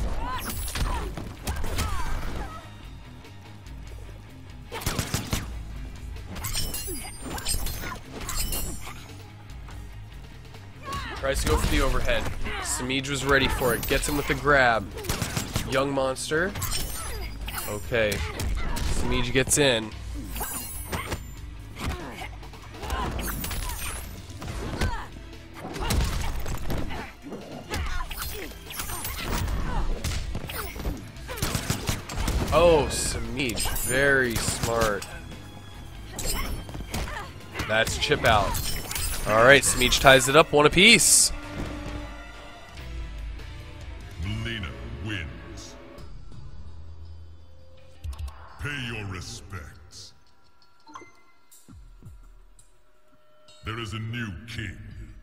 Tries to go for the overhead. Samij was ready for it. Gets him with the grab. Young Monster. Okay. Samij gets in. Oh, Samij. Very smart. That's chip out. Alright, Samij ties it up one apiece. Melina wins. Pay your respects. There is a new king.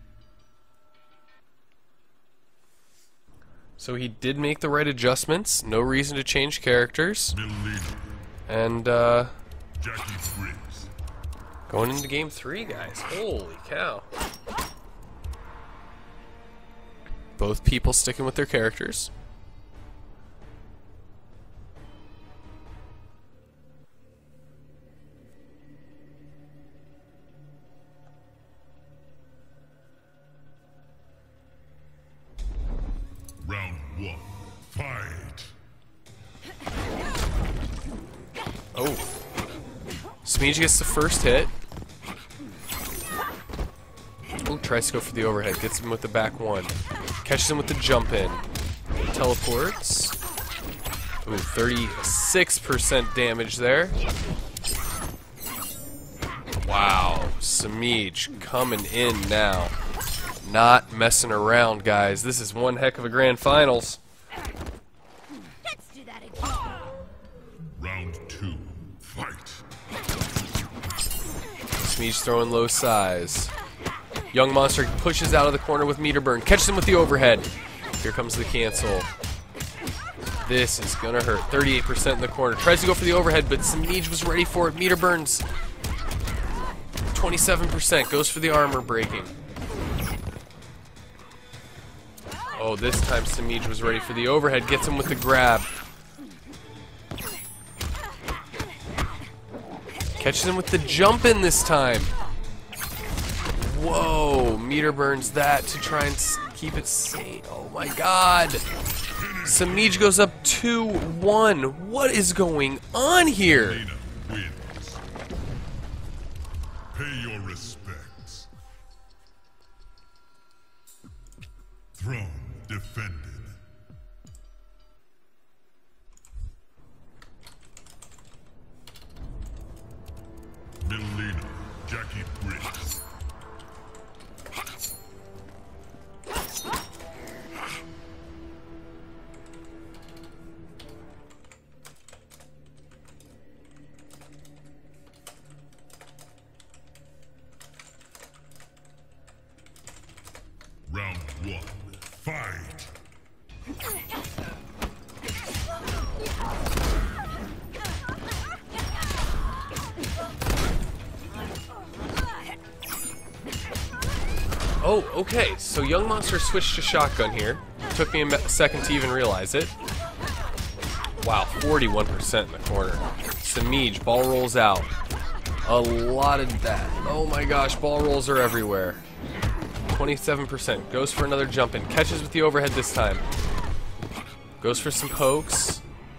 So he did make the right adjustments. No reason to change characters. Melina. And, uh, Jackie Briggs. going into game three, guys. Holy cow. Both people sticking with their characters. Round one. Fight. Oh. Samij gets the first hit. Oh, tries to go for the overhead. Gets him with the back one. Catches him with the jump in. Teleports. Ooh, thirty-six percent damage there. Wow, Samij coming in now. Not messing around, guys. This is one heck of a grand finals. Let's do that again. Round two. Fight. Samij throwing low size. Young Monster pushes out of the corner with meter burn. Catches him with the overhead. Here comes the cancel. This is gonna hurt. thirty-eight percent in the corner. Tries to go for the overhead, but Samij was ready for it. Meter burns. twenty-seven percent. Goes for the armor breaking. Oh, this time Samij was ready for the overhead. Gets him with the grab. Catches him with the jump in this time. Whoa, meter burns that to try and s keep it safe. Oh my god. Samij goes up two one. What is going on here? Lena wins. Pay your respects. Throne defended. Melina, Jackie Briggs. Round one. Fight. Oh, okay. So Young Monster switched to shotgun here. Took me a me- second to even realize it. Wow, forty-one percent in the corner. Samij, ball rolls out. A lot of that. Oh my gosh, ball rolls are everywhere. twenty-seven percent. Goes for another jump in. Catches with the overhead this time. Goes for some pokes.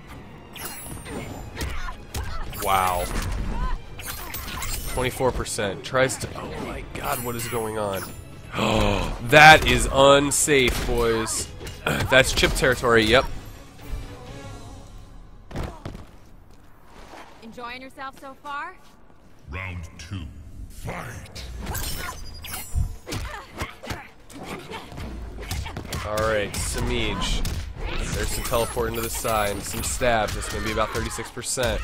Wow. twenty-four percent. Tries to... Oh my god, what is going on? Oh, that is unsafe, boys. That's chip territory, yep. Enjoying yourself so far? Round two. Fight. Alright, Samij. There's some teleport into the side, some stabs. That's going to be about thirty-six percent.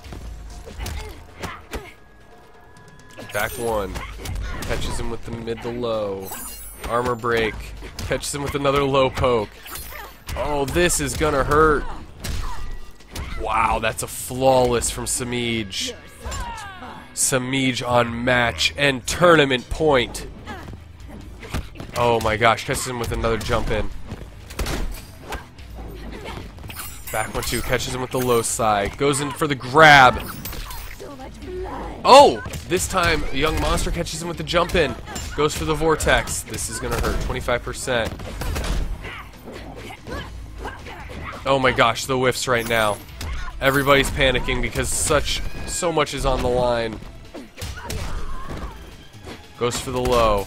Back one. Catches him with the mid to low. Armor break. Catches him with another low poke. Oh, this is going to hurt. Wow, that's a flawless from Samij. Samij on match and tournament point. Oh my gosh, catches him with another jump in. Back one two, catches him with the low side. Goes in for the grab. Oh! This time, Young Monster catches him with the jump in. Goes for the vortex. This is gonna hurt, twenty-five percent. Oh my gosh, the whiffs right now. Everybody's panicking because such, so much is on the line. Goes for the low.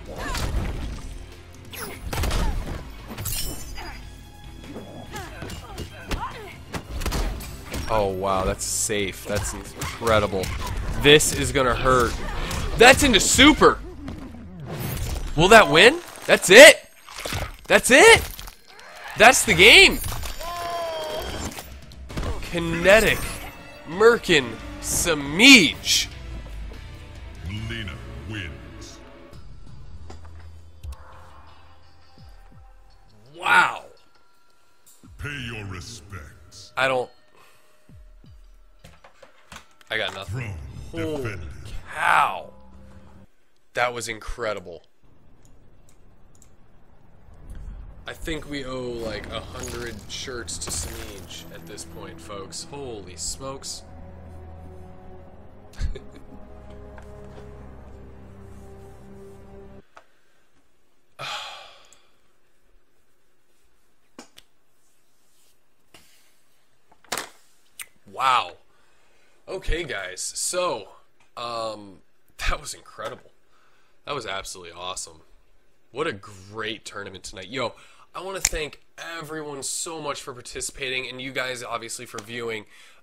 Oh wow, that's safe. That's incredible. This is gonna hurt. That's into super! Will that win? That's it! That's it! That's the game! Kinetic. Merkin. Samij. Melina wins. Wow. Pay your respects. I don't... I got nothing. Throne Holy defended. cow. That was incredible. I think we owe like a hundred shirts to Samij at this point, folks. Holy smokes. Wow. Okay, guys. So, um, that was incredible. That was absolutely awesome. What a great tournament tonight. Yo, I want to thank everyone so much for participating, and you guys obviously for viewing.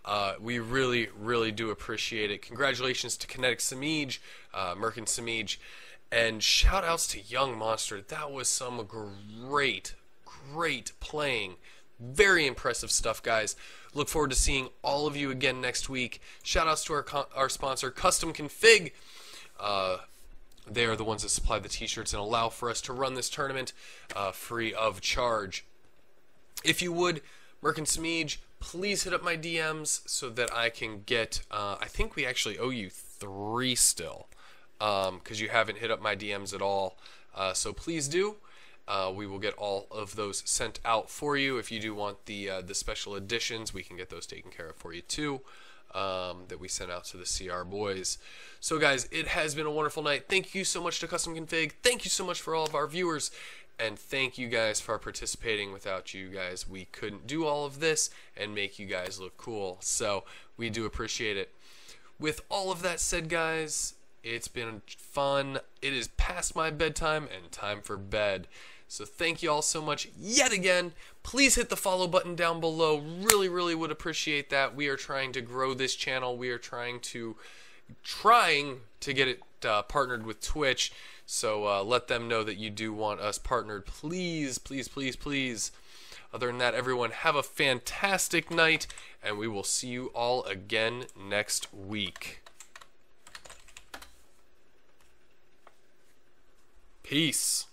Uh, we really, really do appreciate it. Congratulations to Kinetic Samij, uh, Merkin Samij, and shout outs to Young Monster. That was some great, great playing. Very impressive stuff, guys. Look forward to seeing all of you again next week. Shout outs to our, our sponsor, Custom Config. Uh, they are the ones that supply the t-shirts and allow for us to run this tournament uh, free of charge. If you would, Merkin Samij, please hit up my D Ms so that I can get, uh, I think we actually owe you three still, because um, you haven't hit up my D Ms at all. Uh, so please do. Uh, we will get all of those sent out for you. If you do want the uh, the special editions, we can get those taken care of for you too, um, that we sent out to the C R boys. So guys, it has been a wonderful night. Thank you so much to Custom Config. Thank you so much for all of our viewers. And thank you guys for participating. Without you guys, we couldn't do all of this and make you guys look cool. So we do appreciate it. With all of that said, guys, it's been fun. It is past my bedtime and time for bed. So thank you all so much yet again. Please hit the follow button down below. Really, really would appreciate that. We are trying to grow this channel. We are trying to trying to get it uh, partnered with Twitch. So uh, let them know that you do want us partnered. Please, please, please, please. Other than that, everyone, have a fantastic night, and we will see you all again next week. Peace.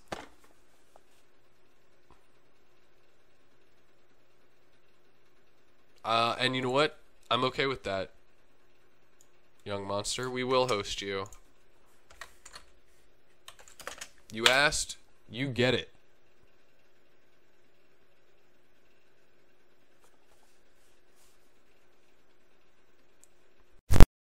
Uh, and you know what? I'm okay with that. Young Monster, we will host you. You asked, you get it.